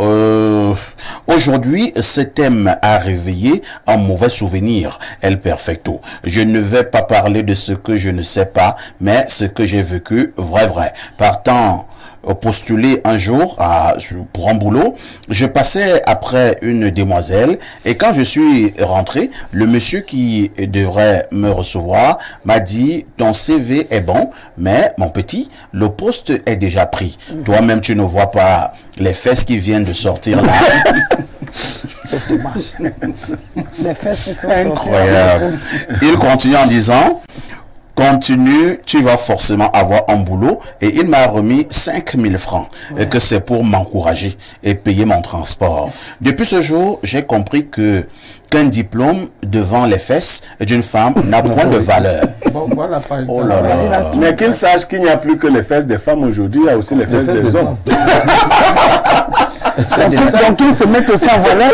Aujourd'hui, ce thème a réveillé un mauvais souvenir, El Perfecto. Je ne vais pas parler de ce que je ne sais pas, mais ce que j'ai vécu, vrai. Partant postulé un jour pour un boulot, je passais après une demoiselle et quand je suis rentré, le monsieur qui devrait me recevoir m'a dit « Ton CV est bon, mais mon petit, le poste est déjà pris. Toi-même, tu ne vois pas les fesses qui viennent de sortir là. » C'est dommage. Les fesses qui sont incroyable. Il continue en disant « continue, tu vas forcément avoir un boulot. Et il m'a remis 5000 francs, et que c'est pour m'encourager et payer mon transport. Depuis ce jour, j'ai compris qu'un diplôme devant les fesses d'une femme n'a point de valeur. Bon, voilà, par exemple. Oh là là. Mais qu'il sache qu'il n'y a plus que les fesses des femmes aujourd'hui, il y a aussi les fesses des hommes. Donc ils se mettent aussi en valeur.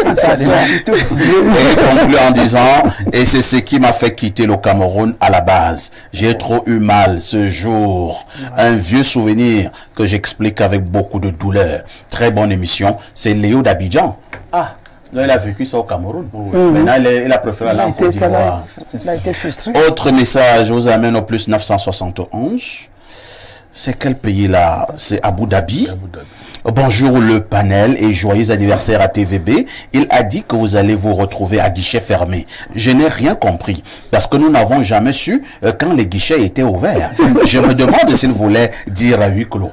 Et conclut en disant, et c'est ce qui m'a fait quitter le Cameroun à la base. J'ai trop eu mal ce jour. Un vieux souvenir que j'explique avec beaucoup de douleur. Très bonne émission. C'est Léo d'Abidjan. Ah, là, il a vécu ça au Cameroun. Maintenant, il a préféré aller en Côte d'Ivoire. Autre message, je vous amène au plus 971. C'est quel pays là? C'est Abu Dhabi. Bonjour le panel et joyeux anniversaire à TVB. Il a dit que vous allez vous retrouver à guichet fermé. Je n'ai rien compris parce que nous n'avons jamais su quand les guichets étaient ouverts. Je me demande s'il voulait dire à huis clos.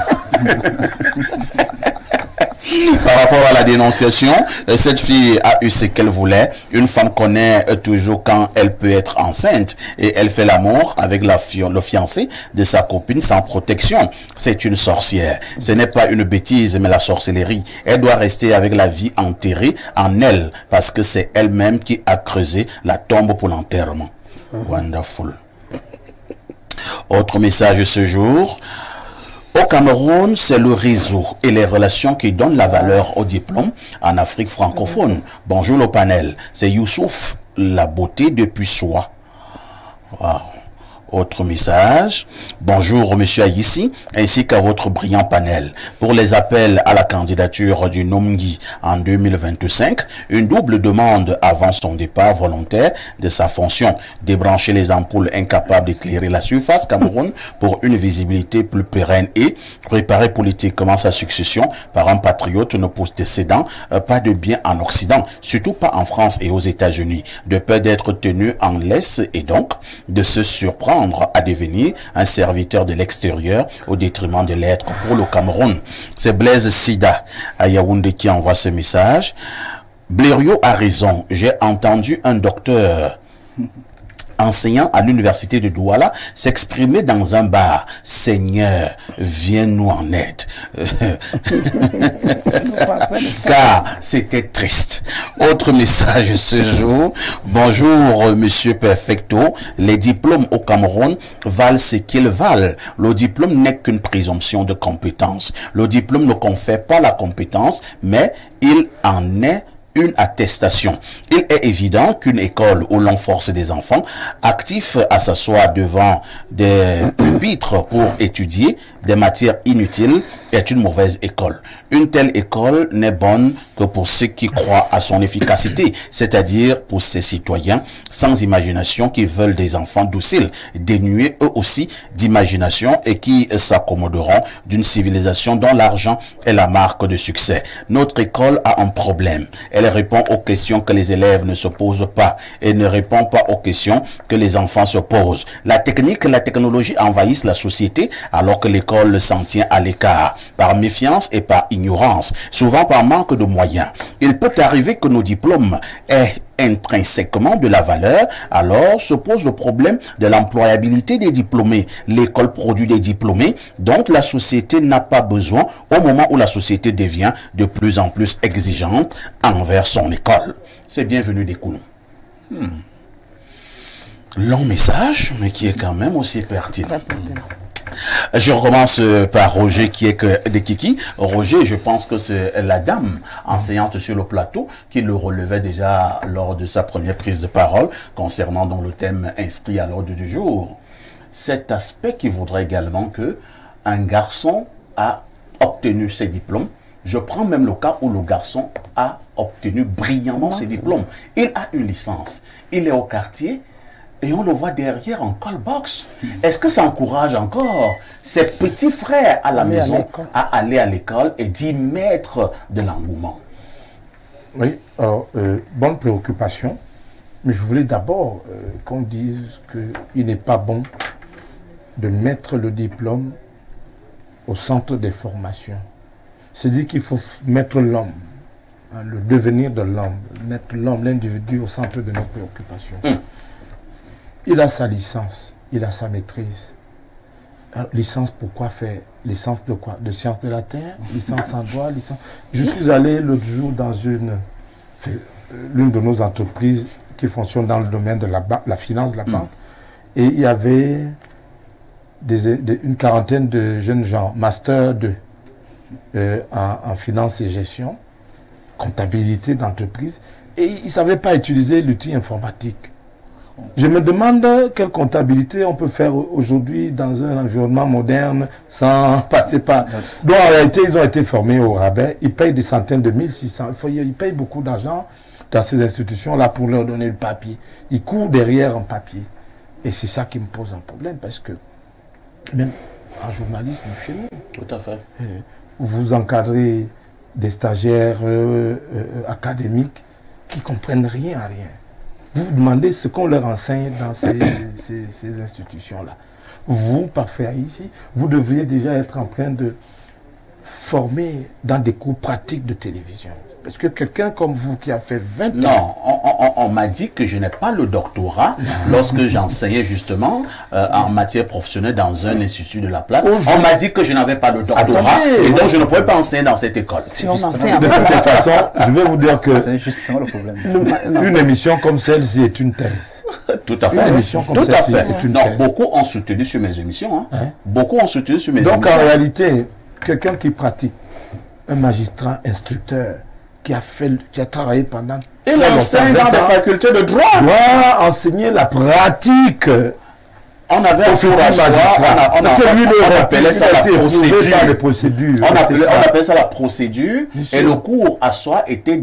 Par rapport à la dénonciation, cette fille a eu ce qu'elle voulait. Une femme connaît toujours quand elle peut être enceinte et elle fait l'amour avec le fiancé de sa copine sans protection. C'est une sorcière. Ce n'est pas une bêtise, mais la sorcellerie. Elle doit rester avec la vie enterrée en elle parce que c'est elle-même qui a creusé la tombe pour l'enterrement. Wonderful. Autre message ce jour. Au Cameroun, c'est le réseau et les relations qui donnent la valeur au diplôme en Afrique francophone. Bonjour le panel, c'est Youssouf, la beauté depuis soi. Wow. Autre message. Bonjour monsieur Aïssi, ainsi qu'à votre brillant panel. Pour les appels à la candidature du Nomgui en 2025, une double demande avant son départ volontaire de sa fonction. Débrancher les ampoules incapables d'éclairer la surface Cameroun pour une visibilité plus pérenne et préparer politiquement sa succession par un patriote ne possédant pas de bien en Occident, surtout pas en France et aux États-Unis, de peur d'être tenu en laisse et donc de se surprendre à devenir un serviteur de l'extérieur au détriment de l'être pour le Cameroun. C'est Blaise Sida à Yaoundé qui envoie ce message. Blériot a raison. J'ai entendu un docteur enseignant à l'université de Douala s'exprimer dans un bar. Seigneur, viens-nous en aide. Car c'était triste. Autre message ce jour. Bonjour, monsieur Perfecto. Les diplômes au Cameroun valent ce qu'ils valent. Le diplôme n'est qu'une présomption de compétence. Le diplôme ne confère pas la compétence, mais il en est une attestation. Il est évident qu'une école où l'on force des enfants actifs à s'asseoir devant des pupitres pour étudier des matières inutiles est une mauvaise école. Une telle école n'est bonne que pour ceux qui croient à son efficacité, c'est-à-dire pour ces citoyens sans imagination qui veulent des enfants dociles, dénués eux aussi d'imagination et qui s'accommoderont d'une civilisation dont l'argent est la marque de succès. Notre école a un problème. Elle répond aux questions que les élèves ne se posent pas et ne répond pas aux questions que les enfants se posent. La technique et la technologie envahissent la société alors que l'école s'en tient à l'écart, par méfiance et par ignorance, souvent par manque de moyens. Il peut arriver que nos diplômes aient intrinsèquement de la valeur, alors se pose le problème de l'employabilité des diplômés. L'école produit des diplômés dont la société n'a pas besoin au moment où la société devient de plus en plus exigeante envers son école. C'est bienvenu des Kounou. Long message, mais qui est quand même aussi pertinent. Je recommence par Roger qui est de Kiki. Roger, je pense que c'est la dame enseignante sur le plateau qui le relevait déjà lors de sa première prise de parole concernant donc le thème inscrit à l'ordre du jour. Cet aspect qui voudrait également que un garçon a obtenu ses diplômes. Je prends même le cas où le garçon a obtenu brillamment ses diplômes. Il a une licence. Il est au quartier. Et on le voit derrière en call-box. Est-ce que ça encourage encore ses petits frères à la maison à aller à l'école et d'y mettre de l'engouement? Oui, alors, bonne préoccupation. Mais je voulais d'abord qu'on dise qu'il n'est pas bon de mettre le diplôme au centre des formations. C'est-à-dire qu'il faut mettre l'homme, le devenir de l'homme, mettre l'homme, l'individu au centre de nos préoccupations. Il a sa licence, il a sa maîtrise. Alors, licence, pourquoi faire? Licence de quoi? De sciences de la terre, licence en droit, licence... Je suis allé l'autre jour dans l'une de nos entreprises qui fonctionne dans le domaine de la finance de la banque. Et il y avait une quarantaine de jeunes gens, master 2, en finance et gestion, comptabilité d'entreprise, et ils ne savaient pas utiliser l'outil informatique. Je me demande quelle comptabilité on peut faire aujourd'hui dans un environnement moderne sans passer par... Donc en réalité, ils ont été formés au rabais, ils payent des centaines de mille, 600, ils payent beaucoup d'argent dans ces institutions-là pour leur donner le papier. Ils courent derrière un papier. Et c'est ça qui me pose un problème, parce que même en journalisme chez nous, tout à fait, vous encadrez des stagiaires académiques qui ne comprennent rien à rien. Vous vous demandez ce qu'on leur enseigne dans ces institutions-là. Vous, parfait ici, vous devriez déjà être en train de former dans des cours pratiques de télévision. Parce que quelqu'un comme vous qui a fait 20 ans... Non, on m'a dit que je n'ai pas le doctorat lorsque j'enseignais justement en matière professionnelle dans un institut de la place. On m'a dit que je n'avais pas le doctorat et donc je ne pouvais pas enseigner dans cette école. Si on enseigne de toute façon, je vais vous dire que c'est justement le problème. Une émission comme celle-ci est une thèse. Tout à fait. Une émission comme celle-ci est une thèse. Beaucoup ont soutenu sur mes émissions. Beaucoup ont soutenu sur mes émissions. Donc en réalité, quelqu'un qui pratique, un magistrat instructeur, qui a travaillé pendant... Il enseigne dans des facultés de droit. Doit enseigner la pratique. On avait un cours à soi, on appelait ça la procédure. On appelait ça la procédure. Et le cours à soi était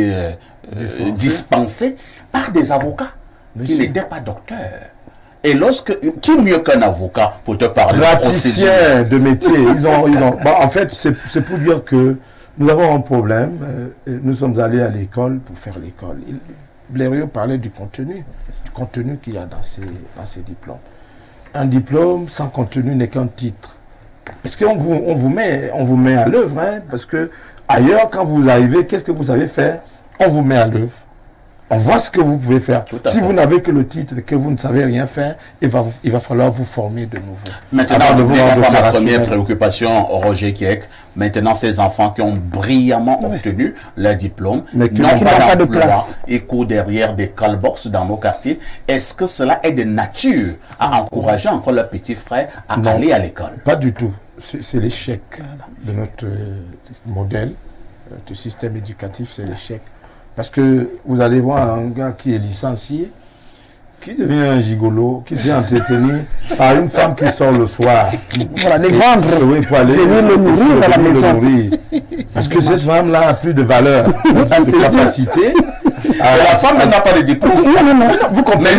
dispensé par des avocats qui n'étaient pas docteurs. Et qui mieux qu'un avocat pour te parler de procédure de métier. Bon, en fait, c'est pour dire que nous avons un problème. Nous sommes allés à l'école pour faire l'école. Blériot parlait du contenu qu'il y a dans ces diplômes. Un diplôme sans contenu n'est qu'un titre. Parce qu'on vous met à l'œuvre. Parce que ailleurs, quand vous arrivez, qu'est-ce que vous savez faire? On vous met à l'œuvre. On voit ce que vous pouvez faire. Si vous n'avez que le titre et que vous ne savez rien faire, il va falloir vous former de nouveau. Maintenant, ma première préoccupation, Roger Kiek, maintenant ces enfants qui ont brillamment obtenu leur diplôme, n'ont pas d'emploi et courent derrière des call-box dans nos quartiers, est-ce que cela est de nature à encourager encore leurs petits frères à aller à l'école? Pas du tout. C'est l'échec de notre modèle, du système éducatif, c'est l'échec. Parce que vous allez voir un gars qui est licencié, qui devient un gigolo, qui s'est entretenu par une femme qui sort le soir. Voilà, les vendre, oui, pour aller le nourrir à la maison. Parce que cette femme-là a plus de valeur, de capacité. La femme n'a pas de diplôme. Vous comprenez?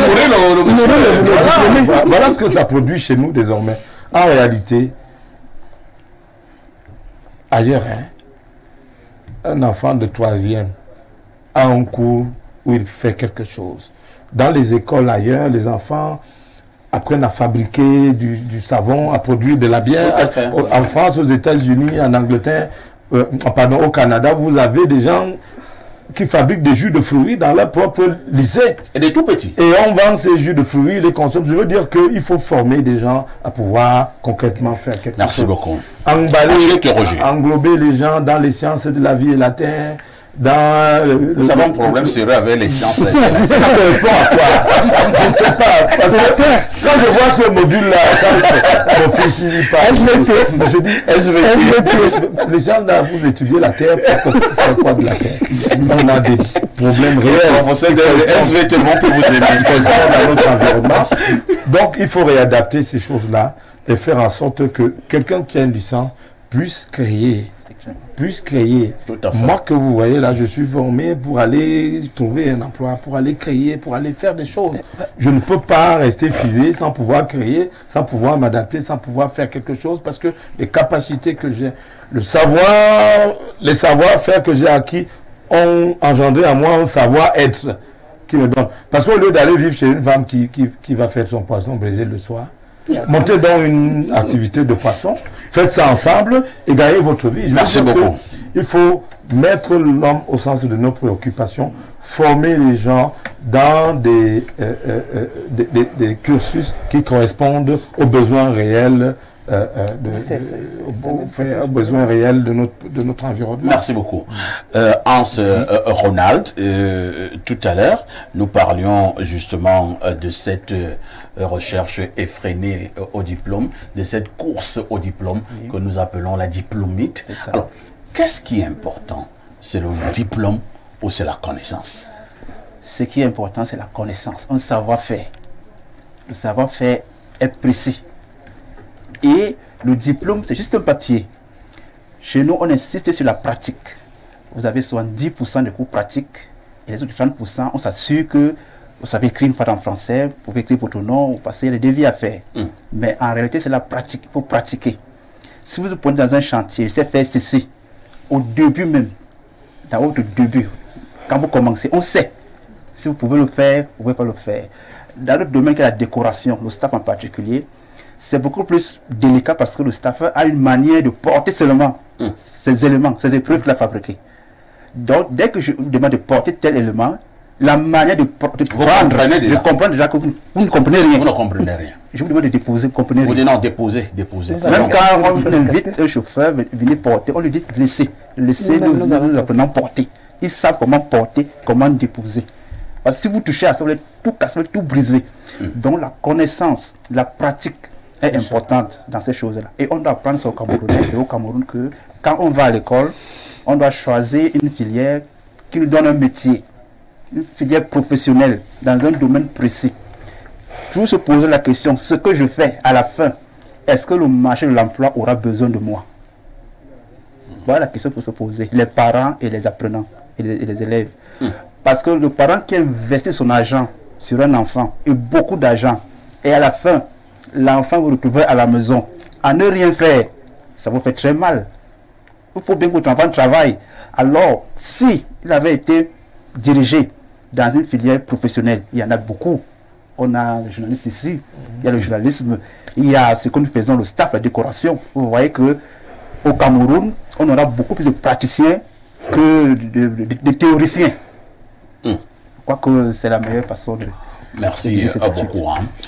Voilà ce que ça produit chez nous désormais. En réalité, ailleurs, un enfant de 3e a un cours où il fait quelque chose. Dans les écoles ailleurs, les enfants apprennent à fabriquer du savon, à produire de la bière. En France, aux États-Unis, en Angleterre, au Canada, vous avez des gens qui fabriquent des jus de fruits dans leur propre lycée. Et des tout petits. Et on vend ces jus de fruits, ils les consomment. Je veux dire qu'il faut former des gens à pouvoir concrètement faire quelque chose. Merci beaucoup. Englober les gens dans les sciences de la vie et la terre. Nous avons un problème sérieux avec les sciences. Ça correspond à quoi? Je ne sais pas. Parce que quand je vois ce module-là, quand mon fils il passe, je dis SVT. Les sciences, là, vous étudiez la Terre, pour faire quoi de la Terre? On a des problèmes réels. Les professeurs de SVT vont que vous aimer dans notre environnement. Donc, il faut réadapter ces choses-là et faire en sorte que quelqu'un qui a une licence puisse créer. Moi que vous voyez là, je suis formé pour aller trouver un emploi, pour aller créer, pour aller faire des choses. Je ne peux pas rester figé sans pouvoir créer, sans pouvoir m'adapter, sans pouvoir faire quelque chose, parce que les capacités que j'ai, les savoir-faire que j'ai acquis ont engendré à moi un savoir-être qui me donne. Parce qu'au lieu d'aller vivre chez une femme qui va faire son poisson brisé le soir, montez dans une activité de poisson, faites ça ensemble et gagnez votre vie. Merci beaucoup. Il faut mettre l'homme au centre de nos préoccupations, former les gens dans des cursus qui correspondent aux besoins réels aux besoins réels de notre environnement. Merci beaucoup. Hans Ronald, tout à l'heure, nous parlions justement de cette recherche effrénée au diplôme, de cette course au diplôme que nous appelons la diplômite. Alors, qu'est-ce qui est important? C'est le diplôme ou c'est la connaissance? Ce qui est important, c'est la connaissance, un savoir-faire. Le savoir-faire est précis. Et le diplôme, c'est juste un papier. Chez nous, on insiste sur la pratique. Vous avez 70% de cours pratiques et les autres 30%, on s'assure que vous savez écrire une phrase en français, vous pouvez écrire votre nom, vous passez les devis à faire. Mais en réalité, c'est la pratique. Il faut pratiquer. Si vous vous prenez dans un chantier, c'est faire ceci. Au début même, dans votre début, quand vous commencez, on sait. Si vous pouvez le faire, vous ne pouvez pas le faire. Dans notre domaine qui est la décoration, le staff en particulier, c'est beaucoup plus délicat parce que le staff a une manière de porter seulement ces éléments, ces épreuves qu'il a fabriquées. Donc, dès que je vous demande de porter tel élément, la manière de comprendre déjà que vous ne comprenez rien. Vous ne comprenez rien. Je vous demande de déposer, vous comprenez rien. Vous dites non, déposer. Même quand on invite un chauffeur, venir porter, on lui dit laisser. Nous apprenons porter. Ils savent comment porter, comment déposer. Parce que si vous touchez à ça, vous allez tout casser, vous allez tout briser. Donc la connaissance, la pratique est importante dans ces choses-là. Et on doit apprendre ça au Cameroun que quand on va à l'école, on doit choisir une filière qui nous donne un métier, une filière professionnelle dans un domaine précis. Toujours se poser la question, ce que je fais à la fin, est-ce que le marché de l'emploi aura besoin de moi? Voilà la question pour se poser, les parents et les apprenants et les élèves. Parce que le parent qui investit son argent sur un enfant, et beaucoup d'argent, et à la fin, l'enfant vous retrouve à la maison, à ne rien faire, ça vous fait très mal. Il faut bien que votre enfant travaille. Alors, si il avait été dirigé dans une filière professionnelle, il y en a beaucoup. On a les journalistes ici, il y a le journalisme, il y a ce que nous faisons, le staff, la décoration. Vous voyez que au Cameroun, on aura beaucoup plus de praticiens que de théoriciens. Je crois que c'est la meilleure façon de... Merci beaucoup.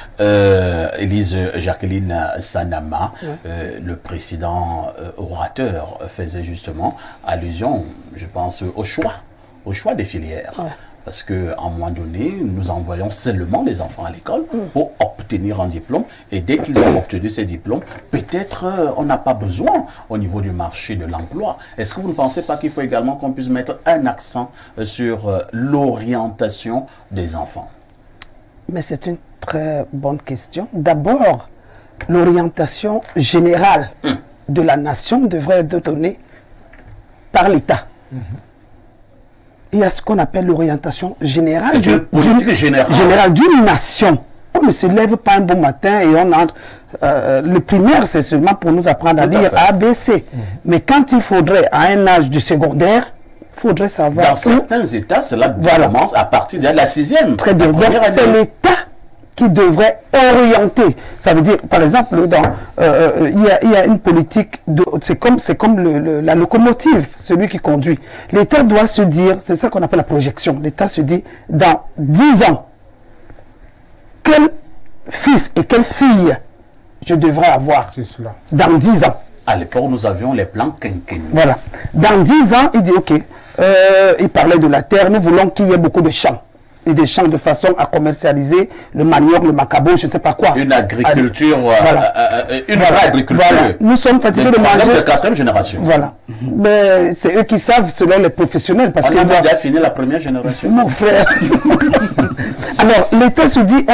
Élise Jacqueline Sanama, le président orateur, faisait justement allusion, je pense, au choix des filières. Parce qu'à un moment donné, nous envoyons seulement les enfants à l'école pour obtenir un diplôme. Et dès qu'ils ont obtenu ces diplômes, peut-être on n'a pas besoin au niveau du marché de l'emploi. Est-ce que vous ne pensez pas qu'il faut également qu'on puisse mettre un accent sur l'orientation des enfants? Mais c'est une très bonne question. D'abord, l'orientation générale de la nation devrait être donnée par l'État. Il y a ce qu'on appelle l'orientation générale d'une nation. On ne se lève pas un bon matin et on entre. Le primaire, c'est seulement pour nous apprendre à lire A, B, C. Mais quand il faudrait, à un âge du secondaire, il faudrait savoir... Dans certains États, cela commence à partir de la 6e. Très bien. Donc, c'est l'État qui devrait orienter. Ça veut dire, par exemple, il y a une politique, c'est comme la locomotive, celui qui conduit. L'État doit se dire, c'est ça qu'on appelle la projection. L'État se dit, dans 10 ans, quel fils et quelle fille je devrais avoir? C'est cela. Dans 10 ans. À l'époque, nous avions les plans quinquennaux. Voilà. Dans 10 ans, il dit, ok, il parlait de la terre, nous voulons qu'il y ait beaucoup de champs. Et des champs de façon à commercialiser le manioc, le macabo, je ne sais pas quoi. Une agriculture, une vraie agriculture. Voilà. Nous sommes fatigués de manger. De 4e génération. Voilà. Mais c'est eux qui savent, selon les professionnels. Parce on a déjà fini la première génération. Mon frère. Alors, l'État se dit,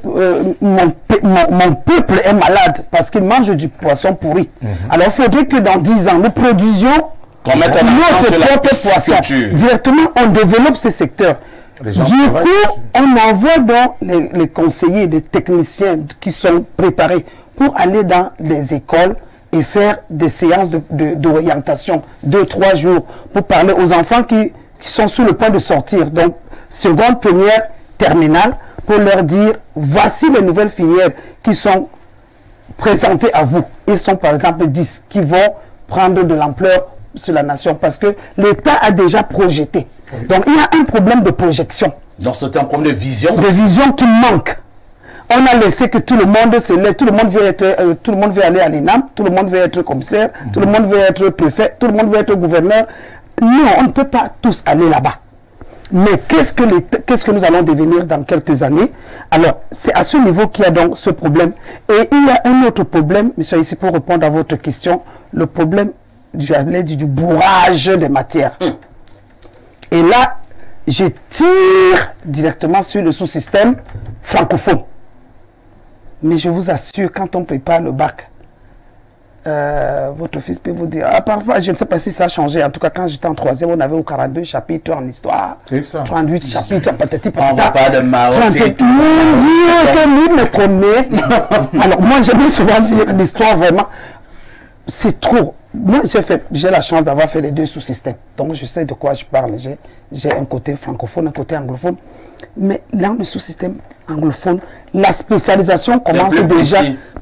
mon peuple est malade parce qu'il mange du poisson pourri. Alors, il faudrait que dans 10 ans, nous produisions notre propre poisson. Directement, on développe ce secteur. Du coup, on envoie donc les conseillers, les techniciens qui sont préparés pour aller dans les écoles et faire des séances d'orientation, 2-3 jours, pour parler aux enfants qui sont sur le point de sortir. Donc, seconde, première, terminale, pour leur dire, voici les nouvelles filières qui sont présentées à vous. Ils sont par exemple 10 qui vont prendre de l'ampleur sur la nation parce que l'État a déjà projeté. Oui. Donc il y a un problème de projection. Donc c'est un problème de vision. De vision qui manque. On a laissé que tout le monde se lève, tout le monde veut être, tout le monde veut aller à l'ENAM, tout le monde veut être commissaire, tout le monde veut être préfet, tout le monde veut être gouverneur. Non, on ne peut pas tous aller là-bas. Mais qu'est-ce que nous allons devenir dans quelques années? Alors, c'est à ce niveau qu'il y a donc ce problème. Et il y a un autre problème, monsieur, ici pour répondre à votre question, le problème, j'allais dire, du bourrage des matières. Et là, je tire directement sur le sous-système francophone. Mais je vous assure, quand on prépare le bac, votre fils peut vous dire, ah, parfois, je ne sais pas si ça a changé. En tout cas, quand j'étais en 3e, on avait 42 chapitres en histoire, 38 chapitres en patati patata. Pas de Mao. Mon Dieu, que lui me connaît. Alors, moi, j'aime souvent dire l'histoire, vraiment, c'est trop. Moi, j'ai la chance d'avoir fait les deux sous-systèmes. Donc, je sais de quoi je parle. J'ai un côté francophone, un côté anglophone. Mais dans le sous-système anglophone, la spécialisation commence déjà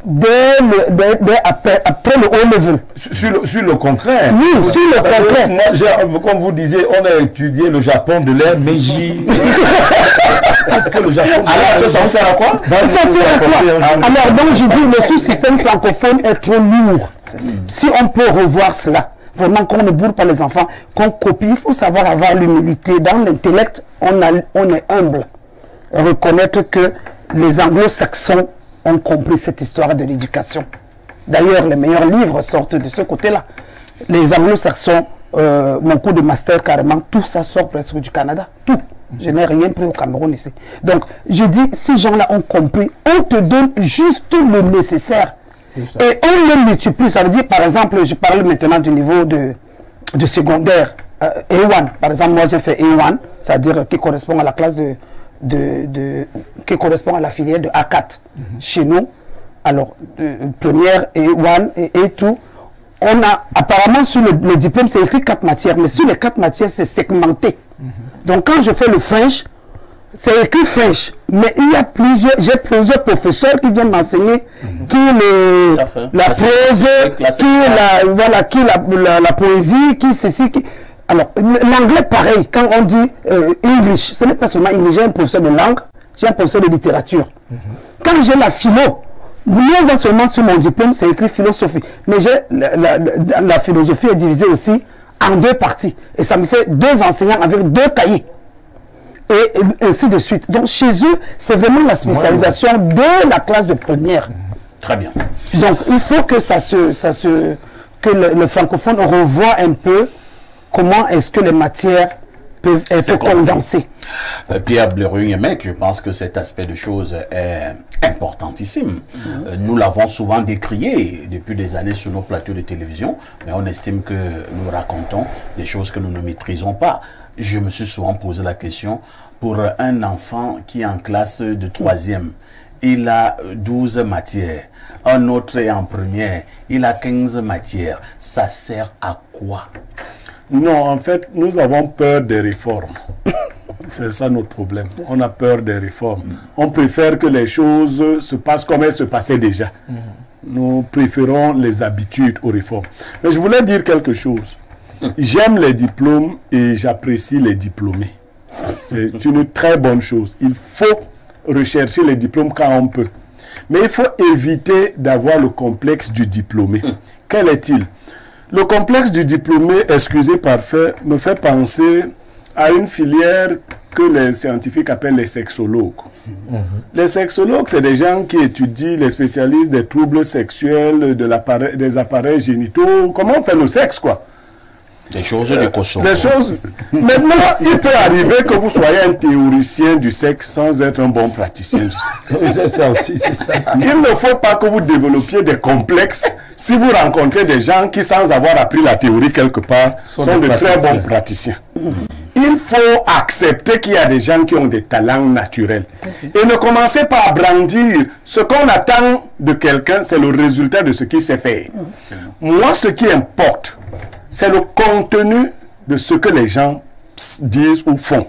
après le haut level. Sur le concret. Oui, sur le concret. Moi, comme vous disiez, on a étudié le Japon de l'ère Meiji. Est-ce que le Japon... Alors, ça sert à quoi? Ça sert à quoi? Alors, donc, je dis, le sous-système francophone est trop lourd. Si on peut revoir cela, vraiment qu'on ne bourre pas les enfants, qu'on copie, il faut savoir avoir l'humilité. Dans l'intellect, on est humble. Reconnaître que les anglo-saxons ont compris cette histoire de l'éducation. D'ailleurs, les meilleurs livres sortent de ce côté-là. Les anglo-saxons, mon cours de master carrément, tout ça sort presque du Canada. Tout. Je n'ai rien pris au Cameroun ici. Donc, je dis, ces gens-là ont compris. On te donne juste le nécessaire. Et on le multiplie. Ça veut dire, par exemple, je parle maintenant du niveau de secondaire. A1, par exemple, moi j'ai fait A1, c'est-à-dire qui correspond à la classe qui correspond à la filière de A4 chez nous. Alors, première A1 et A2, on a apparemment sur le diplôme, c'est écrit 4 matières, mais sur les 4 matières, c'est segmenté. Donc, quand je fais le French, c'est écrit French, mais il y a j'ai plusieurs professeurs qui viennent m'enseigner qui la prose, qui la poésie, qui ceci, qui... Alors, l'anglais pareil, quand on dit English, ce n'est pas seulement English, j'ai un professeur de langue, j'ai un professeur de littérature. Quand j'ai la philo, non seulement sur mon diplôme, c'est écrit philosophie, mais la philosophie est divisée aussi en 2 parties. Et ça me fait 2 enseignants avec 2 cahiers. Et ainsi de suite. Donc chez eux, c'est vraiment la spécialisation de la classe de première. Très bien. Donc il faut que que le francophone revoie un peu comment est-ce que les matières peuvent être condensées. Pierre Blerugne-Mec, je pense que cet aspect de choses est importantissime. Nous l'avons souvent décrié depuis des années sur nos plateaux de télévision, mais on estime que nous racontons des choses que nous ne maîtrisons pas. Je me suis souvent posé la question, pour un enfant qui est en classe de 3e, il a 12 matières. Un autre est en première, il a 15 matières. Ça sert à quoi? Non, en fait, nous avons peur des réformes. C'est ça notre problème. On a peur des réformes. On préfère que les choses se passent comme elles se passaient déjà. Nous préférons les habitudes aux réformes. Mais je voulais dire quelque chose. J'aime les diplômes et j'apprécie les diplômés. C'est une très bonne chose. Il faut rechercher les diplômes quand on peut. Mais il faut éviter d'avoir le complexe du diplômé. Quel est-il? Le complexe du diplômé, excusez parfait, me fait penser à une filière que les scientifiques appellent les sexologues. Les sexologues, c'est des gens qui étudient les spécialistes des troubles sexuels, des appareils génitaux. Comment on fait le sexe, quoi? Des choses de cochon. Des choses. Maintenant, il peut arriver que vous soyez un théoricien du sexe sans être un bon praticien du sexe. Il ne faut pas que vous développiez des complexes si vous rencontrez des gens qui, sans avoir appris la théorie quelque part, sont de très bons praticiens. Il faut accepter qu'il y a des gens qui ont des talents naturels. Et ne commencez pas à brandir. Ce qu'on attend de quelqu'un, c'est le résultat de ce qu'il sait faire. Moi, ce qui importe, c'est le contenu de ce que les gens disent ou font.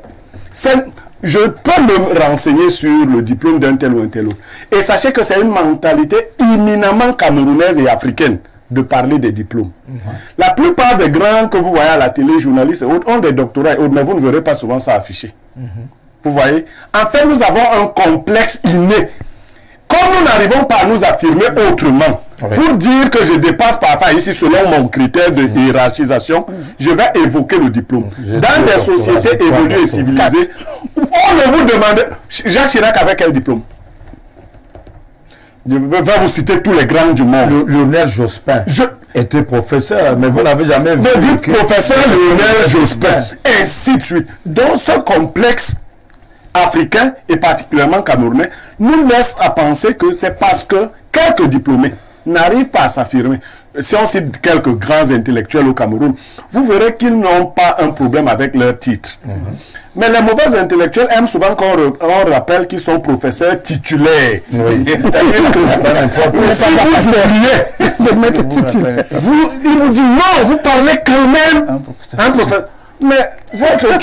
Je peux me renseigner sur le diplôme d'un tel ou un tel autre. Et sachez que c'est une mentalité éminemment camerounaise et africaine de parler des diplômes. La plupart des grands que vous voyez à la télé, journalistes et autres, ont des doctorats et autres, mais vous ne verrez pas souvent ça affiché. Vous voyez? En fait, nous avons un complexe inné. Comme nous n'arrivons pas à nous affirmer autrement, pour dire que je dépasse parfois ici selon mon critère de hiérarchisation, je vais évoquer le diplôme. Dans des sociétés évoluées et civilisées, on ne vous demande... Jacques Chirac avait quel diplôme? Je vais vous citer tous les grands du monde. Lionel Jospin était professeur, mais vous n'avez jamais vu. Mais professeur Lionel Jospin, ainsi de suite. Donc ce complexe africain et particulièrement camerounais nous laisse à penser que c'est parce que quelques diplômés n'arrivent pas à s'affirmer. Si on cite quelques grands intellectuels au Cameroun, vous verrez qu'ils n'ont pas un problème avec leur titre. Mais les mauvais intellectuels aiment souvent qu'on rappelle qu'ils sont professeurs titulaires. Oui. C'est-à-dire que si vous oubliez le mec titulaire, il vous dit non, vous parlez quand même un professeur. Mais votre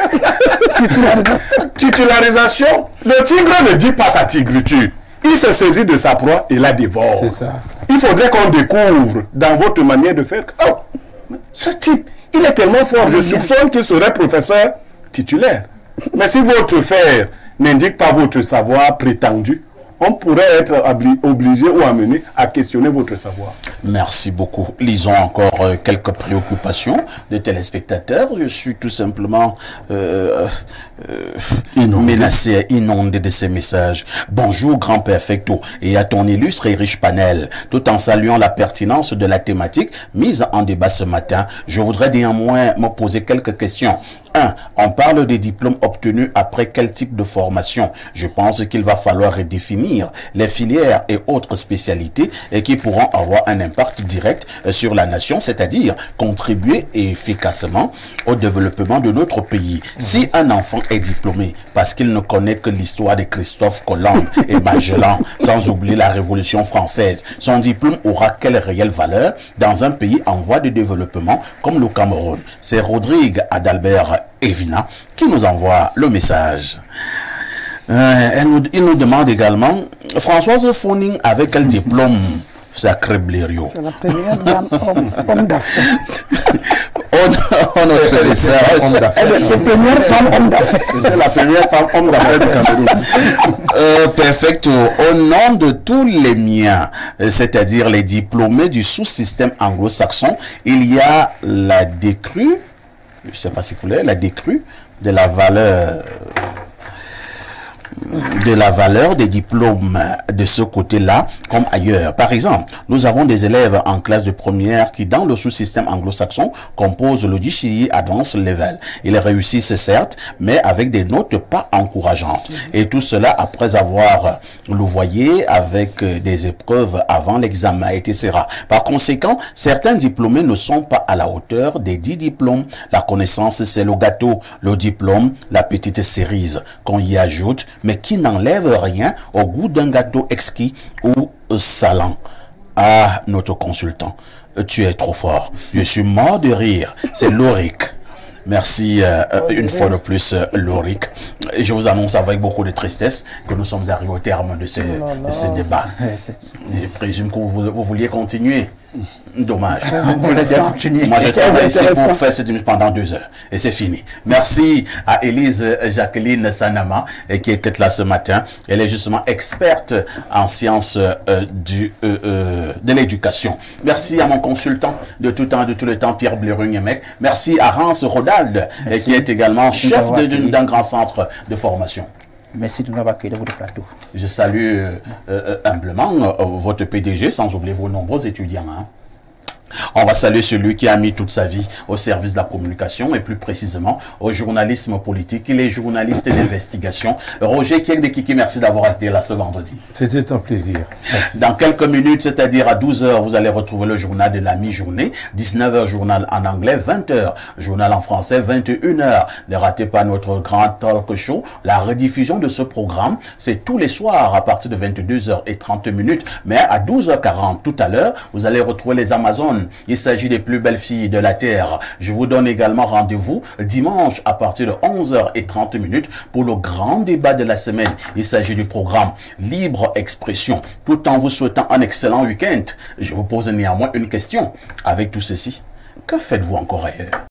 titularisation, le tigre ne dit pas sa tigriture. Il se saisit de sa proie et la dévore. C'est ça. Il faudrait qu'on découvre dans votre manière de faire. Oh, ce type, il est tellement fort. Je soupçonne qu'il serait professeur titulaire. Mais si votre faire n'indique pas votre savoir prétendu, on pourrait être obligé ou amené à questionner votre savoir. Merci beaucoup. Lisons encore quelques préoccupations des téléspectateurs. Je suis tout simplement menacé, inondé de ces messages. Bonjour, grand perfecto, et à ton illustre et riche panel. Tout en saluant la pertinence de la thématique mise en débat ce matin, je voudrais néanmoins me poser quelques questions. 1. On parle des diplômes obtenus après quel type de formation? Je pense qu'il va falloir redéfinir les filières et autres spécialités et qui pourront avoir un impact direct sur la nation, c'est-à-dire contribuer efficacement au développement de notre pays. Si un enfant est diplômé parce qu'il ne connaît que l'histoire de Christophe Colomb et Magellan, sans oublier la Révolution française, son diplôme aura quelle réelle valeur dans un pays en voie de développement comme le Cameroun? C'est Rodrigue Adalbert Evina qui nous envoie le message. Il nous demande également, Françoise Foning avec quel diplôme? Sacré Blériot. C'est la première dame homme d'affaires. C'était la première femme homme d'affaires du Cameroun. Perfecto. Au nom de tous les miens, c'est-à-dire les diplômés du sous-système anglo-saxon, il y a la décrue, je ne sais pas si vous voulez, la décrue de la valeur des diplômes de ce côté-là comme ailleurs. Par exemple, nous avons des élèves en classe de première qui, dans le sous-système anglo-saxon, composent le GCE Advanced Level. Ils réussissent certes, mais avec des notes pas encourageantes. Et tout cela après avoir louvoyé avec des épreuves avant l'examen, etc. Par conséquent, certains diplômés ne sont pas à la hauteur des 10 diplômes. La connaissance, c'est le gâteau. Le diplôme, la petite cerise qu'on y ajoute, mais qui n'enlève rien au goût d'un gâteau exquis ou salant. Ah, notre consultant, tu es trop fort. Je suis mort de rire. C'est Loric. Merci une fois de plus, Loric. Je vous annonce avec beaucoup de tristesse que nous sommes arrivés au terme de ce débat. Je présume que vous vouliez continuer. Dommage. Moi, je travaille ici pour faire cette émission pendant 2 heures. Et c'est fini. Merci à Élise Jacqueline Sanama, qui était là ce matin. Elle est justement experte en sciences de l'éducation. Merci à mon consultant de tout temps, de tout le temps, Pierre Blérung-Yemek. Merci à Rance Rodald, qui est également chef d'un grand centre de formation. Merci de nous avoir accueillis dans votre plateau. Je salue humblement votre PDG, sans oublier vos nombreux étudiants. Hein. On va saluer celui qui a mis toute sa vie au service de la communication et plus précisément au journalisme politique. Il est journaliste d'investigation. Roger Kiekdekiki, merci d'avoir été là ce vendredi. C'était un plaisir. Merci. Dans quelques minutes, c'est-à-dire à 12h, vous allez retrouver le journal de la mi-journée. 19h, journal en anglais. 20h, journal en français. 21h, ne ratez pas notre grand talk show. La rediffusion de ce programme, c'est tous les soirs à partir de 22h30. Mais à 12h40 tout à l'heure, vous allez retrouver les Amazones femmes. Il s'agit des plus belles filles de la terre. Je vous donne également rendez-vous dimanche à partir de 11h30 pour le grand débat de la semaine. Il s'agit du programme Libre Expression. Tout en vous souhaitant un excellent week-end, je vous pose néanmoins une question. Avec tout ceci, que faites-vous encore ailleurs?